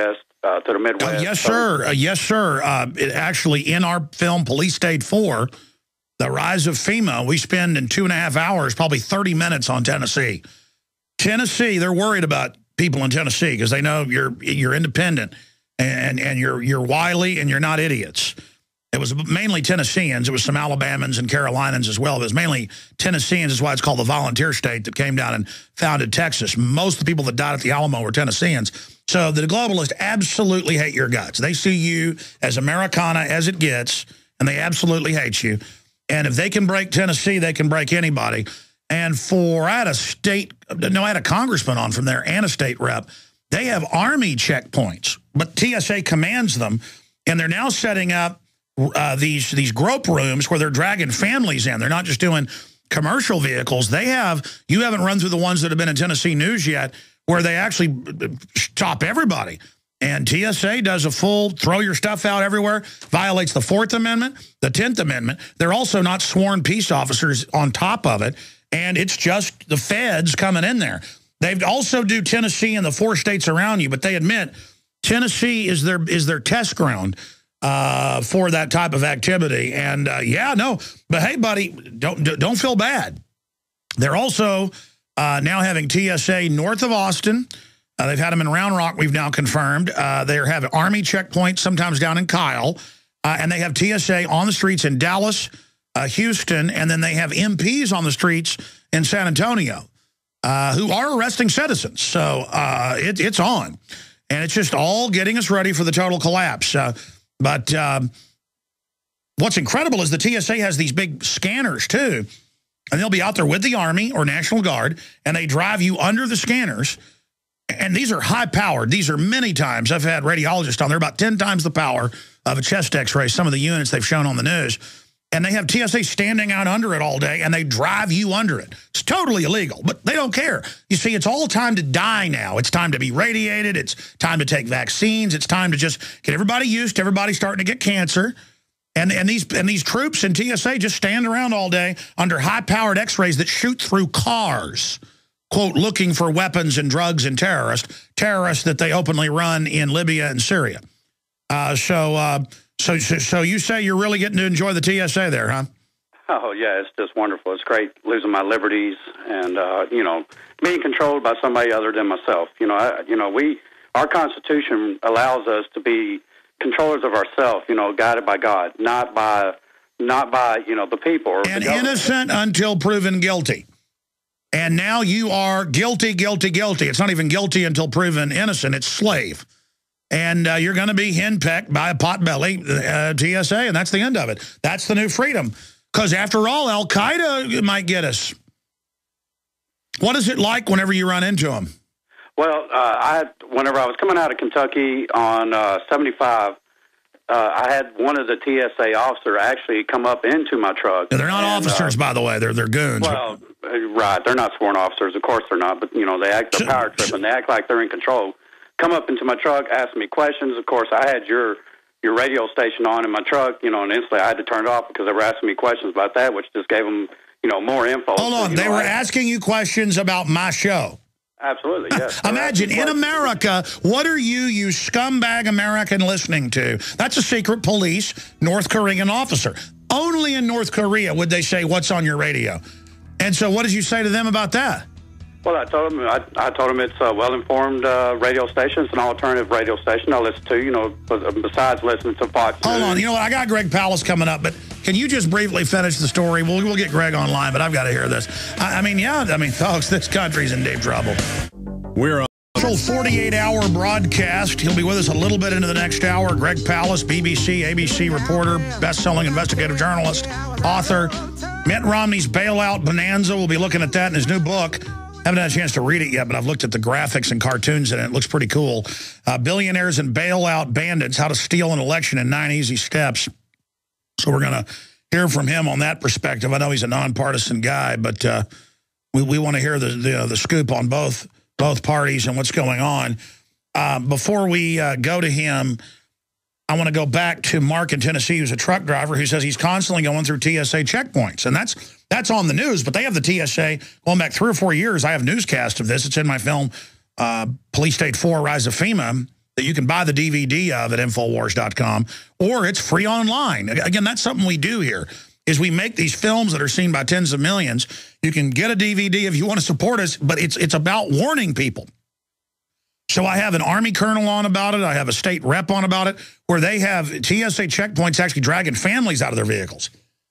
uh, to the Midwest. Oh, yes, sir. Uh, yes, sir. Uh, it actually, in our film, Police State four, The Rise of FEMA, we spend in two and a half hours, probably thirty minutes on Tennessee. Tennessee, they're worried about people in Tennessee because they know you're you're independent and, and you're, you're wily and you're not idiots. It was mainly Tennesseans. It was some Alabamans and Carolinians as well. It was mainly Tennesseans. Is why it's called the volunteer state that came down and founded Texas. Most of the people that died at the Alamo were Tennesseans. So the globalists absolutely hate your guts. They see you as Americana as it gets, and they absolutely hate you. And if they can break Tennessee, they can break anybody. And for, I had a state, no, I had a congressman on from there and a state rep. They have Army checkpoints, but T S A commands them, and they're now setting up Uh, these these grope rooms where they're dragging families in. They're not just doing commercial vehicles. They have, you haven't run through the ones that have been in Tennessee news yet, where they actually stop everybody. And T S A does a full throw your stuff out everywhere, violates the Fourth Amendment, the Tenth Amendment. They're also not sworn peace officers on top of it. And it's just the feds coming in there. They also do Tennessee and the four states around you, but they admit Tennessee is their is their test ground uh, for that type of activity. And uh, yeah, no, but hey, buddy, don't don't feel bad. They're also uh, now having T S A north of Austin. Uh, they've had them in Round Rock, we've now confirmed. Uh, they have Army checkpoints, sometimes down in Kyle. Uh, and they have T S A on the streets in Dallas, uh, Houston, and then they have M Ps on the streets in San Antonio uh, who are arresting citizens. So uh, it, it's on. And it's just all getting us ready for the total collapse. Uh, but um, what's incredible is the T S A has these big scanners, too. And they'll be out there with the Army or National Guard, and they drive you under the scanners. And these are high-powered. These are many times. I've had radiologists on there, about ten times the power of a chest X-ray, some of the units they've shown on the news. And they have T S A standing out under it all day, and they drive you under it. It's totally illegal, but they don't care. You see, it's all time to die now. It's time to be radiated. It's time to take vaccines. It's time to just get everybody used to everybody starting to get cancer. And, and, these, and these troops in T S A just stand around all day under high-powered X-rays that shoot through cars, quote, looking for weapons and drugs and terrorists, terrorists that they openly run in Libya and Syria. Uh, so, uh, so, so, so you say you're really getting to enjoy the T S A there, huh? Oh, yeah, it's just wonderful. It's great losing my liberties and, uh, you know, being controlled by somebody other than myself. You know, I, you know, we, our Constitution allows us to be controllers of ourselves, you know, guided by God, not by, not by, you know, the people. Or and the innocent until proven guilty. And now you are guilty, guilty, guilty. It's not even guilty until proven innocent. It's slave. And uh, you're going to be henpecked by a potbelly uh, T S A, and that's the end of it. That's the new freedom. Because after all, Al-Qaeda might get us. What is it like whenever you run into them? Well, uh, I had, whenever I was coming out of Kentucky on uh, seventy-five, uh, I had one of the T S A officers actually come up into my truck. They're not and, officers, uh, by the way. They're they're goons. Well, right. They're not sworn officers. Of course they're not. But, you know, they act they're power trip, and they act like they're in control. Come up into my truck, ask me questions. Of course, I had your your radio station on in my truck, you know, and instantly I had to turn it off because they were asking me questions about that, which just gave them, you know, more info. Hold on. So, they know, were I, asking you questions about my show. Absolutely, yes. Imagine, in America, what are you, you scumbag American, listening to? That's a secret police North Korean officer. Only in North Korea would they say, what's on your radio? And so what did you say to them about that? Well, I told them, I, I told them it's a well-informed uh, radio station. It's an alternative radio station I listen to, you know, besides listening to Fox News. Hold on. You know what? I got Greg Pallas coming up, but can you just briefly finish the story? We'll, we'll get Greg online, but I've got to hear this. I, I mean, yeah, I mean, folks, this country's in deep trouble. We're on forty-eight hour broadcast. He'll be with us a little bit into the next hour. Greg Pallas, B B C, A B C reporter, best-selling investigative journalist, author. Mitt Romney's bailout bonanza. We'll be looking at that in his new book. Haven't had a chance to read it yet, but I've looked at the graphics and cartoons in it. It looks pretty cool. Uh, Billionaires and Bailout Bandits, How to Steal an Election in Nine Easy Steps. So we're going to hear from him on that perspective. I know he's a nonpartisan guy, but uh, we, we want to hear the, the, uh, the scoop on both, both parties and what's going on. Uh, before we uh, go to him, I want to go back to Mark in Tennessee, who's a truck driver, who says he's constantly going through T S A checkpoints. And that's that's on the news, but they have the T S A going back three or four years. I have newscast of this. It's in my film, uh, Police State four, Rise of FEMA. that you can buy the D V D of at Infowars dot com, or it's free online. Again, that's something we do here, is we make these films that are seen by tens of millions. You can get a D V D if you want to support us, but it's it's about warning people. So I have an Army colonel on about it. I have a state rep on about it, where they have T S A checkpoints actually dragging families out of their vehicles.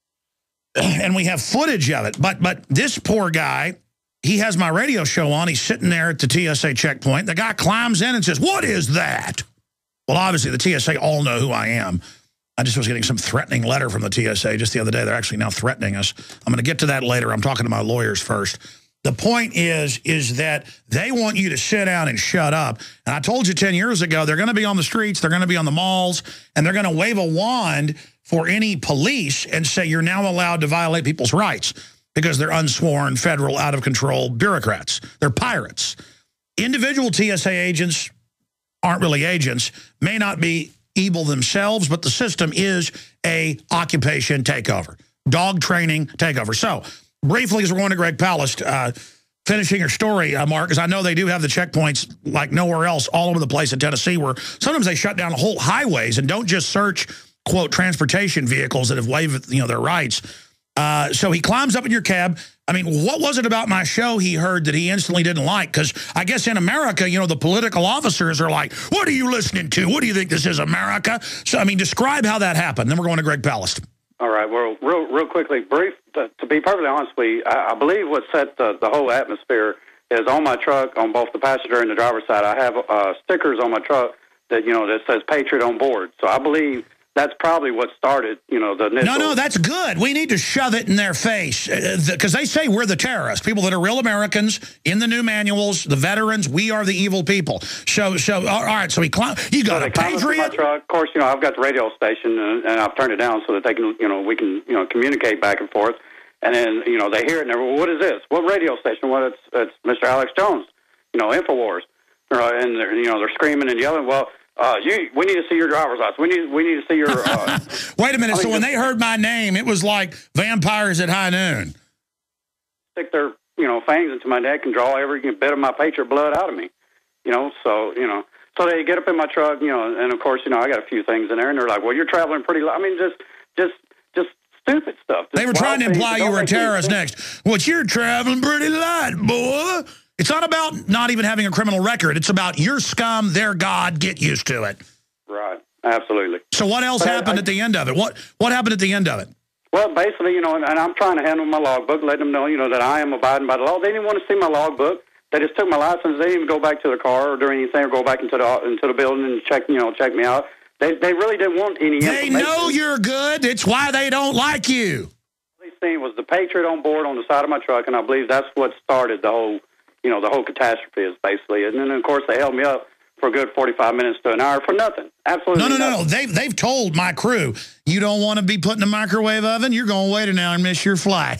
And we have footage of it. But but this poor guy, he has my radio show on. He's sitting there at the T S A checkpoint. The guy climbs in and says, "What is that?" Well, obviously, the T S A all know who I am. I just was getting some threatening letter from the T S A just the other day. They're actually now threatening us. I'm going to get to that later. I'm talking to my lawyers first. The point is, is that they want you to sit down and shut up. And I told you ten years ago, they're going to be on the streets, they're going to be on the malls, and they're going to wave a wand for any police and say you're now allowed to violate people's rights because they're unsworn, federal, out-of-control bureaucrats. They're pirates. Individual T S A agents aren't really agents, may not be evil themselves, but the system is a occupation takeover, dog training takeover. So, briefly, as we're going to Greg Palast, uh, finishing your story, uh, Mark, because I know they do have the checkpoints like nowhere else all over the place in Tennessee, where sometimes they shut down whole highways and don't just search, quote, transportation vehicles that have waived, you know, their rights. Uh, so he climbs up in your cab. I mean, what was it about my show he heard that he instantly didn't like? Because I guess in America, you know, the political officers are like, what are you listening to? What do you think this is, America? So, I mean, describe how that happened. Then we're going to Greg Palast. All right. Well, real, real quickly, brief. To, to be perfectly honest with you, I, I believe what set the, the whole atmosphere is on my truck, on both the passenger and the driver's side. I have uh, stickers on my truck that you know that says "Patriot on board." So I believe that's probably what started, you know, the initial... No, no, that's good. We need to shove it in their face because uh, they say we're the terrorists, people that are real Americans in the new manuals, the veterans. We are the evil people. So, so all right. So he climbed. You got so a Patriot. My truck. Of course, you know I've got the radio station and, and I've turned it down so that they can, you know, we can, you know, communicate back and forth. And then, you know, they hear it and they're, well, what is this? What radio station? Well, it's it's Mister Alex Jones, you know, Infowars, uh, and they're, you know they're screaming and yelling. Well. Uh, you, we need to see your driver's license. We need, we need to see your. Uh, Wait a minute. So when they heard my name, it was like vampires at high noon. Stick their, you know, fangs into my neck and draw every bit of my Patriot blood out of me. You know, so you know, so they get up in my truck, you know, and of course, you know, I got a few things in there, and they're like, "Well, you're traveling pretty light." I mean, just, just, just stupid stuff. Just they were trying to imply you were a terrorist next. Well, you're traveling pretty light, boy. It's not about not even having a criminal record. It's about your scum, their God, get used to it. Right. Absolutely. So what else but happened I, at the end of it? What what happened at the end of it? Well, basically, you know, and, and I'm trying to handle my logbook, let them know, you know, that I am abiding by the law. They didn't want to see my logbook. They just took my license. They didn't even go back to the car or do anything or go back into the into the building and check, you know, check me out. They they really didn't want any They know you're good. It's why they don't like you. What they seen was the Patriot on board on the side of my truck, and I believe that's what started the whole you know, the whole catastrophe is basically. And then, of course, they held me up for a good forty-five minutes to an hour for nothing. Absolutely No, no, nothing. no, no. They've, they've told my crew, you don't want to be put in a microwave oven, you're going to wait an hour and miss your flight.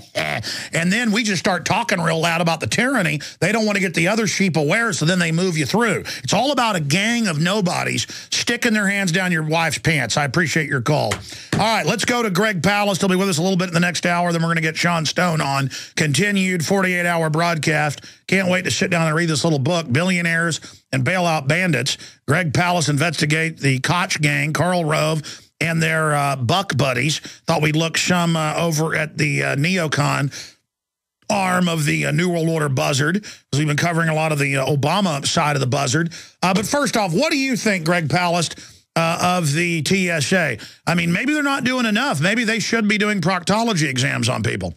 And then we just start talking real loud about the tyranny. They don't want to get the other sheep aware, so then they move you through. It's all about a gang of nobodies sticking their hands down your wife's pants. I appreciate your call. All right, let's go to Greg Palast. He'll be with us a little bit in the next hour. Then we're going to get Sean Stone on. Continued forty-eight hour broadcast. Can't wait to sit down and read this little book, Billionaires and Bailout Bandits. Greg Palast investigate the Koch gang, Karl Rove, and their uh, buck buddies. Thought we'd look some uh, over at the uh, neocon arm of the uh, New World Order buzzard, because we've been covering a lot of the uh, Obama side of the buzzard. Uh, but first off, what do you think, Greg Palast, uh, of the T S A? I mean, maybe they're not doing enough. Maybe they should be doing proctology exams on people.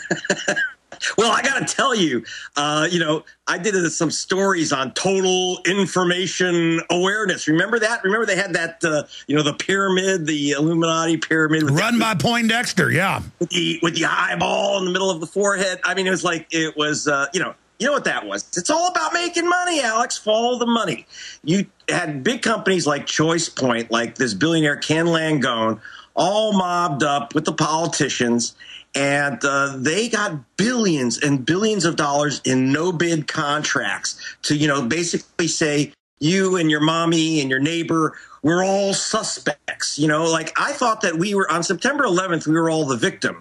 Well, I got to tell you, uh, you know, I did some stories on total information awareness. Remember that? Remember they had that, uh, you know, the pyramid, the Illuminati pyramid. With Run that, by Poindexter, yeah. With the, with the eyeball in the middle of the forehead. I mean, it was like, it was, uh, you know, you know what that was? It's all about making money, Alex. Follow the money. You had big companies like Choice Point, like this billionaire Ken Langone, all mobbed up with the politicians. And uh, they got billions and billions of dollars in no-bid contracts to, you know, basically say you and your mommy and your neighbor, we're all suspects. You know, like I thought that we were on September eleventh, we were all the victims.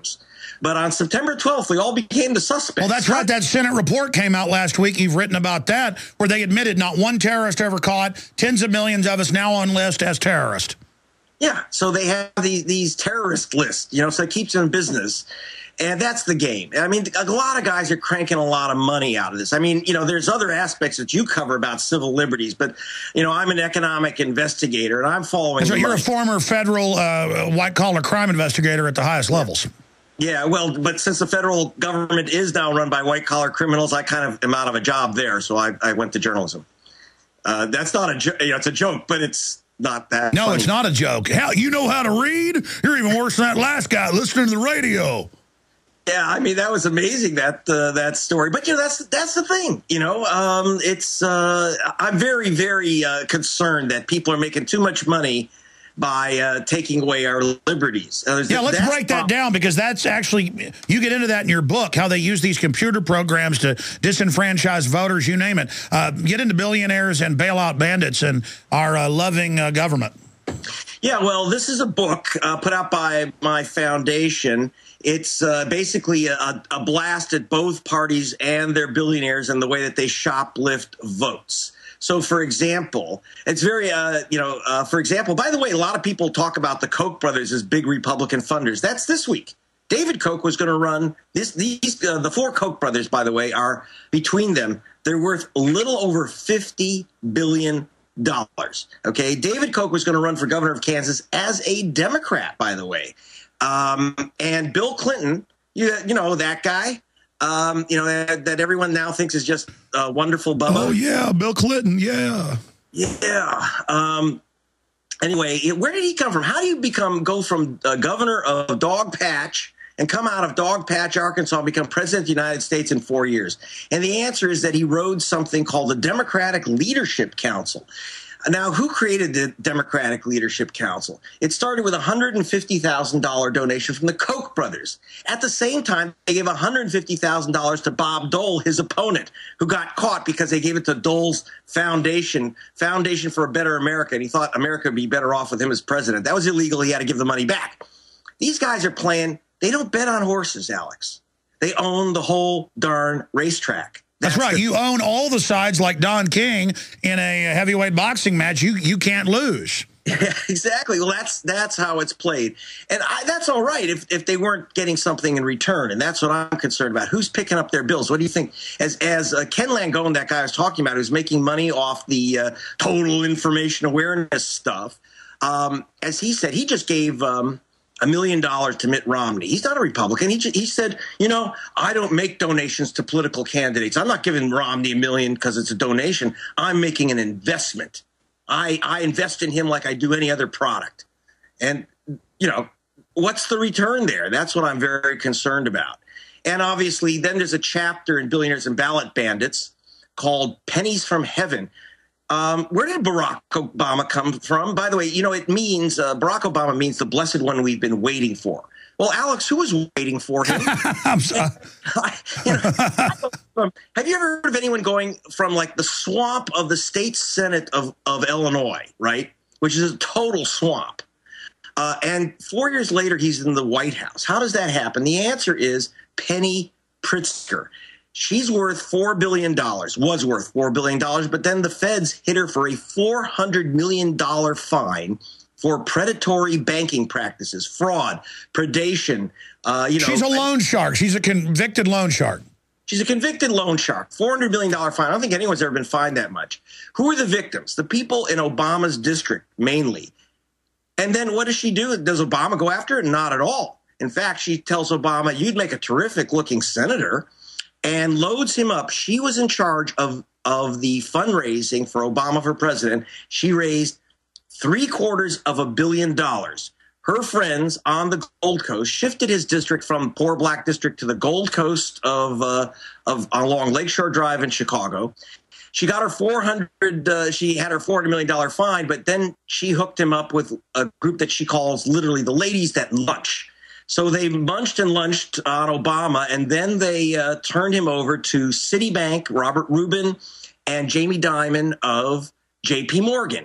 But on September twelfth, we all became the suspects. Well, that's right. That Senate report came out last week. You've written about that, where they admitted not one terrorist ever caught, tens of millions of us now on list as terrorists. Yeah, so they have these, these terrorist lists, you know, so it keeps them in business. And that's the game. I mean, a lot of guys are cranking a lot of money out of this. I mean, you know, there's other aspects that you cover about civil liberties, but, you know, I'm an economic investigator, and I'm following. So you're money. a former federal uh, white-collar crime investigator at the highest levels. Yeah, well, but since the federal government is now run by white-collar criminals, I kind of am out of a job there, so I, I went to journalism. Uh, that's not a joke. You know, it's a joke, but it's not that No, funny. it's not a joke. Hell, you know how to read? You're even worse than that last guy listening to the radio. Yeah, I mean, that was amazing, that uh, that story. But, you know, that's that's the thing, you know. Um, it's uh, I'm very, very uh, concerned that people are making too much money by uh, taking away our liberties. Uh, yeah, let's break that down, because that's actually, you get into that in your book, how they use these computer programs to disenfranchise voters, you name it. Uh, get into billionaires and bailout bandits and our uh, loving uh, government. Yeah, well, this is a book uh, put out by my foundation. It's uh, basically a, a blast at both parties and their billionaires and the way that they shoplift votes. So, for example, it's very, uh, you know, uh, for example, by the way, a lot of people talk about the Koch brothers as big Republican funders. That's this week. David Koch was going to run this. These uh, the four Koch brothers, by the way, are between them. They're worth a little over fifty billion dollars. OK, David Koch was going to run for governor of Kansas as a Democrat, by the way. Um, and Bill Clinton, you, you know, that guy, um, you know, that, that everyone now thinks is just a wonderful Bubba. Oh, yeah, Bill Clinton. Yeah. Yeah. Um, anyway, where did he come from? How do you become go from uh, governor of Dog Patch and come out of Dog Patch, Arkansas, and become president of the United States in four years? And the answer is that he rode something called the Democratic Leadership Council. Now, who created the Democratic Leadership Council? It started with a one hundred fifty thousand dollar donation from the Koch brothers. At the same time, they gave one hundred fifty thousand dollars to Bob Dole, his opponent, who got caught because they gave it to Dole's foundation, Foundation for a Better America, and he thought America would be better off with him as president. That was illegal. He had to give the money back. These guys are playing. They don't bet on horses, Alex. They own the whole darn racetrack. That's, That's right. The, you own all the sides like Don King in a heavyweight boxing match. You you can't lose. Yeah, exactly. Well, that's that's how it's played. And I, that's all right if, if they weren't getting something in return. And that's what I'm concerned about. Who's picking up their bills? What do you think? As as uh, Ken Langone, that guy I was talking about, who's making money off the uh, total information awareness stuff, um, as he said, he just gave um, a million dollars to Mitt Romney. He's not a Republican. He, he said, you know, I don't make donations to political candidates. I'm not giving Romney a million because it's a donation. I'm making an investment. I, I invest in him like I do any other product. And, you know, what's the return there? That's what I'm very concerned about. And obviously, then there's a chapter in Billionaires and Ballot Bandits called Pennies from Heaven. Um, where did Barack Obama come from? By the way, you know, it means uh, Barack Obama means the blessed one we've been waiting for. Well, Alex, who was waiting for him? I'm sorry. you know, have you ever heard of anyone going from like the swamp of the state Senate of, of Illinois, right, which is a total swamp, uh, and four years later he's in the White House? How does that happen? The answer is Penny Pritzker. She's worth four billion dollars, was worth four billion dollars, but then the feds hit her for a four hundred million dollars fine for predatory banking practices, fraud, predation. Uh, you know, she's a loan shark. She's a convicted loan shark. She's a convicted loan shark. four hundred million dollars fine. I don't think anyone's ever been fined that much. Who are the victims? The people in Obama's district, mainly. And then what does she do? Does Obama go after her? Not at all. In fact, she tells Obama, you'd make a terrific-looking senator, and loads him up. She was in charge of, of the fundraising for Obama for president. She raised three quarters of a billion dollars. Her friends on the Gold Coast shifted his district from poor black district to the Gold Coast of, uh, of along Lakeshore Drive in Chicago. She got her four hundred. Uh, she had her four hundred million dollar fine, but then she hooked him up with a group that she calls literally the ladies that lunch. So they munched and lunched on Obama, and then they uh, turned him over to Citibank, Robert Rubin, and Jamie Dimon of J P Morgan.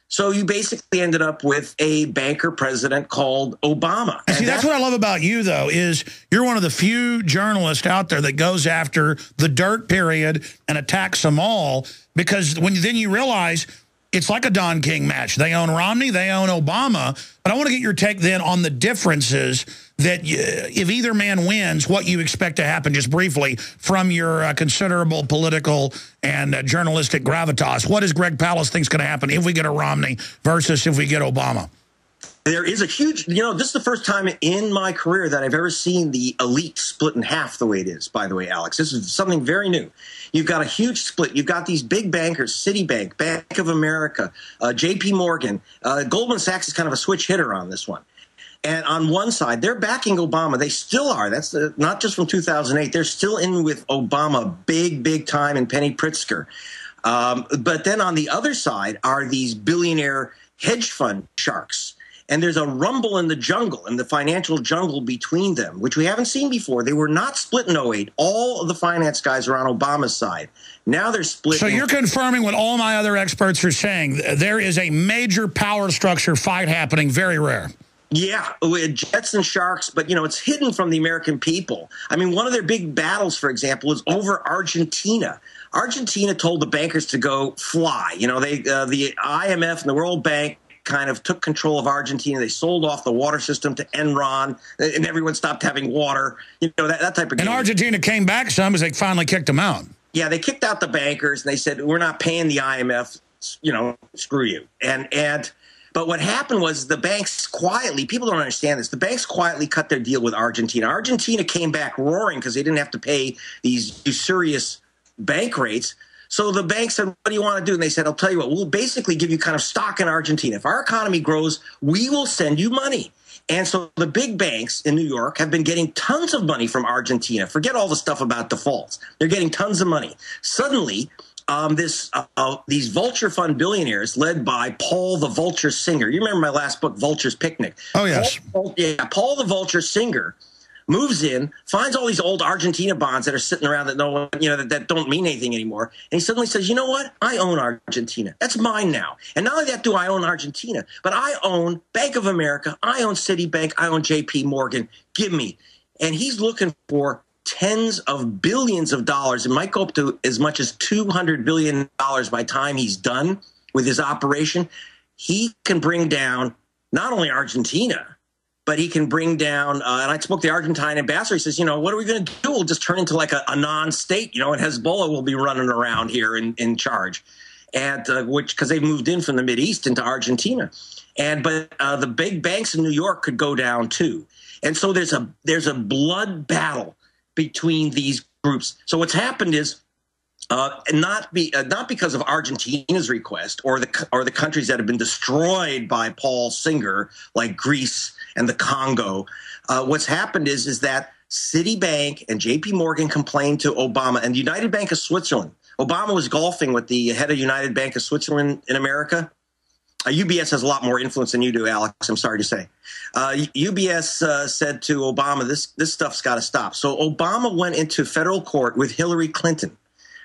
So you basically ended up with a banker president called Obama. And see, that's, that's what I love about you, though, is you're one of the few journalists out there that goes after the dirt period and attacks them all, because when then you realize it's like a Don King match. They own Romney, they own Obama. But I want to get your take then on the differences that you, if either man wins, what you expect to happen, just briefly, from your uh, considerable political and uh, journalistic gravitas. What does Greg Palast think is going to happen if we get a Romney versus if we get Obama? There is a huge, you know, this is the first time in my career that I've ever seen the elite split in half the way it is, by the way, Alex. This is something very new. You've got a huge split. You've got these big bankers, Citibank, Bank of America, uh, J P Morgan. Uh, Goldman Sachs is kind of a switch hitter on this one. And on one side, they're backing Obama. They still are. That's the, not just from two thousand eight. They're still in with Obama big, big time and Penny Pritzker. Um, but then on the other side are these billionaire hedge fund sharks. And there's a rumble in the jungle, in the financial jungle between them, which we haven't seen before. They were not split in oh eight. All of the finance guys are on Obama's side. Now they're split. So you're confirming what all my other experts are saying. There is a major power structure fight happening, very rare. Yeah, with jets and sharks, but, you know, it's hidden from the American people. I mean, one of their big battles, for example, is over Argentina. Argentina told the bankers to go fly. You know, they uh, the I M F and the World Bank kind of took control of Argentina. They sold off the water system to Enron, and everyone stopped having water. You know, that, that type of game. And Argentina came back some as they finally kicked them out. Yeah, they kicked out the bankers, and they said, we're not paying the I M F, you know, screw you. And and but what happened was the banks quietly, people don't understand this, the banks quietly cut their deal with Argentina. Argentina came back roaring because they didn't have to pay these usurious bank rates. So the bank said, what do you want to do? And they said, I'll tell you what, we'll basically give you kind of stock in Argentina. If our economy grows, we will send you money. And so the big banks in New York have been getting tons of money from Argentina. Forget all the stuff about defaults. They're getting tons of money. Suddenly, um, this uh, uh, these vulture fund billionaires led by Paul the Vulture Singer. You remember my last book, Vulture's Picnic? Oh, yes. Paul, yeah, Paul the Vulture Singer moves in, finds all these old Argentina bonds that are sitting around that no one, you know, that, that don't mean anything anymore. And he suddenly says, you know what? I own Argentina. That's mine now. And not only that do I own Argentina, but I own Bank of America. I own Citibank. I own J P Morgan. Give me. And he's looking for tens of billions of dollars. It might go up to as much as two hundred billion dollars by the time he's done with his operation. He can bring down not only Argentina, but he can bring down, uh, and I spoke to the Argentine ambassador. He says, you know, what are we going to do? We'll just turn into like a, a non-state, you know, and Hezbollah will be running around here in, in charge. And uh, which, because they've moved in from the Mideast into Argentina. And but uh, the big banks in New York could go down too. And so there's a there's a blood battle between these groups. So what's happened is, Uh, and not be uh, not because of Argentina's request or the or the countries that have been destroyed by Paul Singer, like Greece and the Congo. Uh, what's happened is is that Citibank and J P Morgan complained to Obama and the United Bank of Switzerland. Obama was golfing with the head of United Bank of Switzerland in America. Uh, U B S has a lot more influence than you do, Alex. I'm sorry to say. Uh, U B S uh, said to Obama, "This this stuff's got to stop." So Obama went into federal court with Hillary Clinton.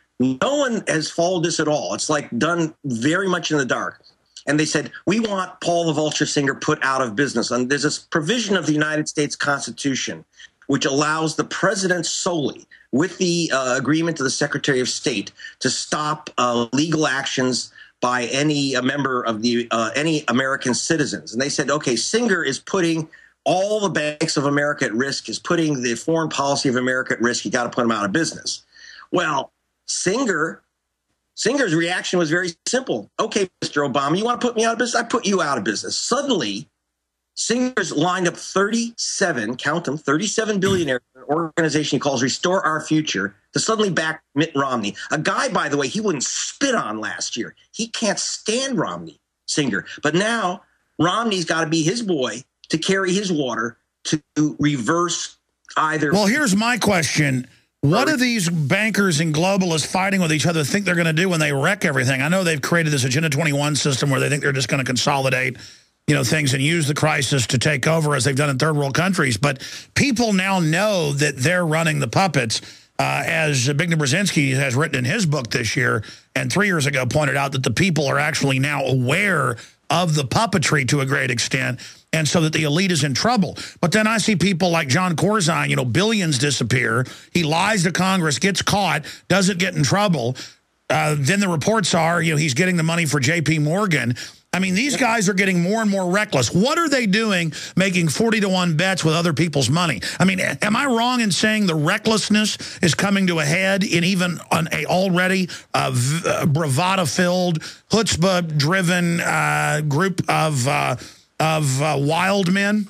No one has followed this at all. It's like done very much in the dark. And they said, we want Paul the Vulture Singer put out of business. And there's this provision of the United States Constitution which allows the president solely, with the uh, agreement of the Secretary of State, to stop uh, legal actions by any uh, member of the uh, any American citizens. And they said, okay, Singer is putting all the banks of America at risk, is putting the foreign policy of America at risk. You got to put them out of business. Well, Singer, Singer's reaction was very simple. Okay, Mister Obama, you want to put me out of business? I put you out of business. Suddenly, Singer's lined up thirty-seven, count them, thirty-seven billionaires in an organization he calls Restore Our Future to suddenly back Mitt Romney. A guy, by the way, he wouldn't spit on last year. He can't stand Romney, Singer. But now Romney's got to be his boy to carry his water to reverse either. Well, here's my question. What do these bankers and globalists fighting with each other think they're going to do when they wreck everything? I know they've created this Agenda twenty-one system where they think they're just going to consolidate, you know, things and use the crisis to take over as they've done in third world countries. But people now know that they're running the puppets. uh, as Bigner Brzezinski has written in his book this year, and three years ago pointed out that the people are actually now aware of the puppetry to a great extent, and so that the elite is in trouble. But then I see people like John Corzine, you know, billions disappear. He lies to Congress, gets caught, doesn't get in trouble. Uh, then the reports are, you know, he's getting the money for J P Morgan. I mean, these guys are getting more and more reckless. What are they doing making forty to one bets with other people's money? I mean, am I wrong in saying the recklessness is coming to a head in even an a already uh, uh, bravado-filled, chutzpah-driven uh, group of, uh, of uh, wild men?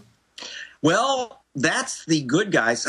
Well, that's the good guys.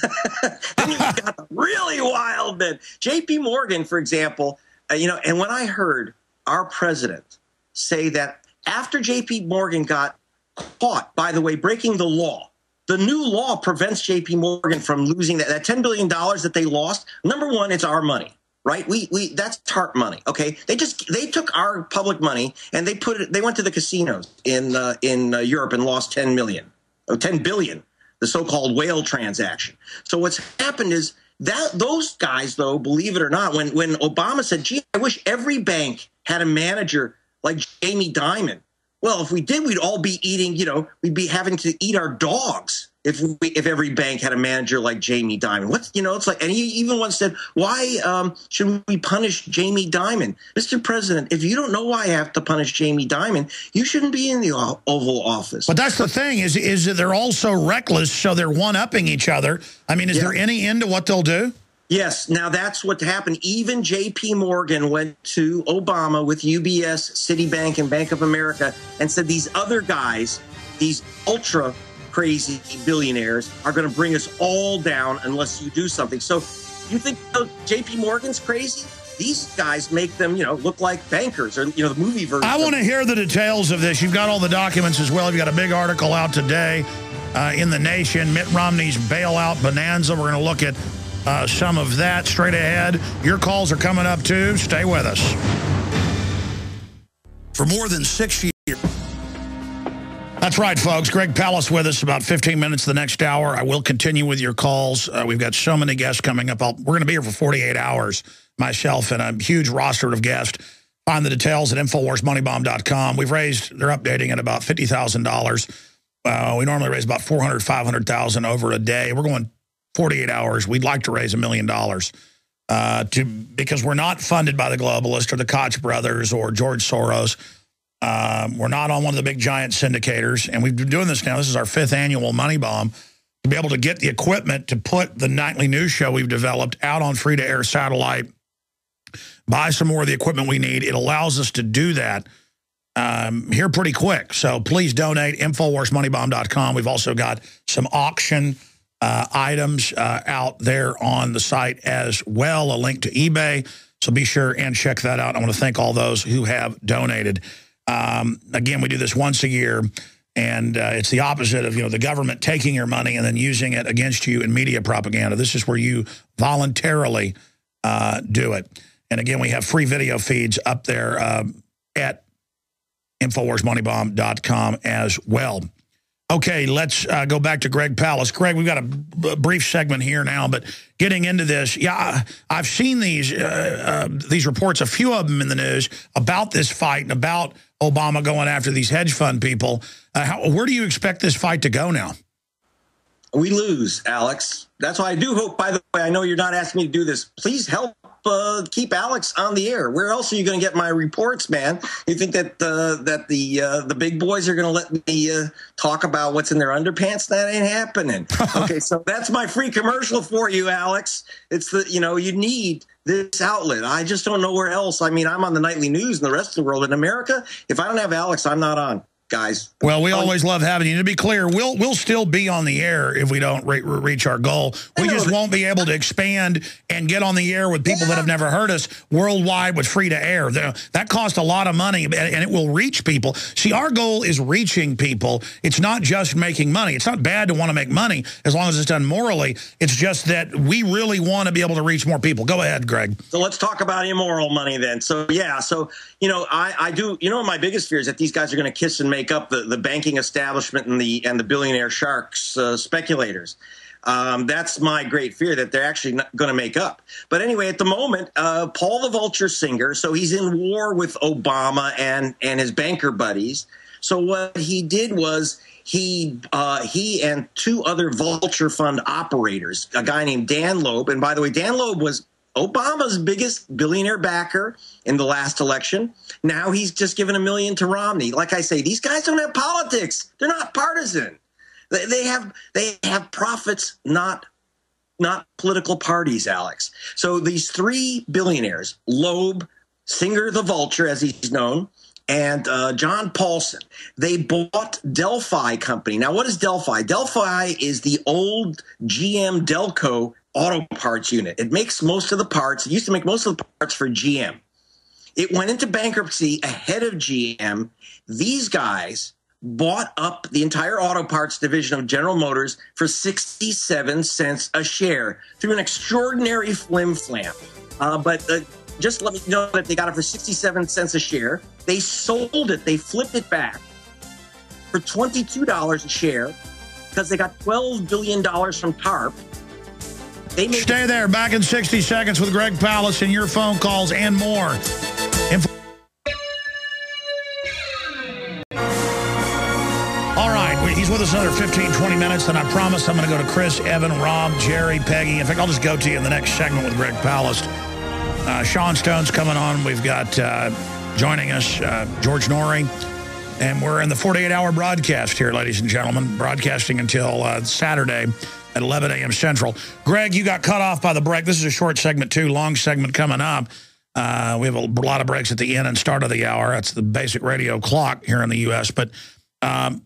Then you've got the really wild men. J P Morgan, for example, uh, you know, and when I heard our president say that after J P Morgan got caught, by the way, breaking the law, the new law prevents J P Morgan from losing that, that ten billion dollars that they lost. Number one, it's our money, right? We we that's TARP money. OK, they just they took our public money and they put it. They went to the casinos in uh, in uh, Europe and lost ten million or ten billion, the so-called whale transaction. So what's happened is that those guys, though, believe it or not, when when Obama said, gee, I wish every bank had a manager like Jamie Dimon. Well, if we did, we'd all be eating, you know, we'd be having to eat our dogs if we, if every bank had a manager like Jamie Dimon. What's, you know, it's like, and he even once said, why um, should we punish Jamie Dimon? Mister President, if you don't know why I have to punish Jamie Dimon, you shouldn't be in the Oval Office. But that's the thing, is, is that they're all so reckless, so they're one-upping each other. I mean, is yeah. there any end to what they'll do? Yes. Now, that's what happened. Even J P Morgan went to Obama with U B S, Citibank, and Bank of America and said these other guys, these ultra crazy billionaires, are going to bring us all down unless you do something. So you think you know, J P Morgan's crazy? These guys make them, you know, look like bankers or, you know, the movie version. I want to hear the details of this. You've got all the documents as well. You've got a big article out today uh, in The Nation, Mitt Romney's bailout bonanza. We're going to look at Uh, some of that straight ahead. Your calls are coming up, too. Stay with us. For more than six years. That's right, folks. Greg Palast with us, about fifteen minutes the next hour. I will continue with your calls. Uh, we've got so many guests coming up. I'll, we're going to be here for forty-eight hours, myself and a huge roster of guests. Find the details at Infowars Money Bomb dot com. We've raised, they're updating at about fifty thousand dollars. Uh, we normally raise about four hundred, five hundred thousand over a day. We're going forty-eight hours. We'd like to raise a million dollars uh, to because we're not funded by the globalists or the Koch brothers or George Soros. Um, we're not on one of the big giant syndicators, and we've been doing this now. This is our fifth annual Money Bomb. To be able to get the equipment to put the nightly news show we've developed out on free-to-air satellite, buy some more of the equipment we need. It allows us to do that um, here pretty quick. So please donate, Infowars Money Bomb dot com. We've also got some auction Uh, items uh, out there on the site as well, a link to eBay. So be sure and check that out. I want to thank all those who have donated. Um, again, we do this once a year, and uh, it's the opposite of, you know, the government taking your money and then using it against you in media propaganda. This is where you voluntarily uh, do it. And again, we have free video feeds up there uh, at Infowars Money Bomb dot com as well. Okay, let's uh, go back to Greg Palast. Greg, we've got a, b brief segment here now, but getting into this, yeah, I've seen these uh, uh, these reports, a few of them in the news, about this fight and about Obama going after these hedge fund people. Uh, how, where do you expect this fight to go now? We lose, Alex. That's why I do hope, by the way, I know you're not asking me to do this. Please help uh, keep Alex on the air. Where else are you going to get my reports, man? You think that uh, that the uh, the big boys are going to let me uh, talk about what's in their underpants? That ain't happening. Okay, so that's my free commercial for you, Alex. It's the, you know, you need this outlet. I just don't know where else. I mean, I'm on the nightly news and the rest of the world. In America, if I don't have Alex, I'm not on. Guys. Well, we always love having you. To be clear, we'll we'll still be on the air if we don't re reach our goal. We just won't be able to expand and get on the air with people yeah. that have never heard us worldwide with free to air. That costs a lot of money, and it will reach people. See, our goal is reaching people. It's not just making money. It's not bad to want to make money as long as it's done morally. It's just that we really want to be able to reach more people. Go ahead, Greg. So let's talk about immoral money then. So, yeah, so, you know, I, I do, you know, my biggest fear is that these guys are going to kiss and make up the, the banking establishment and the and the billionaire sharks, uh, speculators. Um, that's my great fear, that they're actually not going to make up. But anyway, at the moment, uh, Paul the Vulture Singer, so he's in war with Obama and, and his banker buddies. So what he did was he uh, he and two other Vulture Fund operators, a guy named Dan Loeb. And by the way, Dan Loeb was Obama's biggest billionaire backer in the last election. Now he's just given a million to Romney. Like I say, these guys don't have politics. They're not partisan. They, they have they have profits, not not political parties, Alex. So these three billionaires, Loeb, Singer the Vulture, as he's known, and uh, John Paulson, they bought Delphi Company. Now, what is Delphi? Delphi is the old G M Delco auto parts unit. It makes most of the parts. It used to make most of the parts for G M. It went into bankruptcy ahead of G M. These guys bought up the entire auto parts division of General Motors for sixty-seven cents a share through an extraordinary flim-flam. Uh, but uh, just let me know that they got it for sixty-seven cents a share. They sold it. They flipped it back for twenty-two dollars a share because they got twelve billion dollars from TARP. They made Stay there. Back in sixty seconds with Greg Palast and your phone calls and more. Info All right. He's with us another fifteen, twenty minutes, and I promise I'm going to go to Chris, Evan, Rob, Jerry, Peggy. In fact, I'll just go to you in the next segment with Greg Palast. Uh, Sean Stone's coming on. We've got uh, joining us uh, George Norrie. And we're in the forty-eight hour broadcast here, ladies and gentlemen, broadcasting until uh, Saturday at eleven a m Central. Greg, you got cut off by the break. This is a short segment, too, long segment coming up. Uh, we have a lot of breaks at the end and start of the hour. That's the basic radio clock here in the U S But um,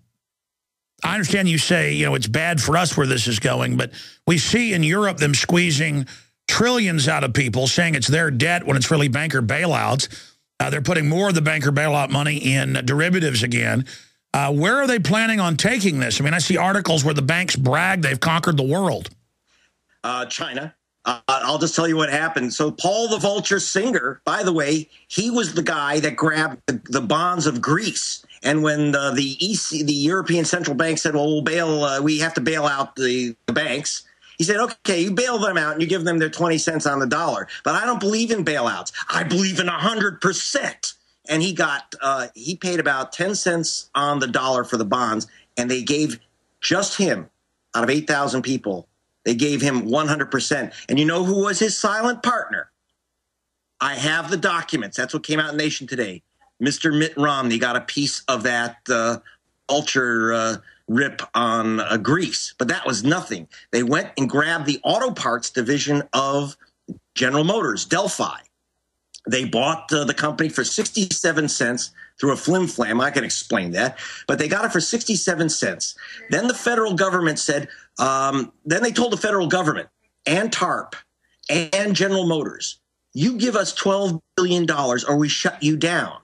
I understand you say, you know, it's bad for us where this is going, but we see in Europe them squeezing trillions out of people, saying it's their debt when it's really banker bailouts. Uh, they're putting more of the banker bailout money in derivatives again. Uh, where are they planning on taking this? I mean, I see articles where the banks brag they've conquered the world. Uh, China. Uh, I'll just tell you what happened. So Paul the Vulture Singer, by the way, he was the guy that grabbed the, the bonds of Greece. And when uh, the E C, the European Central Bank said, well, we'll bail, uh, we have to bail out the, the banks, he said, okay, you bail them out and you give them their twenty cents on the dollar. But I don't believe in bailouts. I believe in one hundred percent. And he got, uh, he paid about ten cents on the dollar for the bonds. And they gave just him, out of eight thousand people, they gave him one hundred percent. And you know who was his silent partner? I have the documents. That's what came out in Nation today. Mister Mitt Romney got a piece of that uh, ultra uh, rip on uh, Greece. But that was nothing. They went and grabbed the auto parts division of General Motors, Delphi. They bought uh, the company for sixty-seven cents through a flim-flam. I can explain that. But they got it for sixty-seven cents. Then the federal government said, um, then they told the federal government and TARP and General Motors, you give us twelve billion dollars or we shut you down.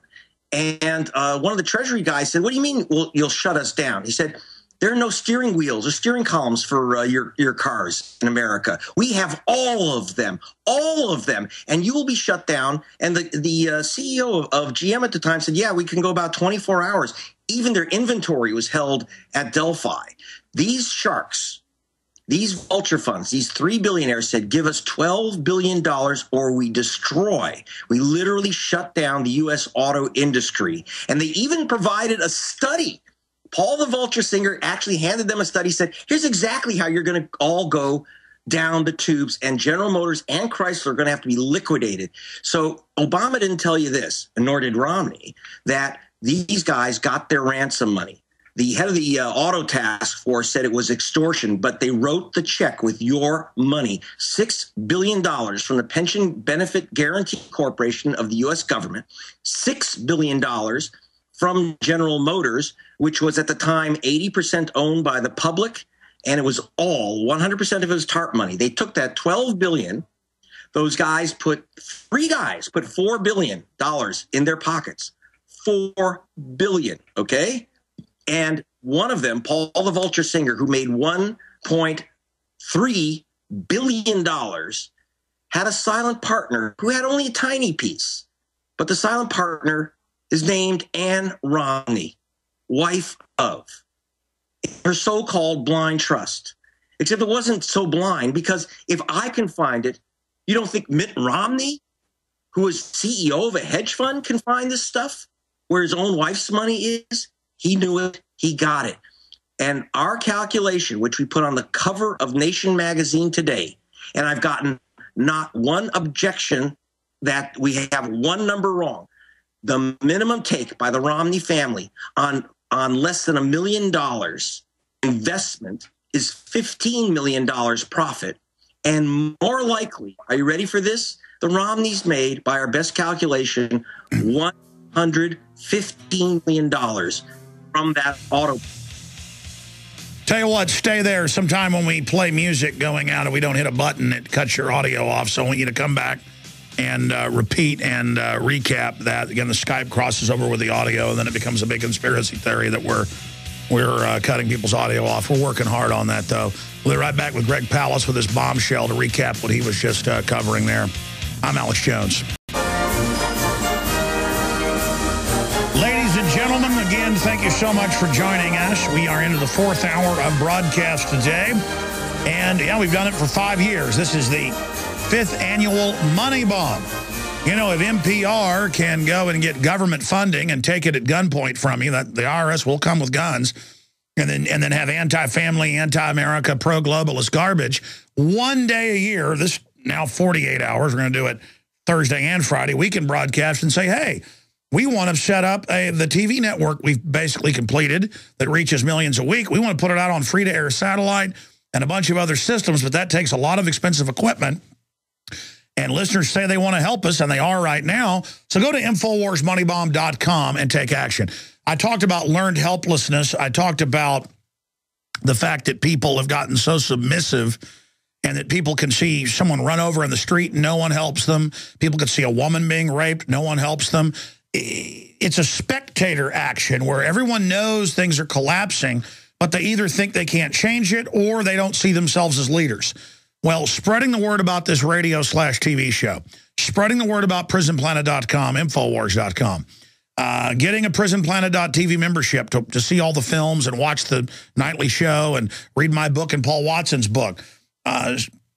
And uh, one of the Treasury guys said, what do you mean well, you'll shut us down? He said, there are no steering wheels or steering columns for uh, your, your cars in America. We have all of them, all of them, and you will be shut down. And the, the uh, C E O of, of G M at the time said, yeah, we can go about twenty-four hours. Even their inventory was held at Delphi. These sharks, these vulture funds, these three billionaires said, give us twelve billion dollars or we destroy. We literally shut down the U S auto industry. And they even provided a study. Paul the Vulture Singer actually handed them a study, said, here's exactly how you're going to all go down the tubes, and General Motors and Chrysler are going to have to be liquidated. So Obama didn't tell you this, and nor did Romney, that these guys got their ransom money. The head of the uh, auto task force said it was extortion, but they wrote the check with your money, six billion dollars from the Pension Benefit Guaranty Corporation of the U S government, six billion dollars from General Motors, which was at the time eighty percent owned by the public, and it was all one hundred percent of it was TARP money. They took that twelve billion dollars. Those guys put, three guys put four billion dollars in their pockets. four billion dollars, okay? And one of them, Paul the Vulture Singer, who made one point three billion dollars, had a silent partner who had only a tiny piece. But the silent partner is named Ann Romney, wife of her so-called blind trust. except it wasn't so blind, because if I can find it, you don't think Mitt Romney, who is C E O of a hedge fund, can find this stuff where his own wife's money is? He knew it. He got it. And our calculation, which we put on the cover of Nation magazine today, and I've gotten not one objection that we have one number wrong. The minimum take by the Romney family on, on less than a million dollars investment is fifteen million dollars profit. And more likely, are you ready for this? The Romneys made, by our best calculation, one hundred fifteen million dollars from that auto. Tell you what, stay there. Sometime when we play music going out and we don't hit a button, it cuts your audio off. So I want you to come back and uh, repeat and uh, recap that. Again, the Skype crosses over with the audio, and then it becomes a big conspiracy theory that we're we're uh, cutting people's audio off. We're working hard on that, though. We'll be right back with Greg Palast with his bombshell to recap what he was just uh, covering there. I'm Alex Jones. Ladies and gentlemen, again, thank you so much for joining us. We are into the fourth hour of broadcast today. And, yeah, we've done it for five years. This is the fifth annual Money Bomb. You know, if M P R can go and get government funding and take it at gunpoint from you, that the I R S will come with guns, and then and then have anti-family, anti-America, pro-globalist garbage one day a year, this now forty-eight hours, we're going to do it Thursday and Friday, we can broadcast and say, hey, we want to set up a, the T V network we've basically completed that reaches millions a week. We want to put it out on free-to-air satellite and a bunch of other systems, but that takes a lot of expensive equipment. And listeners say they want to help us, and they are right now. So go to Infowars Money Bomb dot com and take action. I talked about learned helplessness. I talked about the fact that people have gotten so submissive, and that people can see someone run over in the street and no one helps them. People can see a woman being raped. No one helps them. It's a spectator action where everyone knows things are collapsing, but they either think they can't change it or they don't see themselves as leaders. Well, spreading the word about this radio slash T V show, spreading the word about Prison Planet dot com, Infowars dot com, uh, getting a Prison Planet dot T V membership to, to see all the films and watch the nightly show and read my book and Paul Watson's book, uh,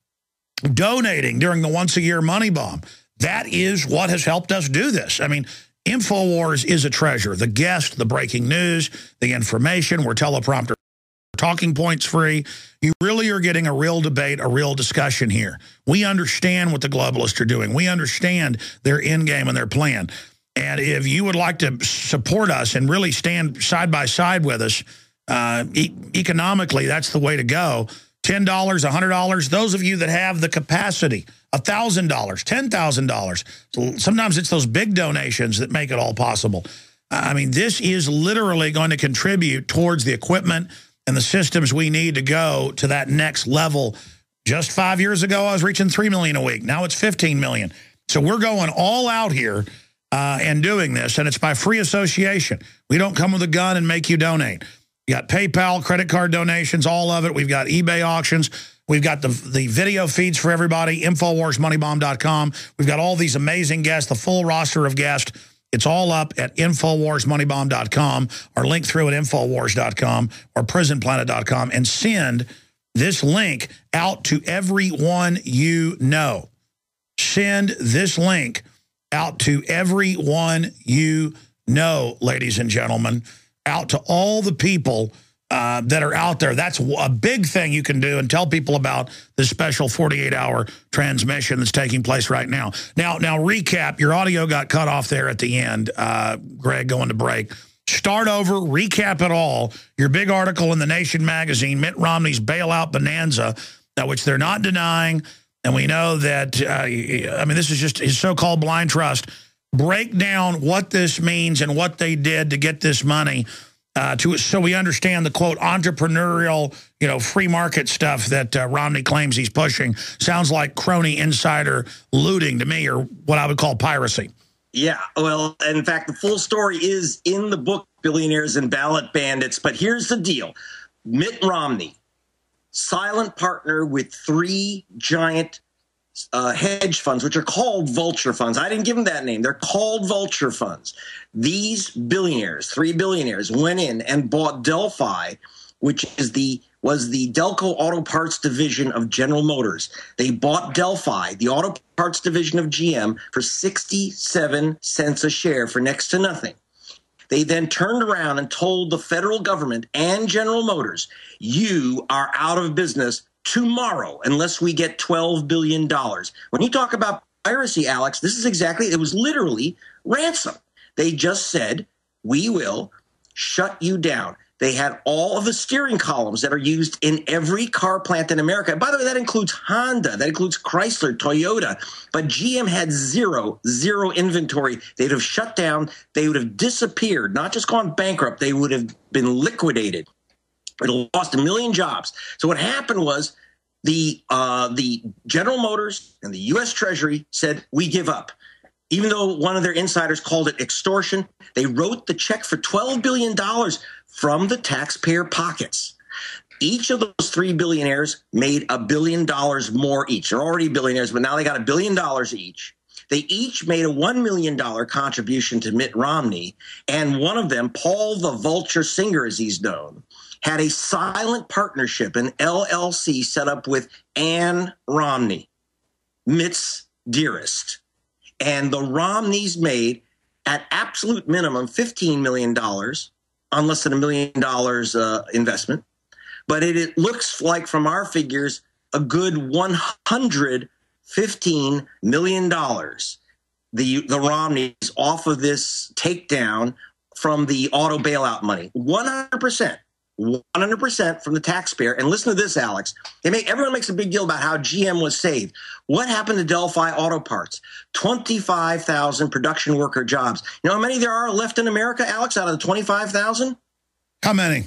donating during the once-a-year Money Bomb. That is what has helped us do this. I mean, Infowars is a treasure. The guest, the breaking news, the information, we're teleprompter talking points free. You really are getting a real debate, a real discussion here. We understand what the globalists are doing. We understand their end game and their plan. And if you would like to support us and really stand side by side with us, uh, e economically, that's the way to go. ten dollars, one hundred dollars, those of you that have the capacity, one thousand dollars, ten thousand dollars. Sometimes it's those big donations that make it all possible. I mean, this is literally going to contribute towards the equipment and the systems we need to go to that next level. Just five years ago, I was reaching three million dollars a week. Now it's fifteen million dollars. So we're going all out here uh, and doing this, and it's by free association. We don't come with a gun and make you donate. You got PayPal, credit card donations, all of it. We've got eBay auctions. We've got the, the video feeds for everybody, Infowars Money Bomb dot com. We've got all these amazing guests, the full roster of guests. It's all up at Infowars Money Bomb dot com or link through at Infowars dot com or Prison Planet dot com and send this link out to everyone you know. Send this link out to everyone you know, ladies and gentlemen, out to all the people uh, that are out there. That's a big thing you can do, and tell people about this special forty-eight hour transmission that's taking place right now. Now, now recap. Your audio got cut off there at the end, uh, Greg, going to break. Start over, recap it all. Your big article in the Nation magazine, Mitt Romney's bailout bonanza, uh, which they're not denying. And we know that, uh, I mean, this is just his so-called blind trust. Break down what this means and what they did to get this money, uh, to so we understand the, quote, entrepreneurial, you know, free market stuff that uh, Romney claims he's pushing. Sounds like crony insider looting to me, or what I would call piracy. Yeah, well, in fact, the full story is in the book, Billionaires and Ballot Bandits. But here's the deal. Mitt Romney, silent partner with three giant uh, hedge funds, which are called vulture funds. I didn't give them that name. They're called vulture funds. These billionaires, three billionaires, went in and bought Delphi, which is the was the Delco Auto Parts division of General Motors. They bought Delphi, the auto parts division of G M, for sixty-seven cents a share for next to nothing. They then turned around and told the federal government and General Motors, you are out of business tomorrow unless we get twelve billion dollars. When you talk about piracy, Alex, this is exactly, it was literally ransom. They just said, we will shut you down. They had all of the steering columns that are used in every car plant in America. And by the way, that includes Honda, that includes Chrysler, Toyota. But G M had zero, zero inventory. They'd have shut down. They would have disappeared, not just gone bankrupt. They would have been liquidated. It lost a million jobs. So what happened was the uh, the General Motors and the U S Treasury said, we give up. Even though one of their insiders called it extortion, they wrote the check for twelve billion dollars from the taxpayer pockets. Each of those three billionaires made a billion dollars more each. They're already billionaires, but now they got a billion dollars each. They each made a one million dollars contribution to Mitt Romney, and one of them, Paul the Vulture Singer, as he's known, had a silent partnership, an L L C set up with Ann Romney, Mitt's dearest. And the Romneys made, at absolute minimum, fifteen million dollars on less than a million dollars uh, investment. But it, it looks like, from our figures, a good one hundred fifteen million dollars. The, the Romneys off of this takedown from the auto bailout money. one hundred percent. one hundred percent from the taxpayer. And listen to this, Alex. They make, everyone makes a big deal about how G M was saved. What happened to Delphi Auto Parts? twenty-five thousand production worker jobs. You know how many there are left in America, Alex, out of the twenty-five thousand? How many?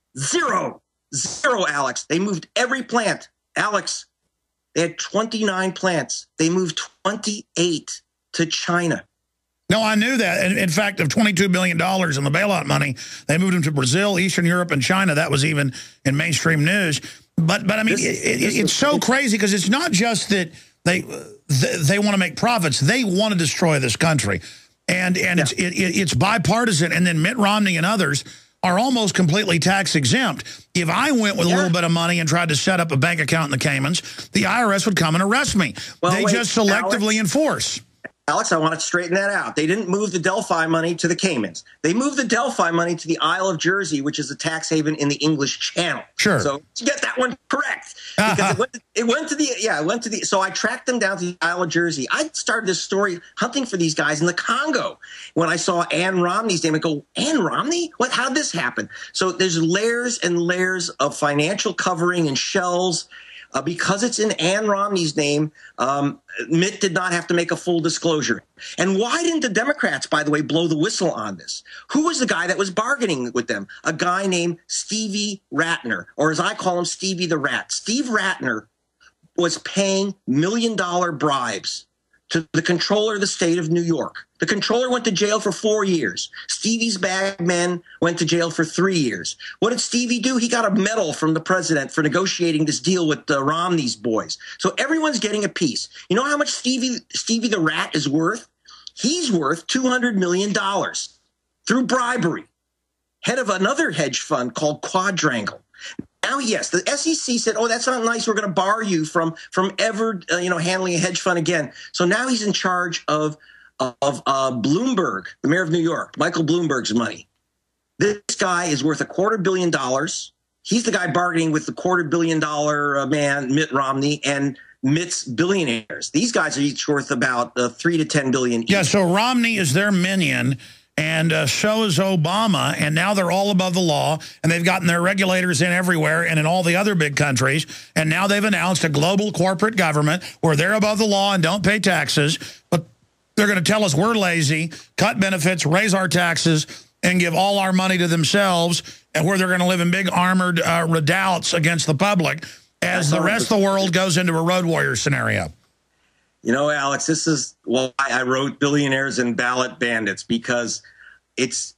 Zero. Zero, Alex. They moved every plant. Alex, they had twenty-nine plants. They moved twenty-eight to China. No, I knew that. In, in fact, of twenty-two billion dollars in the bailout money, they moved them to Brazil, Eastern Europe, and China. That was even in mainstream news. But, but I mean, this, it, it, it's so crazy because it's not just that they they want to make profits. They want to destroy this country. And and yeah. it's it, it's bipartisan. And then Mitt Romney and others are almost completely tax exempt. If I went with yeah. a little bit of money and tried to set up a bank account in the Caymans, the I R S would come and arrest me. Well, they wait, just selectively Alex, enforce. Alex, I want to straighten that out. They didn't move the Delphi money to the Caymans. They moved the Delphi money to the Isle of Jersey, which is a tax haven in the English Channel. Sure. So to get that one correct. Because uh-huh. it, went to, it went to the, yeah, it went to the, so I tracked them down to the Isle of Jersey. I started this story hunting for these guys in the Congo. When I saw Ann Romney's name, I go, Ann Romney? What, how'd this happen? So there's layers and layers of financial covering and shells. Uh, because it's in Ann Romney's name, um, Mitt did not have to make a full disclosure. And why didn't the Democrats, by the way, blow the whistle on this? Who was the guy that was bargaining with them? A guy named Stevie Ratner, or as I call him, Stevie the Rat. Steve Ratner was paying million-dollar bribes to the controller of the state of New York. The controller went to jail for four years. Stevie's bag men went to jail for three years. What did Stevie do? He got a medal from the president for negotiating this deal with the Romney's boys. So everyone's getting a piece. You know how much Stevie, Stevie the Rat is worth? He's worth two hundred million dollars through bribery. Head of another hedge fund called Quadrangle. Now, yes, the S E C said, oh, that's not nice. We're going to bar you from from ever, uh, you know, handling a hedge fund again. So now he's in charge of, of uh, Bloomberg, the mayor of New York, Michael Bloomberg's money. This guy is worth a quarter billion dollars. He's the guy bargaining with the quarter billion dollar uh, man, Mitt Romney, and Mitt's billionaires. These guys are each worth about uh, three to ten billion each. Yeah, so Romney is their minion. And uh, so is Obama, and now they're all above the law, and they've gotten their regulators in everywhere and in all the other big countries, and now they've announced a global corporate government where they're above the law and don't pay taxes, but they're going to tell us we're lazy, cut benefits, raise our taxes, and give all our money to themselves, and where they're going to live in big armored uh, redoubts against the public as the rest of the world goes into a road warrior scenario. You know, Alex, this is why I wrote Billionaires and Ballot Bandits, because it's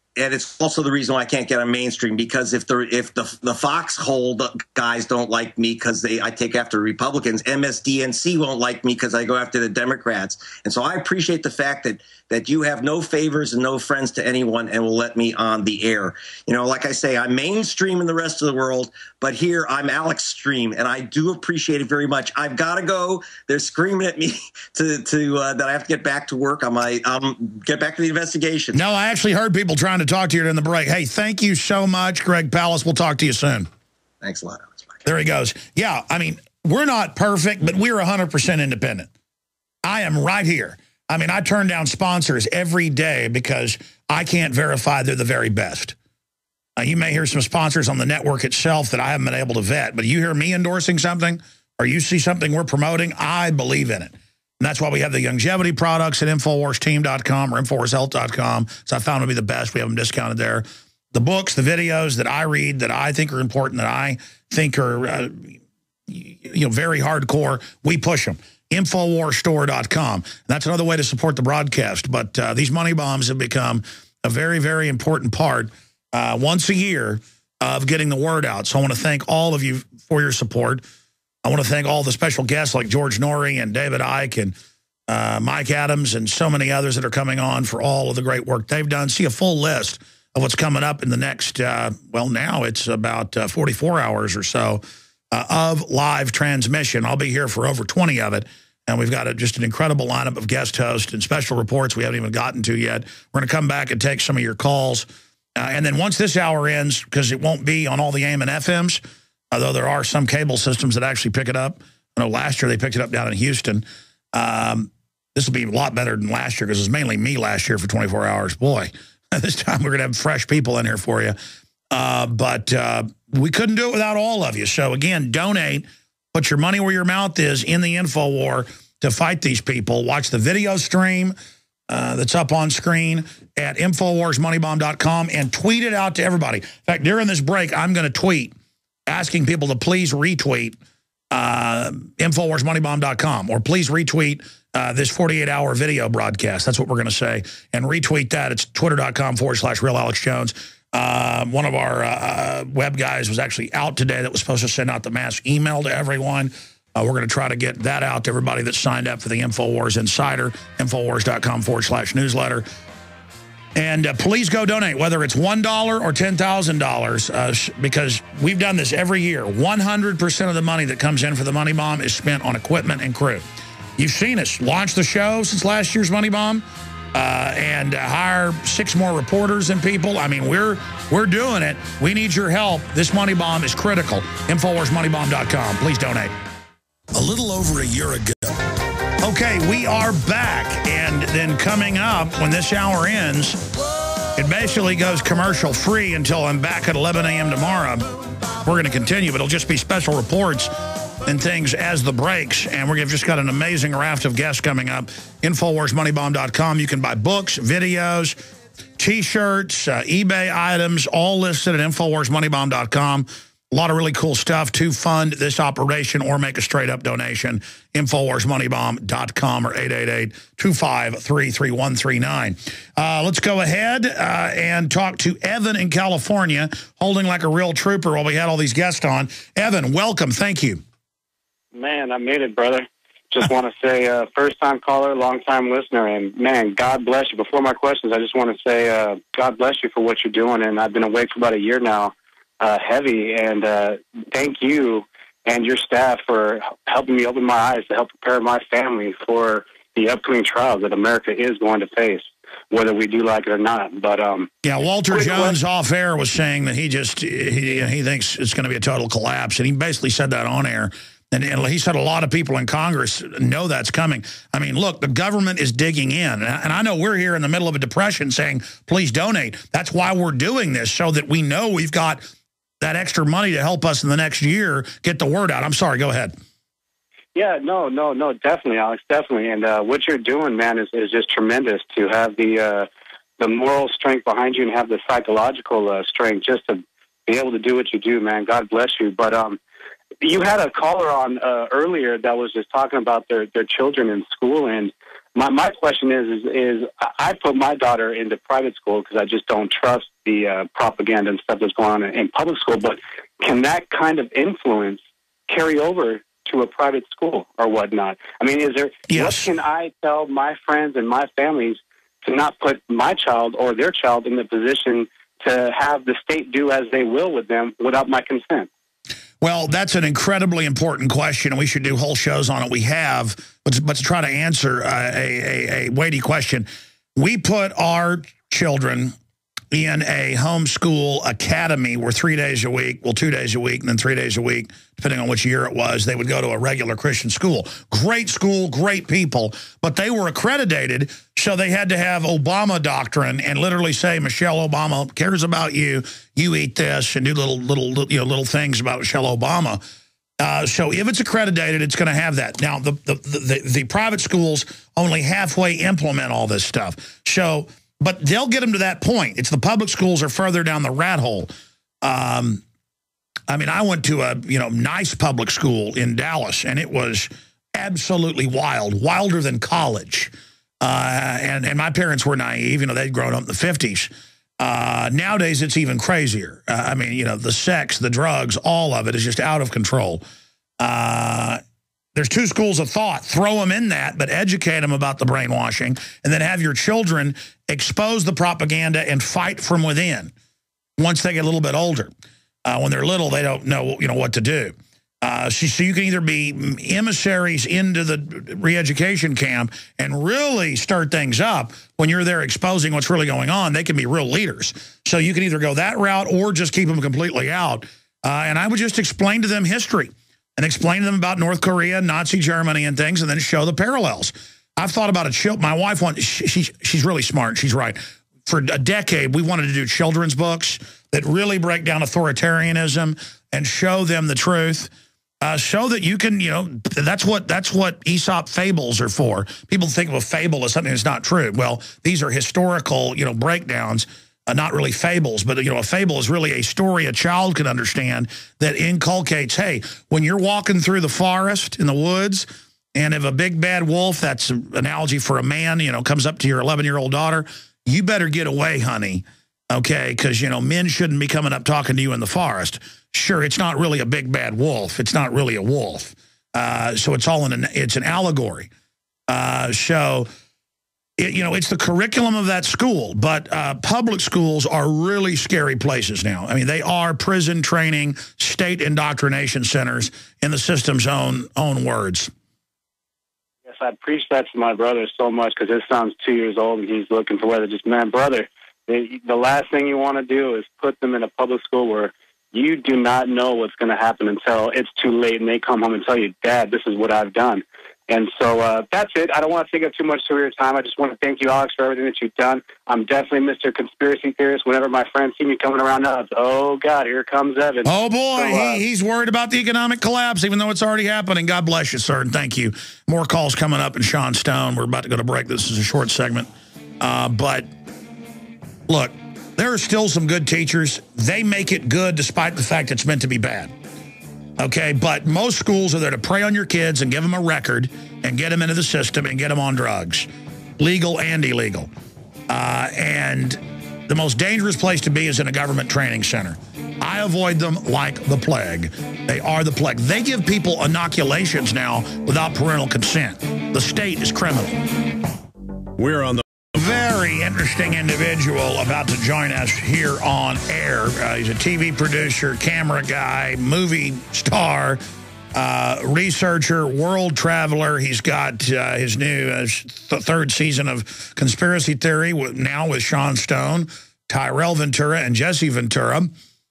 and it's also the reason why I can't get on mainstream, because if the if the the foxhole guys don't like me because they I take after Republicans, M S D N C won't like me because I go after the Democrats. And so I appreciate the fact that that you have no favors and no friends to anyone and will let me on the air. You know, like I say, I'm mainstream in the rest of the world, but here I'm Alex Stream, and I do appreciate it very much. I've got to go. They're screaming at me to to uh, that I have to get back to work on my um get back to the investigation. No, I actually heard people trying to talk to you during the break. Hey, thank you so much, Greg Palast. We'll talk to you soon. Thanks a lot, Alex. Bye. There he goes. Yeah, I mean, we're not perfect, but we're one hundred percent independent. I am right here. I mean, I turn down sponsors every day because I can't verify they're the very best. Uh, you may hear some sponsors on the network itself that I haven't been able to vet, but you hear me endorsing something or you see something we're promoting, I believe in it. And that's why we have the longevity products at Infowars Team dot com or Infowars Health dot com. So I found to be the best. We have them discounted there. The books, the videos that I read that I think are important, that I think are uh, you know very hardcore, we push them. Infowars Store dot com. That's another way to support the broadcast. But uh, these money bombs have become a very, very important part uh, once a year of getting the word out. So I want to thank all of you for your support. I want to thank all the special guests like George Norrie and David Icke and uh, Mike Adams and so many others that are coming on for all of the great work they've done. See a full list of what's coming up in the next, uh, well, now it's about uh, forty-four hours or so uh, of live transmission. I'll be here for over twenty of it. And we've got a, just an incredible lineup of guest hosts and special reports we haven't even gotten to yet. We're going to come back and take some of your calls. Uh, and then once this hour ends, because it won't be on all the A M and F Ms, although there are some cable systems that actually pick it up. I know last year they picked it up down in Houston. Um, this will be a lot better than last year because it was mainly me last year for twenty-four hours. Boy, this time we're going to have fresh people in here for you. Uh, but uh, we couldn't do it without all of you. So, again, donate. Put your money where your mouth is in the InfoWar to fight these people. Watch the video stream uh, that's up on screen at Infowars Money Bomb dot com and tweet it out to everybody. In fact, during this break, I'm going to tweet asking people to please retweet uh, Infowars Money Bomb dot com or please retweet uh, this forty-eight hour video broadcast. That's what we're going to say. And retweet that. It's twitter.com forward slash Real Alex Jones. Uh, one of our uh, web guys was actually out today that was supposed to send out the mass email to everyone. Uh, we're going to try to get that out to everybody that signed up for the InfoWars Insider, Infowars.com forward slash newsletter. And uh, please go donate, whether it's one dollar or ten thousand dollars, uh, because we've done this every year. one hundred percent of the money that comes in for the Money Bomb is spent on equipment and crew. You've seen us launch the show since last year's Money Bomb. Uh, and uh, hire six more reporters and people. I mean, we're we're doing it. We need your help. This Money Bomb is critical. Infowars Money Bomb dot com. Please donate. A little over a year ago. Okay, we are back. And then coming up, when this hour ends, it basically goes commercial free until I'm back at eleven A M tomorrow. We're going to continue, but it'll just be special reports and things as the breaks. And we've just got an amazing raft of guests coming up. Infowars Money Bomb dot com. You can buy books, videos, T-shirts, uh, eBay items, all listed at Infowars Money Bomb dot com. A lot of really cool stuff to fund this operation or make a straight-up donation. Infowars Money Bomb dot com or eight eight eight, two five three, three one three nine. Uh, let's go ahead uh, and talk to Evan in California, holding like a real trooper while we had all these guests on. Evan, welcome. Thank you. Man, I made it, brother. Just want to say uh, first-time caller, long-time listener, and, man, God bless you. Before my questions, I just want to say uh, God bless you for what you're doing, and I've been awake for about a year now, uh, heavy, and uh, thank you and your staff for helping me open my eyes to help prepare my family for the upcoming trials that America is going to face, whether we do like it or not. But um, yeah, Walter Jones off air was saying that he just he, he thinks it's going to be a total collapse, and he basically said that on air. And, and he said a lot of people in Congress know that's coming. I mean, look, the government is digging in. And I know we're here in the middle of a depression saying, please donate. That's why we're doing this, so that we know we've got that extra money to help us in the next year get the word out. I'm sorry, go ahead. Yeah, no, no, no, definitely, Alex, definitely. And uh, what you're doing, man, is, is just tremendous to have the uh, the moral strength behind you and have the psychological uh, strength just to be able to do what you do, man. God bless you. But um, you had a caller on uh, earlier that was just talking about their, their children in school, and my, my question is, is, is I put my daughter into private school because I just don't trust the uh, propaganda and stuff that's going on in, in public school. But can that kind of influence carry over to a private school or whatnot? I mean, is there, yes. what can I tell my friends and my families to not put my child or their child in the position to have the state do as they will with them without my consent? Well, that's an incredibly important question, and we should do whole shows on it. We have, but, but to try to answer uh, a, a, a weighty question, we put our children in a homeschool academy where three days a week, well, two days a week, and then three days a week, depending on which year it was, they would go to a regular Christian school. Great school, great people, but they were accredited, so they had to have Obama doctrine and literally say, Michelle Obama cares about you, you eat this, and do little, little, you know, little things about Michelle Obama. Uh, so if it's accredited, it's going to have that. Now, the, the, the, the private schools only halfway implement all this stuff. So... But they'll get them to that point. It's the public schools are further down the rat hole. Um, I mean, I went to a you know nice public school in Dallas, and it was absolutely wild, wilder than college. Uh, and, and my parents were naive. You know, they'd grown up in the fifties. Uh, nowadays, it's even crazier. Uh, I mean, you know, the sex, the drugs, all of it is just out of control. Uh There's two schools of thought. Throw them in that, but educate them about the brainwashing, and then have your children expose the propaganda and fight from within once they get a little bit older. Uh, when they're little, they don't know, you know what to do. Uh, so, so you can either be emissaries into the re-education camp and really start things up. When you're there exposing what's really going on, they can be real leaders. So you can either go that route or just keep them completely out. Uh, and I would just explain to them history. And explain to them about North Korea, Nazi Germany, and things, and then show the parallels. I've thought about a child. My wife wants. She, she, she's really smart. She's right. For a decade, we wanted to do children's books that really break down authoritarianism and show them the truth. Uh, show that you can, you know, that's what that's what Aesop fables are for. People think of a fable as something that's not true. Well, these are historical, you know, breakdowns. Uh, not really fables, but, you know, a fable is really a story a child can understand that inculcates, hey, when you're walking through the forest in the woods, and if a big bad wolf, that's an analogy for a man, you know, comes up to your eleven-year-old daughter, you better get away, honey, okay, because, you know, men shouldn't be coming up talking to you in the forest. Sure, it's not really a big bad wolf. It's not really a wolf. Uh, so it's all in an, it's an allegory. Uh, so... It, you know, it's the curriculum of that school, but uh, public schools are really scary places now. I mean, they are prison training, state indoctrination centers in the system's own own words. Yes, I preach that to my brother so much because his son's two years old and he's looking for whether just, man, brother, the, the last thing you want to do is put them in a public school where you do not know what's going to happen until it's too late and they come home and tell you, Dad, this is what I've done. And so uh, that's it. I don't want to take up too much of your time. I just want to thank you, Alex, for everything that you've done. I'm definitely Mister Conspiracy Theorist. Whenever my friends see me coming around now, it's, oh, God, here comes Evan. Oh, boy, so, uh, he, he's worried about the economic collapse, even though it's already happening. God bless you, sir, and thank you. More calls coming up in Sean Stone. We're about to go to break. This is a short segment. Uh, but, look, there are still some good teachers. They make it good despite the fact it's meant to be bad. Okay, but most schools are there to prey on your kids and give them a record and get them into the system and get them on drugs, legal and illegal. Uh, and the most dangerous place to be is in a government training center. I avoid them like the plague. They are the plague. They give people inoculations now without parental consent. The state is criminal. We're on the very interesting individual about to join us here on air. Uh, he's a T V producer, camera guy, movie star, uh, researcher, world traveler. He's got uh, his new uh, th third season of Conspiracy Theory, with, now with Sean Stone, Tyrell Ventura, and Jesse Ventura,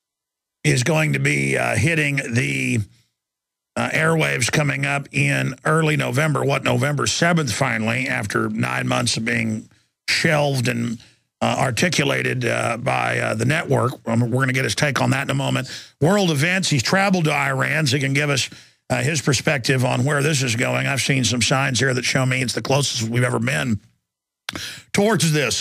is going to be uh, hitting the uh, airwaves coming up in early November, what, November seventh, finally, after nine months of being shelved and uh, articulated uh, by uh, the network. Um, we're going to get his take on that in a moment. World events. He's traveled to Iran, so he can give us uh, his perspective on where this is going. I've seen some signs here that show me it's the closest we've ever been towards this.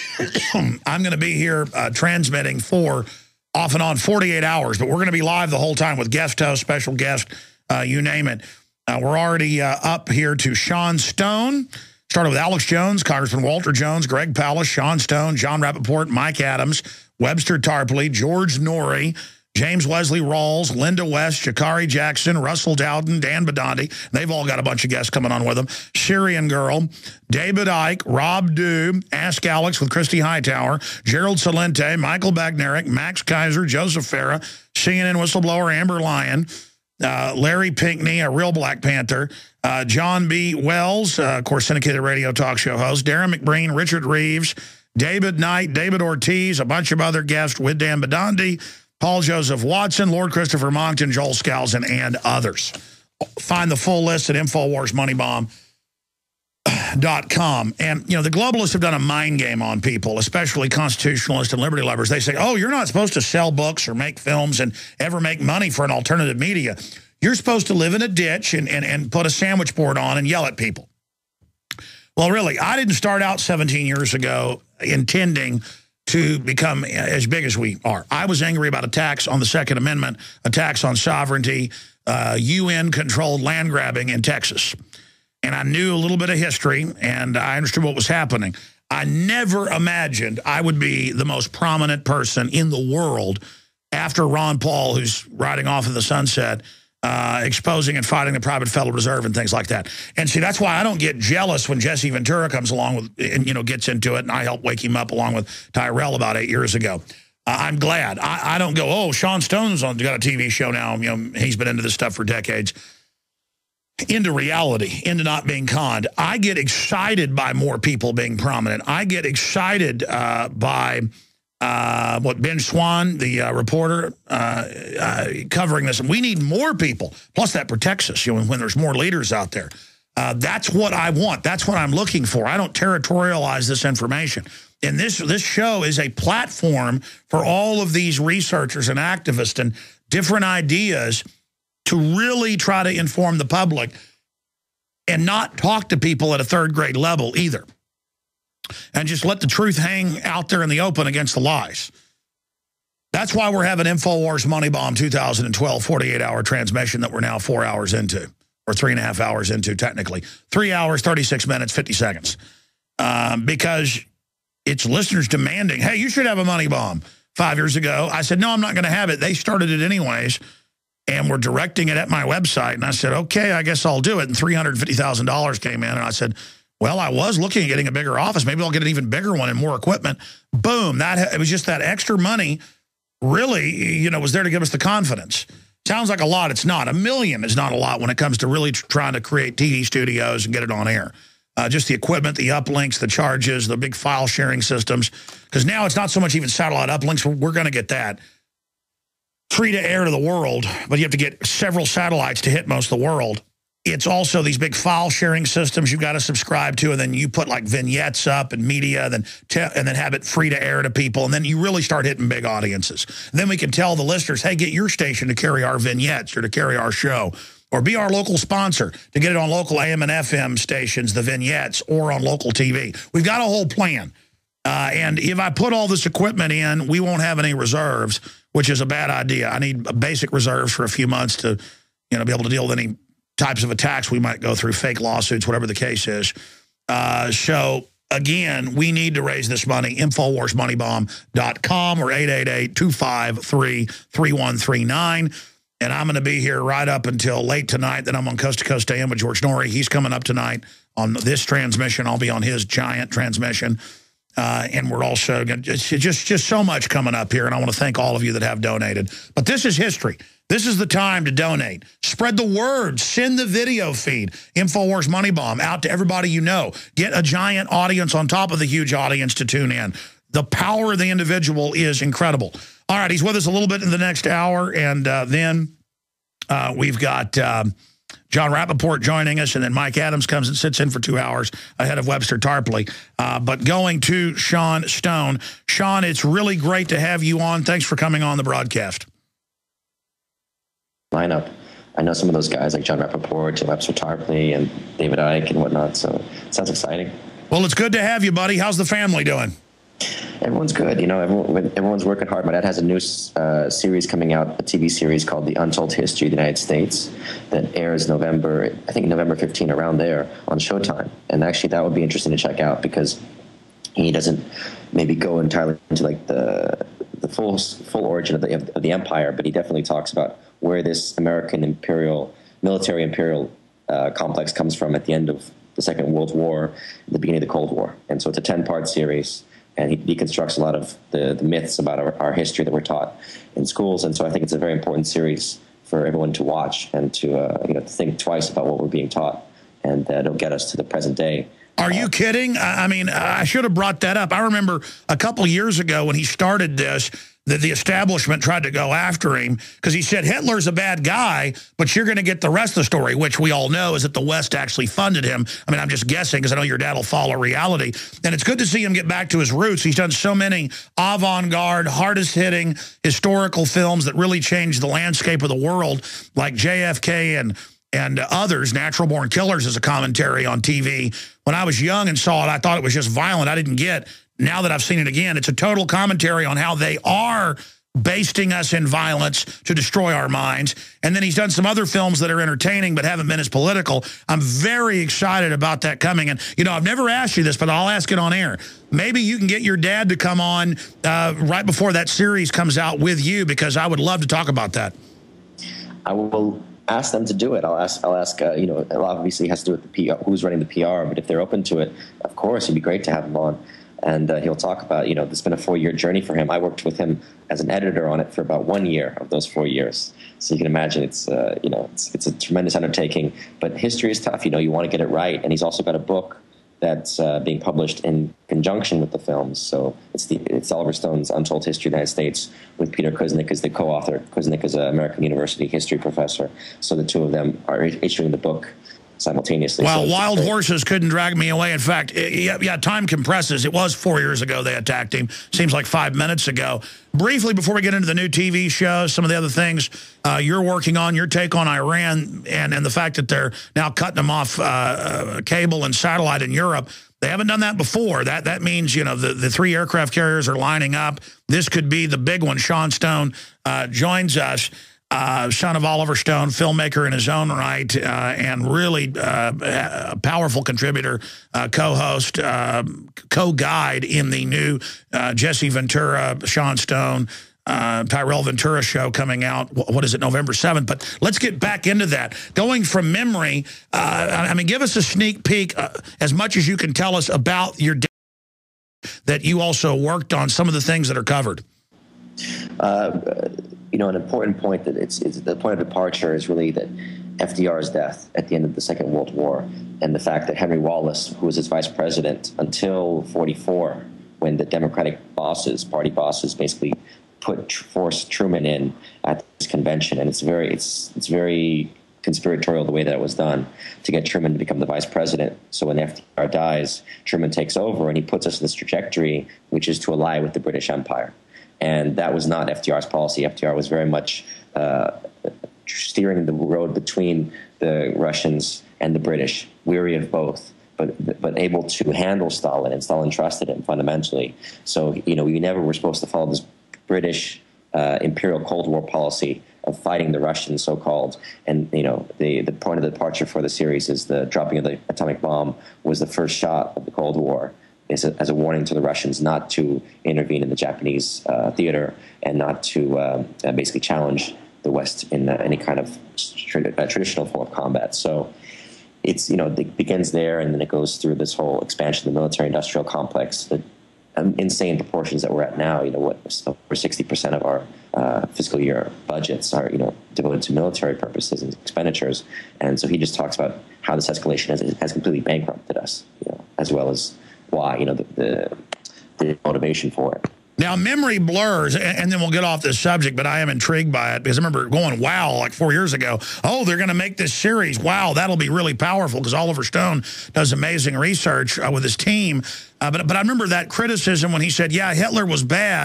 I'm going to be here uh, transmitting for off and on forty-eight hours, but we're going to be live the whole time with guest host, special guest, uh, you name it. Uh, we're already uh, up here to Sean Stone. Started with Alex Jones, Congressman Walter Jones, Greg Palast, Sean Stone, John Rappaport, Mike Adams, Webster Tarpley, George Norrie, James Wesley Rawls, Linda West, Sha'Carri Jackson, Russell Dowden, Dan Badandi. They've all got a bunch of guests coming on with them. Syrian Girl, David Icke, Rob Dew, Ask Alex with Christy Hightower, Gerald Salente, Michael Bagnerick, Max Kaiser, Joseph Farah, C N N whistleblower Amber Lyon, uh, Larry Pinckney, a real Black Panther, uh, John B. Wells, uh, of course, syndicated radio talk show host, Darren McBreen, Richard Reeves, David Knight, David Ortiz, a bunch of other guests with Dan Badandi, Paul Joseph Watson, Lord Christopher Monckton, Joel Skousen, and others. Find the full list at Infowars Money Bomb dot com. And, you know, the globalists have done a mind game on people, especially constitutionalists and liberty lovers. They say, oh, you're not supposed to sell books or make films and ever make money for an alternative media. You're supposed to live in a ditch and, and, and put a sandwich board on and yell at people. Well, really, I didn't start out seventeen years ago intending to become as big as we are. I was angry about attacks on the Second Amendment, attacks on sovereignty, uh, U N-controlled land grabbing in Texas. And I knew a little bit of history, and I understood what was happening. I never imagined I would be the most prominent person in the world after Ron Paul, who's riding off in the sunset, uh, exposing and fighting the private Federal Reserve and things like that. And see, that's why I don't get jealous when Jesse Ventura comes along with, and, you know, gets into it, and I helped wake him up along with Tyrell about eight years ago. Uh, I'm glad. I, I don't go, oh, Sean Stone's on, got a T V show now. You know, he's been into this stuff for decades. Into reality, into not being conned. I get excited by more people being prominent. I get excited uh, by... Uh, what Ben Swan, the uh, reporter, uh, uh, covering this. And we need more people. Plus, that protects us, you know, when there's more leaders out there. Uh, that's what I want. That's what I'm looking for. I don't territorialize this information. And this, this show is a platform for all of these researchers and activists and different ideas to really try to inform the public and not talk to people at a third grade level either. And just let the truth hang out there in the open against the lies. That's why we're having InfoWars Money Bomb two thousand twelve forty-eight hour transmission that we're now four hours into, or three and a half hours into technically. Three hours, thirty-six minutes, fifty seconds. Um, because it's listeners demanding, hey, you should have a money bomb. Five years ago, I said, no, I'm not going to have it. They started it anyways, and we're directing it at my website. And I said, okay, I guess I'll do it. And three hundred fifty thousand dollars came in, and I said, well, I was looking at getting a bigger office. Maybe I'll get an even bigger one and more equipment. Boom. That it was just that extra money really, you know, was there to give us the confidence. Sounds like a lot. It's not. A million is not a lot when it comes to really trying to create T V studios and get it on air. Uh, just the equipment, the uplinks, the charges, the big file sharing systems. Because now it's not so much even satellite uplinks. We're, we're going to get that. Free to air to the world, but you have to get several satellites to hit most of the world. It's also these big file sharing systems you've got to subscribe to, and then you put like vignettes up and media, then and then have it free to air to people, and then you really start hitting big audiences. And then we can tell the listeners, hey, get your station to carry our vignettes or to carry our show, or be our local sponsor to get it on local A M and F M stations, the vignettes, or on local T V. We've got a whole plan. Uh, and if I put all this equipment in, we won't have any reserves, which is a bad idea. I need basic reserves for a few months to, you know, be able to deal with any types of attacks we might go through, fake lawsuits, whatever the case is. Uh, so, again, we need to raise this money, Infowars Money Bomb dot com or eight eight eight, two five three, three one three nine. And I'm going to be here right up until late tonight. Then I'm on Coast to Coast A M with George Norrie. He's coming up tonight on this transmission. I'll be on his giant transmission. Uh, and we're also going to just, just, just so much coming up here. And I want to thank all of you that have donated. But this is history. This is the time to donate. Spread the word. Send the video feed, Infowars Money Bomb, out to everybody you know. Get a giant audience on top of the huge audience to tune in. The power of the individual is incredible. All right, he's with us a little bit in the next hour, and uh, then uh, we've got um, John Rappaport joining us, and then Mike Adams comes and sits in for two hours ahead of Webster Tarpley. Uh, but going to Sean Stone. Sean, it's really great to have you on. Thanks for coming on the broadcast. Lineup. I know some of those guys like John Rappaport, Webster Tarpley, and David Icke and whatnot, so it sounds exciting. Well, it's good to have you, buddy. How's the family doing? Everyone's good. You know, everyone, everyone's working hard. My dad has a new uh, series coming out, a T V series called The Untold History of the United States that airs November, I think November fifteenth, around there on Showtime. And actually that would be interesting to check out because he doesn't maybe go entirely into like the the full full origin of the, of the empire, but he definitely talks about where this American imperial, military imperial uh, complex comes from at the end of the Second World War, the beginning of the Cold War. And so it's a ten-part series, and he deconstructs a lot of the, the myths about our, our history that we're taught in schools. And so I think it's a very important series for everyone to watch and to uh, you know to think twice about what we're being taught, and uh, it'll get us to the present day. Are you kidding? I mean, I should have brought that up. I remember a couple years ago when he started this, that the establishment tried to go after him because he said Hitler's a bad guy, but you're going to get the rest of the story, which we all know is that the West actually funded him. I mean, I'm just guessing because I know your dad will follow reality. And it's good to see him get back to his roots. He's done so many avant-garde, hardest-hitting historical films that really changed the landscape of the world, like J F K and and others. Natural Born Killers is a commentary on T V. When I was young and saw it, I thought it was just violent. I didn't get. Now that I've seen it again, it's a total commentary on how they are basting us in violence to destroy our minds. And then he's done some other films that are entertaining but haven't been as political. I'm very excited about that coming. And, you know, I've never asked you this, but I'll ask it on air. Maybe you can get your dad to come on uh, right before that series comes out with you, because I would love to talk about that. I will ask them to do it. I'll ask, I'll ask, uh, you know, it obviously has to do with the P R, who's running the P R, but if they're open to it, of course, it'd be great to have him on. And uh, he'll talk about, you know, it's been a four-year journey for him. I worked with him as an editor on it for about one year of those four years. So you can imagine it's, uh, you know, it's, it's a tremendous undertaking. But history is tough. You know, you want to get it right. And he's also got a book that's uh, being published in conjunction with the films. So it's the it's Oliver Stone's Untold History of the United States with Peter Kuznick as the co-author. Kuznick is an American University history professor. So the two of them are issuing the book simultaneously. Well, so wild horses couldn't drag me away. In fact, it, yeah, yeah, time compresses. It was four years ago they attacked him. Seems like five minutes ago. Briefly, before we get into the new T V shows, some of the other things uh, you're working on, your take on Iran and, and the fact that they're now cutting them off uh, uh, cable and satellite in Europe. They haven't done that before. That that means, you know, the, the three aircraft carriers are lining up. This could be the big one. Sean Stone uh, joins us. Uh, son of Oliver Stone, filmmaker in his own right, uh, and really uh, a powerful contributor, uh, co-host, uh, co-guide in the new uh, Jesse Ventura, Sean Stone, uh, Tyrell Ventura show coming out. What is it, November seventh? But let's get back into that. Going from memory, uh, I mean, give us a sneak peek, uh, as much as you can tell us about your dad, that you also worked on, some of the things that are covered. Uh, you know, an important point that it's, it's the point of departure is really that F D R's death at the end of the Second World War, and the fact that Henry Wallace, who was his vice president until forty-four, when the Democratic bosses, party bosses, basically put forced Truman in at this convention, and it's very it's it's very conspiratorial the way that it was done to get Truman to become the vice president. So when F D R dies, Truman takes over, and he puts us in this trajectory, which is to ally with the British Empire. And that was not F D R's policy. F D R was very much uh, steering the road between the Russians and the British, weary of both, but but able to handle Stalin, and Stalin trusted him fundamentally. So, you know, we never were supposed to follow this British uh, imperial Cold War policy of fighting the Russians, so-called. And, you know, the, the point of departure for the series is the dropping of the atomic bomb was the first shot of the Cold War. As a, as a warning to the Russians not to intervene in the Japanese uh, theater, and not to um, uh, basically challenge the West in uh, any kind of tra uh, traditional form of combat. So it's, you know, it begins there, and then it goes through this whole expansion of the military-industrial complex, the um, insane proportions that we're at now. You know, what, over sixty percent of our uh, fiscal year budgets are, you know, devoted to military purposes and expenditures. And so he just talks about how this escalation has, has completely bankrupted us, you know, as well as why, you know, the, the, the motivation for it. Now, memory blurs, and then we'll get off this subject, but I am intrigued by it because I remember going, wow, like four years ago, oh, they're going to make this series. Wow, that'll be really powerful, because Oliver Stone does amazing research uh, with his team. Uh, but, but I remember that criticism when he said, yeah, Hitler was bad,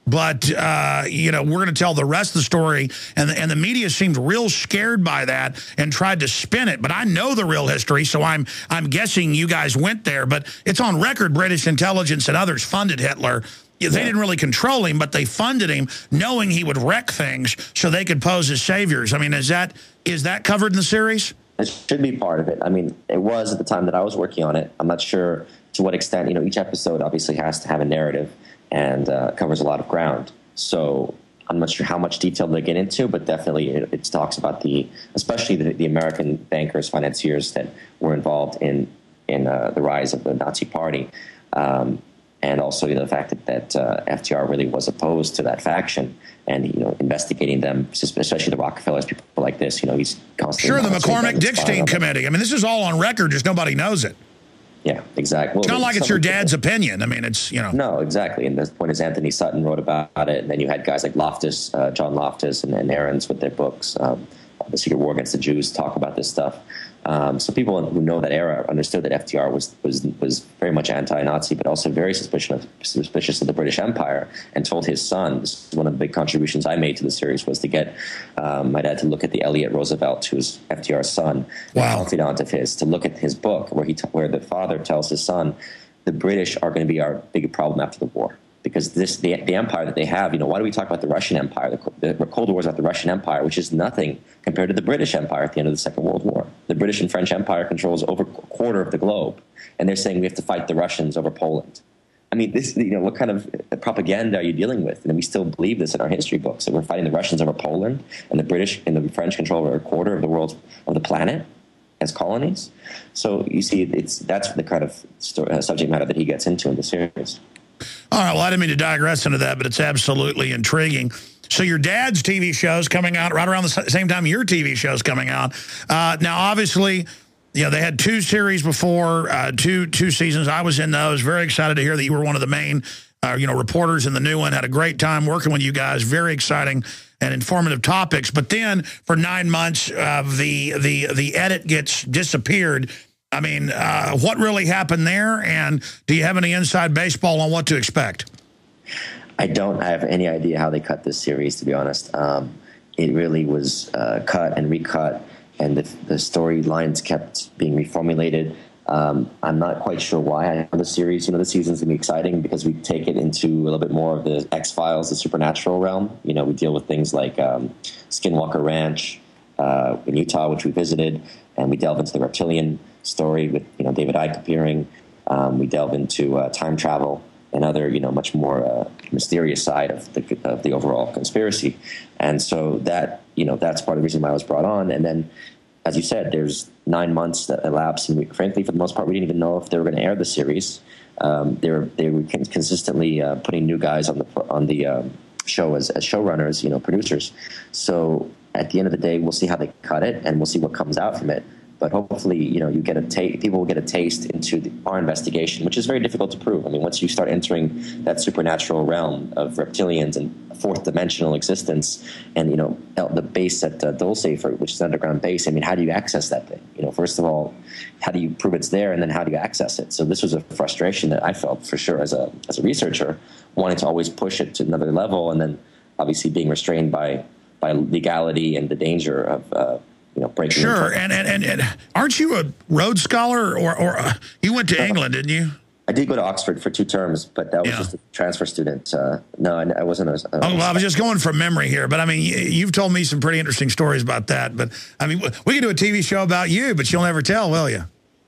But, uh, you know, we're going to tell the rest of the story. And the, and the media seemed real scared by that and tried to spin it. But I know the real history, so I'm I'm guessing you guys went there. But it's on record British intelligence and others funded Hitler. They yeah. didn't really control him, but they funded him knowing he would wreck things so they could pose as saviors. I mean, is that is that covered in the series? It should be part of it. I mean, it was at the time that I was working on it. I'm not sure to what extent, you know, each episode obviously has to have a narrative and uh, covers a lot of ground. So I'm not sure how much detail they get into, but definitely it, it talks about the, especially the, the American bankers, financiers that were involved in in uh, the rise of the Nazi Party, um, and also you know, the fact that, that uh, F D R really was opposed to that faction, and you know investigating them, especially the Rockefellers, people like this. You know, he's constantly sure the McCormick-Dickstein committee. I mean, this is all on record, just nobody knows it. Yeah, exactly. Well, it's not like it's your dad's people. opinion. I mean, it's, you know. No, exactly. And the point is Anthony Sutton wrote about it, and then you had guys like Loftus, uh, John Loftus, and, and Ahrens with their books, um, The Secret War Against the Jews, talk about this stuff. Um, so people who know that era understood that F D R was was was very much anti-Nazi, but also very suspicious of, suspicious of the British Empire, and told his son. This is one of the big contributions I made to the series, was to get um, my dad to look at the Elliot Roosevelt, who's F D R's son, wow. a confidant of his, to look at his book where he t where the father tells his son, the British are going to be our big problem after the war. Because this, the, the empire that they have, you know, why do we talk about the Russian Empire? The, the Cold War is about the Russian Empire, which is nothing compared to the British Empire at the end of the Second World War. The British and French Empire controls over a quarter of the globe, and they're saying we have to fight the Russians over Poland. I mean, this, you know, what kind of propaganda are you dealing with? And we still believe this in our history books, that we're fighting the Russians over Poland, and the British and the French control over a quarter of the world, of the planet, as colonies. So you see, it's that's the kind of story, uh, subject matter that he gets into in the series. All right, well, I didn't mean to digress into that, but it's absolutely intriguing. So your dad's T V show's coming out right around the same time your T V show's coming out. Uh, now, obviously, you know, they had two series before, uh, two two seasons. I was in those. Very excited to hear that you were one of the main, uh, you know, reporters in the new one. Had a great time working with you guys. Very exciting and informative topics. But then for nine months, uh, the the the edit gets disappeared. I mean, uh, what really happened there, and do you have any inside baseball on what to expect? I don't have any idea how they cut this series, to be honest. Um, it really was uh, cut and recut, and the, the storylines kept being reformulated. Um, I'm not quite sure why I have the series. You know, the season's going to be exciting because we take it into a little bit more of the X-Files, the supernatural realm. You know, we deal with things like um, Skinwalker Ranch uh, in Utah, which we visited, and we delve into the reptilian story with, you know, David Icke appearing. Um, we delve into uh, time travel and other, you know, much more uh, mysterious side of the of the overall conspiracy. And so that, you know, that's part of the reason why I was brought on. And then, as you said, there's nine months that elapsed, and we, frankly, for the most part, we didn't even know if they were going to air the series. Um, they were they were consistently uh, putting new guys on the on the um, show as, as showrunners, you know, producers. So at the end of the day, we'll see how they cut it, and we'll see what comes out from it. But hopefully, you know, you get a ta people will get a taste into the, our investigation, which is very difficult to prove. I mean, once you start entering that supernatural realm of reptilians and fourth dimensional existence, and you know, the base at uh, Dulce, for, which is an underground base. I mean, how do you access that thing? You know, first of all, how do you prove it's there, and then how do you access it? So this was a frustration that I felt for sure as a as a researcher, wanting to always push it to another level, and then obviously being restrained by by legality and the danger of. Uh, You know, breaking sure, and, and and and aren't you a Rhodes Scholar, or or uh, you went to uh, England, didn't you? I did go to Oxford for two terms, but that was yeah. just a transfer student. Uh, no, I, I wasn't. A, a, oh, well, I was just going from memory here, but I mean, you've told me some pretty interesting stories about that. But I mean, we could do a T V show about you, but you'll never tell, will you?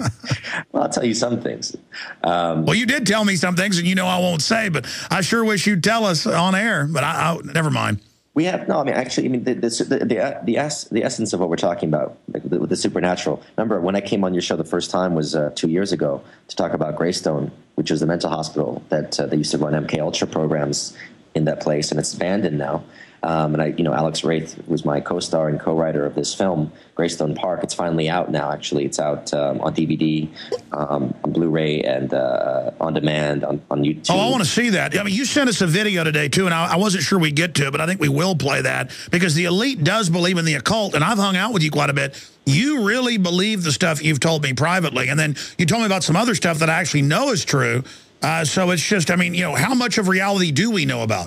Well, I'll tell you some things. Um, well, you did tell me some things, and you know I won't say, but I sure wish you'd tell us on air. But I, I never mind. We have no. I mean, actually, I mean, the the the the, the, es, the essence of what we're talking about, like the, with the supernatural. Remember, when I came on your show the first time was uh, two years ago to talk about Greystone, which was the mental hospital that uh, they used to run M K Ultra programs in that place, and it's abandoned now. Um, and I, you know, Alex Wraith was my co-star and co-writer of this film, Greystone Park. It's finally out now. Actually, it's out um, on D V D, um, on Blu-ray, and uh, on demand on, on YouTube. Oh, I want to see that. I mean, you sent us a video today too, and I, I wasn't sure we'd get to it, but I think we will play that because the elite does believe in the occult, and I've hung out with you quite a bit. You really believe the stuff you've told me privately, and then you told me about some other stuff that I actually know is true. Uh, so it's just, I mean, you know, how much of reality do we know about?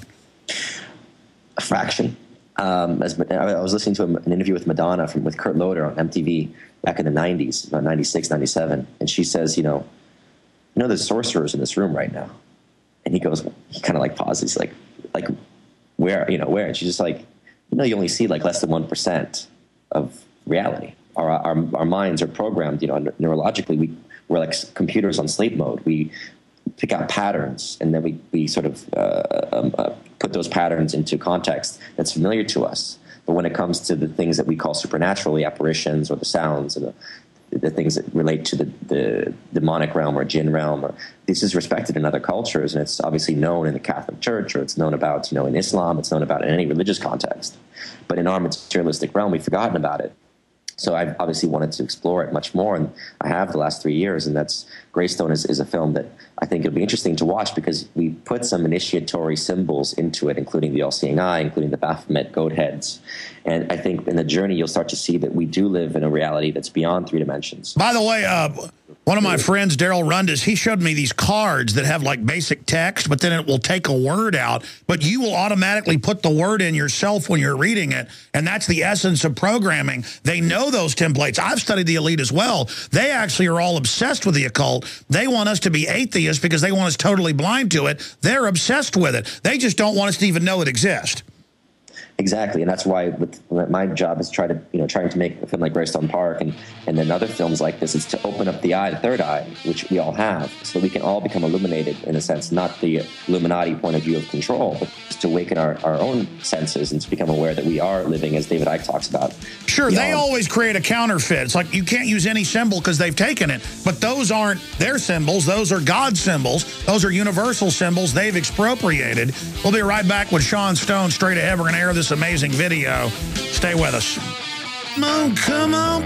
A fraction. Um, as I was listening to an interview with Madonna from with Kurt Loder on M T V back in the nineties, about ninety-six, ninety-seven, and she says, you know, you know, there's sorcerers in this room right now, and he goes, he kind of like pauses, like, like where, you know, where, and she's just like, you know, you only see like less than one percent of reality. Our, our our minds are programmed, you know, neurologically. We we're like computers on sleep mode. We pick out patterns, and then we, we sort of uh, um, uh, put those patterns into context that's familiar to us. But when it comes to the things that we call supernatural, the apparitions or the sounds and the, the things that relate to the, the demonic realm or jinn realm, or, this is respected in other cultures, and it's obviously known in the Catholic Church, or it's known about, you know, in Islam, it's known about in any religious context. But in our materialistic realm, we've forgotten about it. So I've obviously wanted to explore it much more, and I have the last three years, and that's Greystone is, is a film that I think it'll be interesting to watch because we put some initiatory symbols into it, including the all-seeing eye, including the Baphomet goat heads. And I think in the journey, you'll start to see that we do live in a reality that's beyond three dimensions. By the way, uh, one of my friends, Daryl Rundis, he showed me these cards that have like basic text, but then it will take a word out, but you will automatically put the word in yourself when you're reading it, and that's the essence of programming. They know those templates. I've studied the elite as well. They actually are all obsessed with the occult. They want us to be atheists because they want us totally blind to it. They're obsessed with it. They just don't want us to even know it exists. Exactly, and that's why with, my job is try to, you know, trying to make a film like Greystone Park and, and then other films like this is to open up the eye, the third eye, which we all have, so we can all become illuminated in a sense, not the Illuminati point of view of control, but just to awaken our, our own senses and to become aware that we are living, as David Icke talks about. Sure, they always create a counterfeit. It's like you can't use any symbol because they've taken it, but those aren't their symbols. Those are God's symbols. Those are universal symbols they've expropriated. We'll be right back with Sean Stone straight ahead. We're going to air this amazing video. Stay with us. Come on, come on,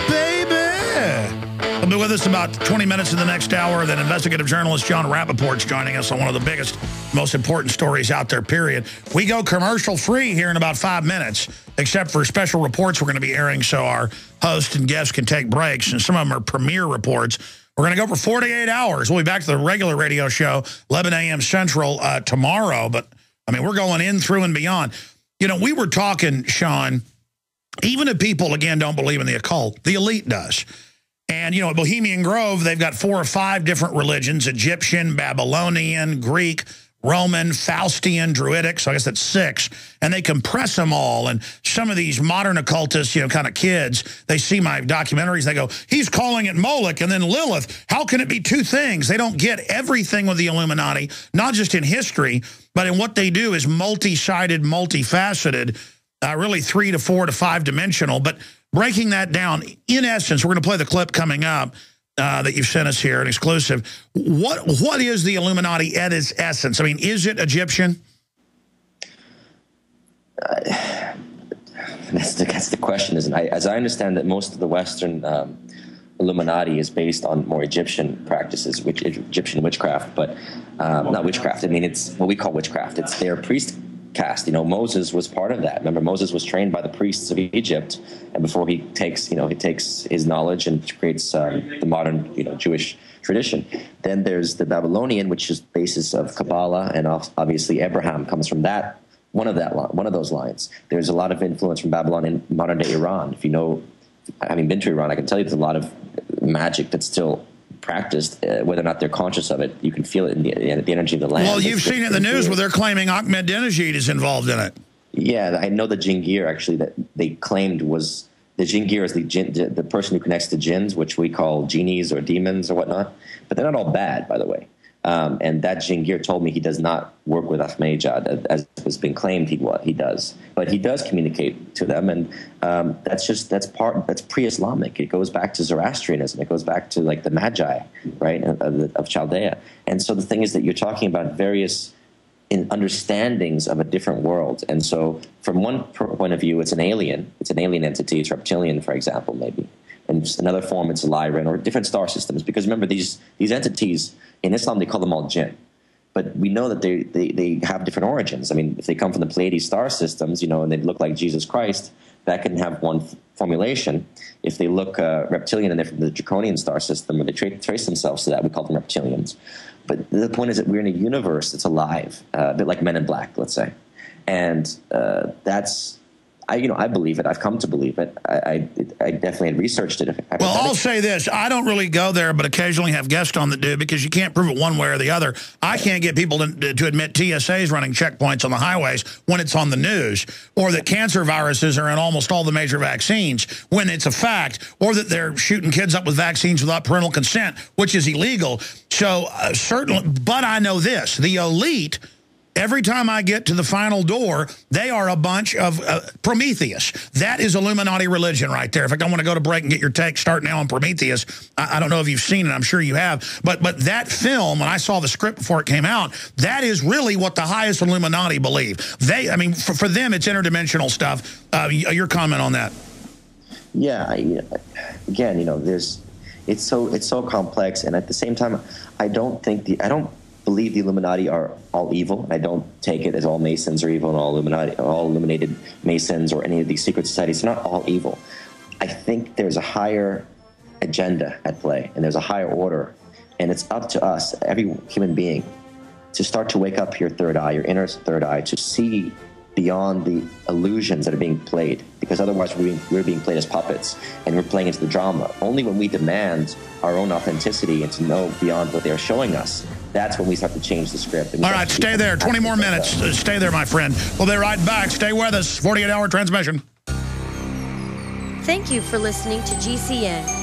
baby. He'll be with us about twenty minutes in the next hour. Then investigative journalist John Rappaport's joining us on one of the biggest, most important stories out there, period. We go commercial-free here in about five minutes, except for special reports we're going to be airing so our host and guests can take breaks, and some of them are premiere reports. We're going to go for forty-eight hours. We'll be back to the regular radio show, eleven a m Central, uh, tomorrow. But, I mean, we're going in through and beyond. You know, we were talking, Sean, even if people, again, don't believe in the occult, the elite does. And, you know, at Bohemian Grove, they've got four or five different religions: Egyptian, Babylonian, Greek, Roman, Faustian, Druidic. So I guess that's six. And they compress them all. And some of these modern occultists, you know, kind of kids, they see my documentaries, they go, he's calling it Moloch and then Lilith. How can it be two things? They don't get everything with the Illuminati, not just in history, but in what they do is multi-sided, multifaceted, uh, really three to four to five dimensional. But breaking that down, in essence, we're going to play the clip coming up uh, that you've sent us here, an exclusive. What What is the Illuminati at its essence? I mean, is it Egyptian? Uh, that's, the, that's the question, isn't it? I, as I understand that most of the Western um, Illuminati is based on more Egyptian practices, which Egyptian witchcraft, but um, not witchcraft. I mean, it's what we call witchcraft. It's their priest caste. You know, Moses was part of that. Remember, Moses was trained by the priests of Egypt, and before he takes, you know, he takes his knowledge and creates um, the modern, you know, Jewish tradition. Then there's the Babylonian, which is the basis of Kabbalah, and obviously Abraham comes from that. One of that, one of those lines. There's a lot of influence from Babylon in modern day Iran. If you know, having been to Iran, I can tell you there's a lot of magic that's still practiced, uh, whether or not they're conscious of it. You can feel it in the, in the energy of the land. Well, you've it's, seen it in the news where they're claiming Ahmadinejad is involved in it. Yeah, I know the Jingir, actually, that they claimed was, the Jingir is the, jinn, the person who connects to jinns, which we call genies or demons or whatnot. But they're not all bad, by the way. Um, and that Jingir told me he does not work with Ahmadinejad, as has been claimed he what he does. But he does communicate to them, and um, that's just that's part that's pre-Islamic. It goes back to Zoroastrianism. It goes back to like the Magi, right, of, of Chaldea. And so the thing is that you're talking about various in understandings of a different world. And so from one point of view, it's an alien. It's an alien entity. It's reptilian, for example, maybe. And just another form, it's Lyran or different star systems. Because remember, these these entities, in Islam, they call them all jinn. But we know that they, they, they have different origins. I mean, if they come from the Pleiades star systems, you know, and they look like Jesus Christ, that can have one formulation. If they look uh, reptilian and they're from the Draconian star system, or they tra trace themselves to that, we call them reptilians. But the point is that we're in a universe that's alive, uh, a bit like Men in Black, let's say. And uh, that's, I, you know, I believe it. I've come to believe it. I, I, I definitely had researched it. Well, I'll say this. I don't really go there, but occasionally have guests on that do, because you can't prove it one way or the other. I can't get people to, to admit T S A is running checkpoints on the highways when it's on the news, or that cancer viruses are in almost all the major vaccines when it's a fact, or that they're shooting kids up with vaccines without parental consent, which is illegal. So uh, certainly, but I know this, the elite, every time I get to the final door, they are a bunch of uh, Prometheus. That is Illuminati religion right there. In fact, I want to go to break and get your take. Start now on Prometheus. I, I don't know if you've seen it. I'm sure you have. But but that film, when I saw the script before it came out, that is really what the highest Illuminati believe. They, I mean, for, for them, it's interdimensional stuff. Uh, your comment on that? Yeah. I, again, you know, there's, it's so it's so complex, and at the same time, I don't think the I don't. believe the Illuminati are all evil. I don't take it as all Masons are evil and all Illuminati, all illuminated Masons or any of these secret societies. They're not all evil. I think there's a higher agenda at play, and there's a higher order, and it's up to us, every human being, to start to wake up your third eye, your inner third eye, to see beyond the illusions that are being played, because otherwise we're being, we're being played as puppets, and we're playing into the drama. Only when we demand our own authenticity and to know beyond what they're showing us, that's when we start to change the script. All right, stay there. twenty more minutes. Uh, stay there, my friend. We'll be right back. Stay with us. forty-eight hour transmission. Thank you for listening to G C N.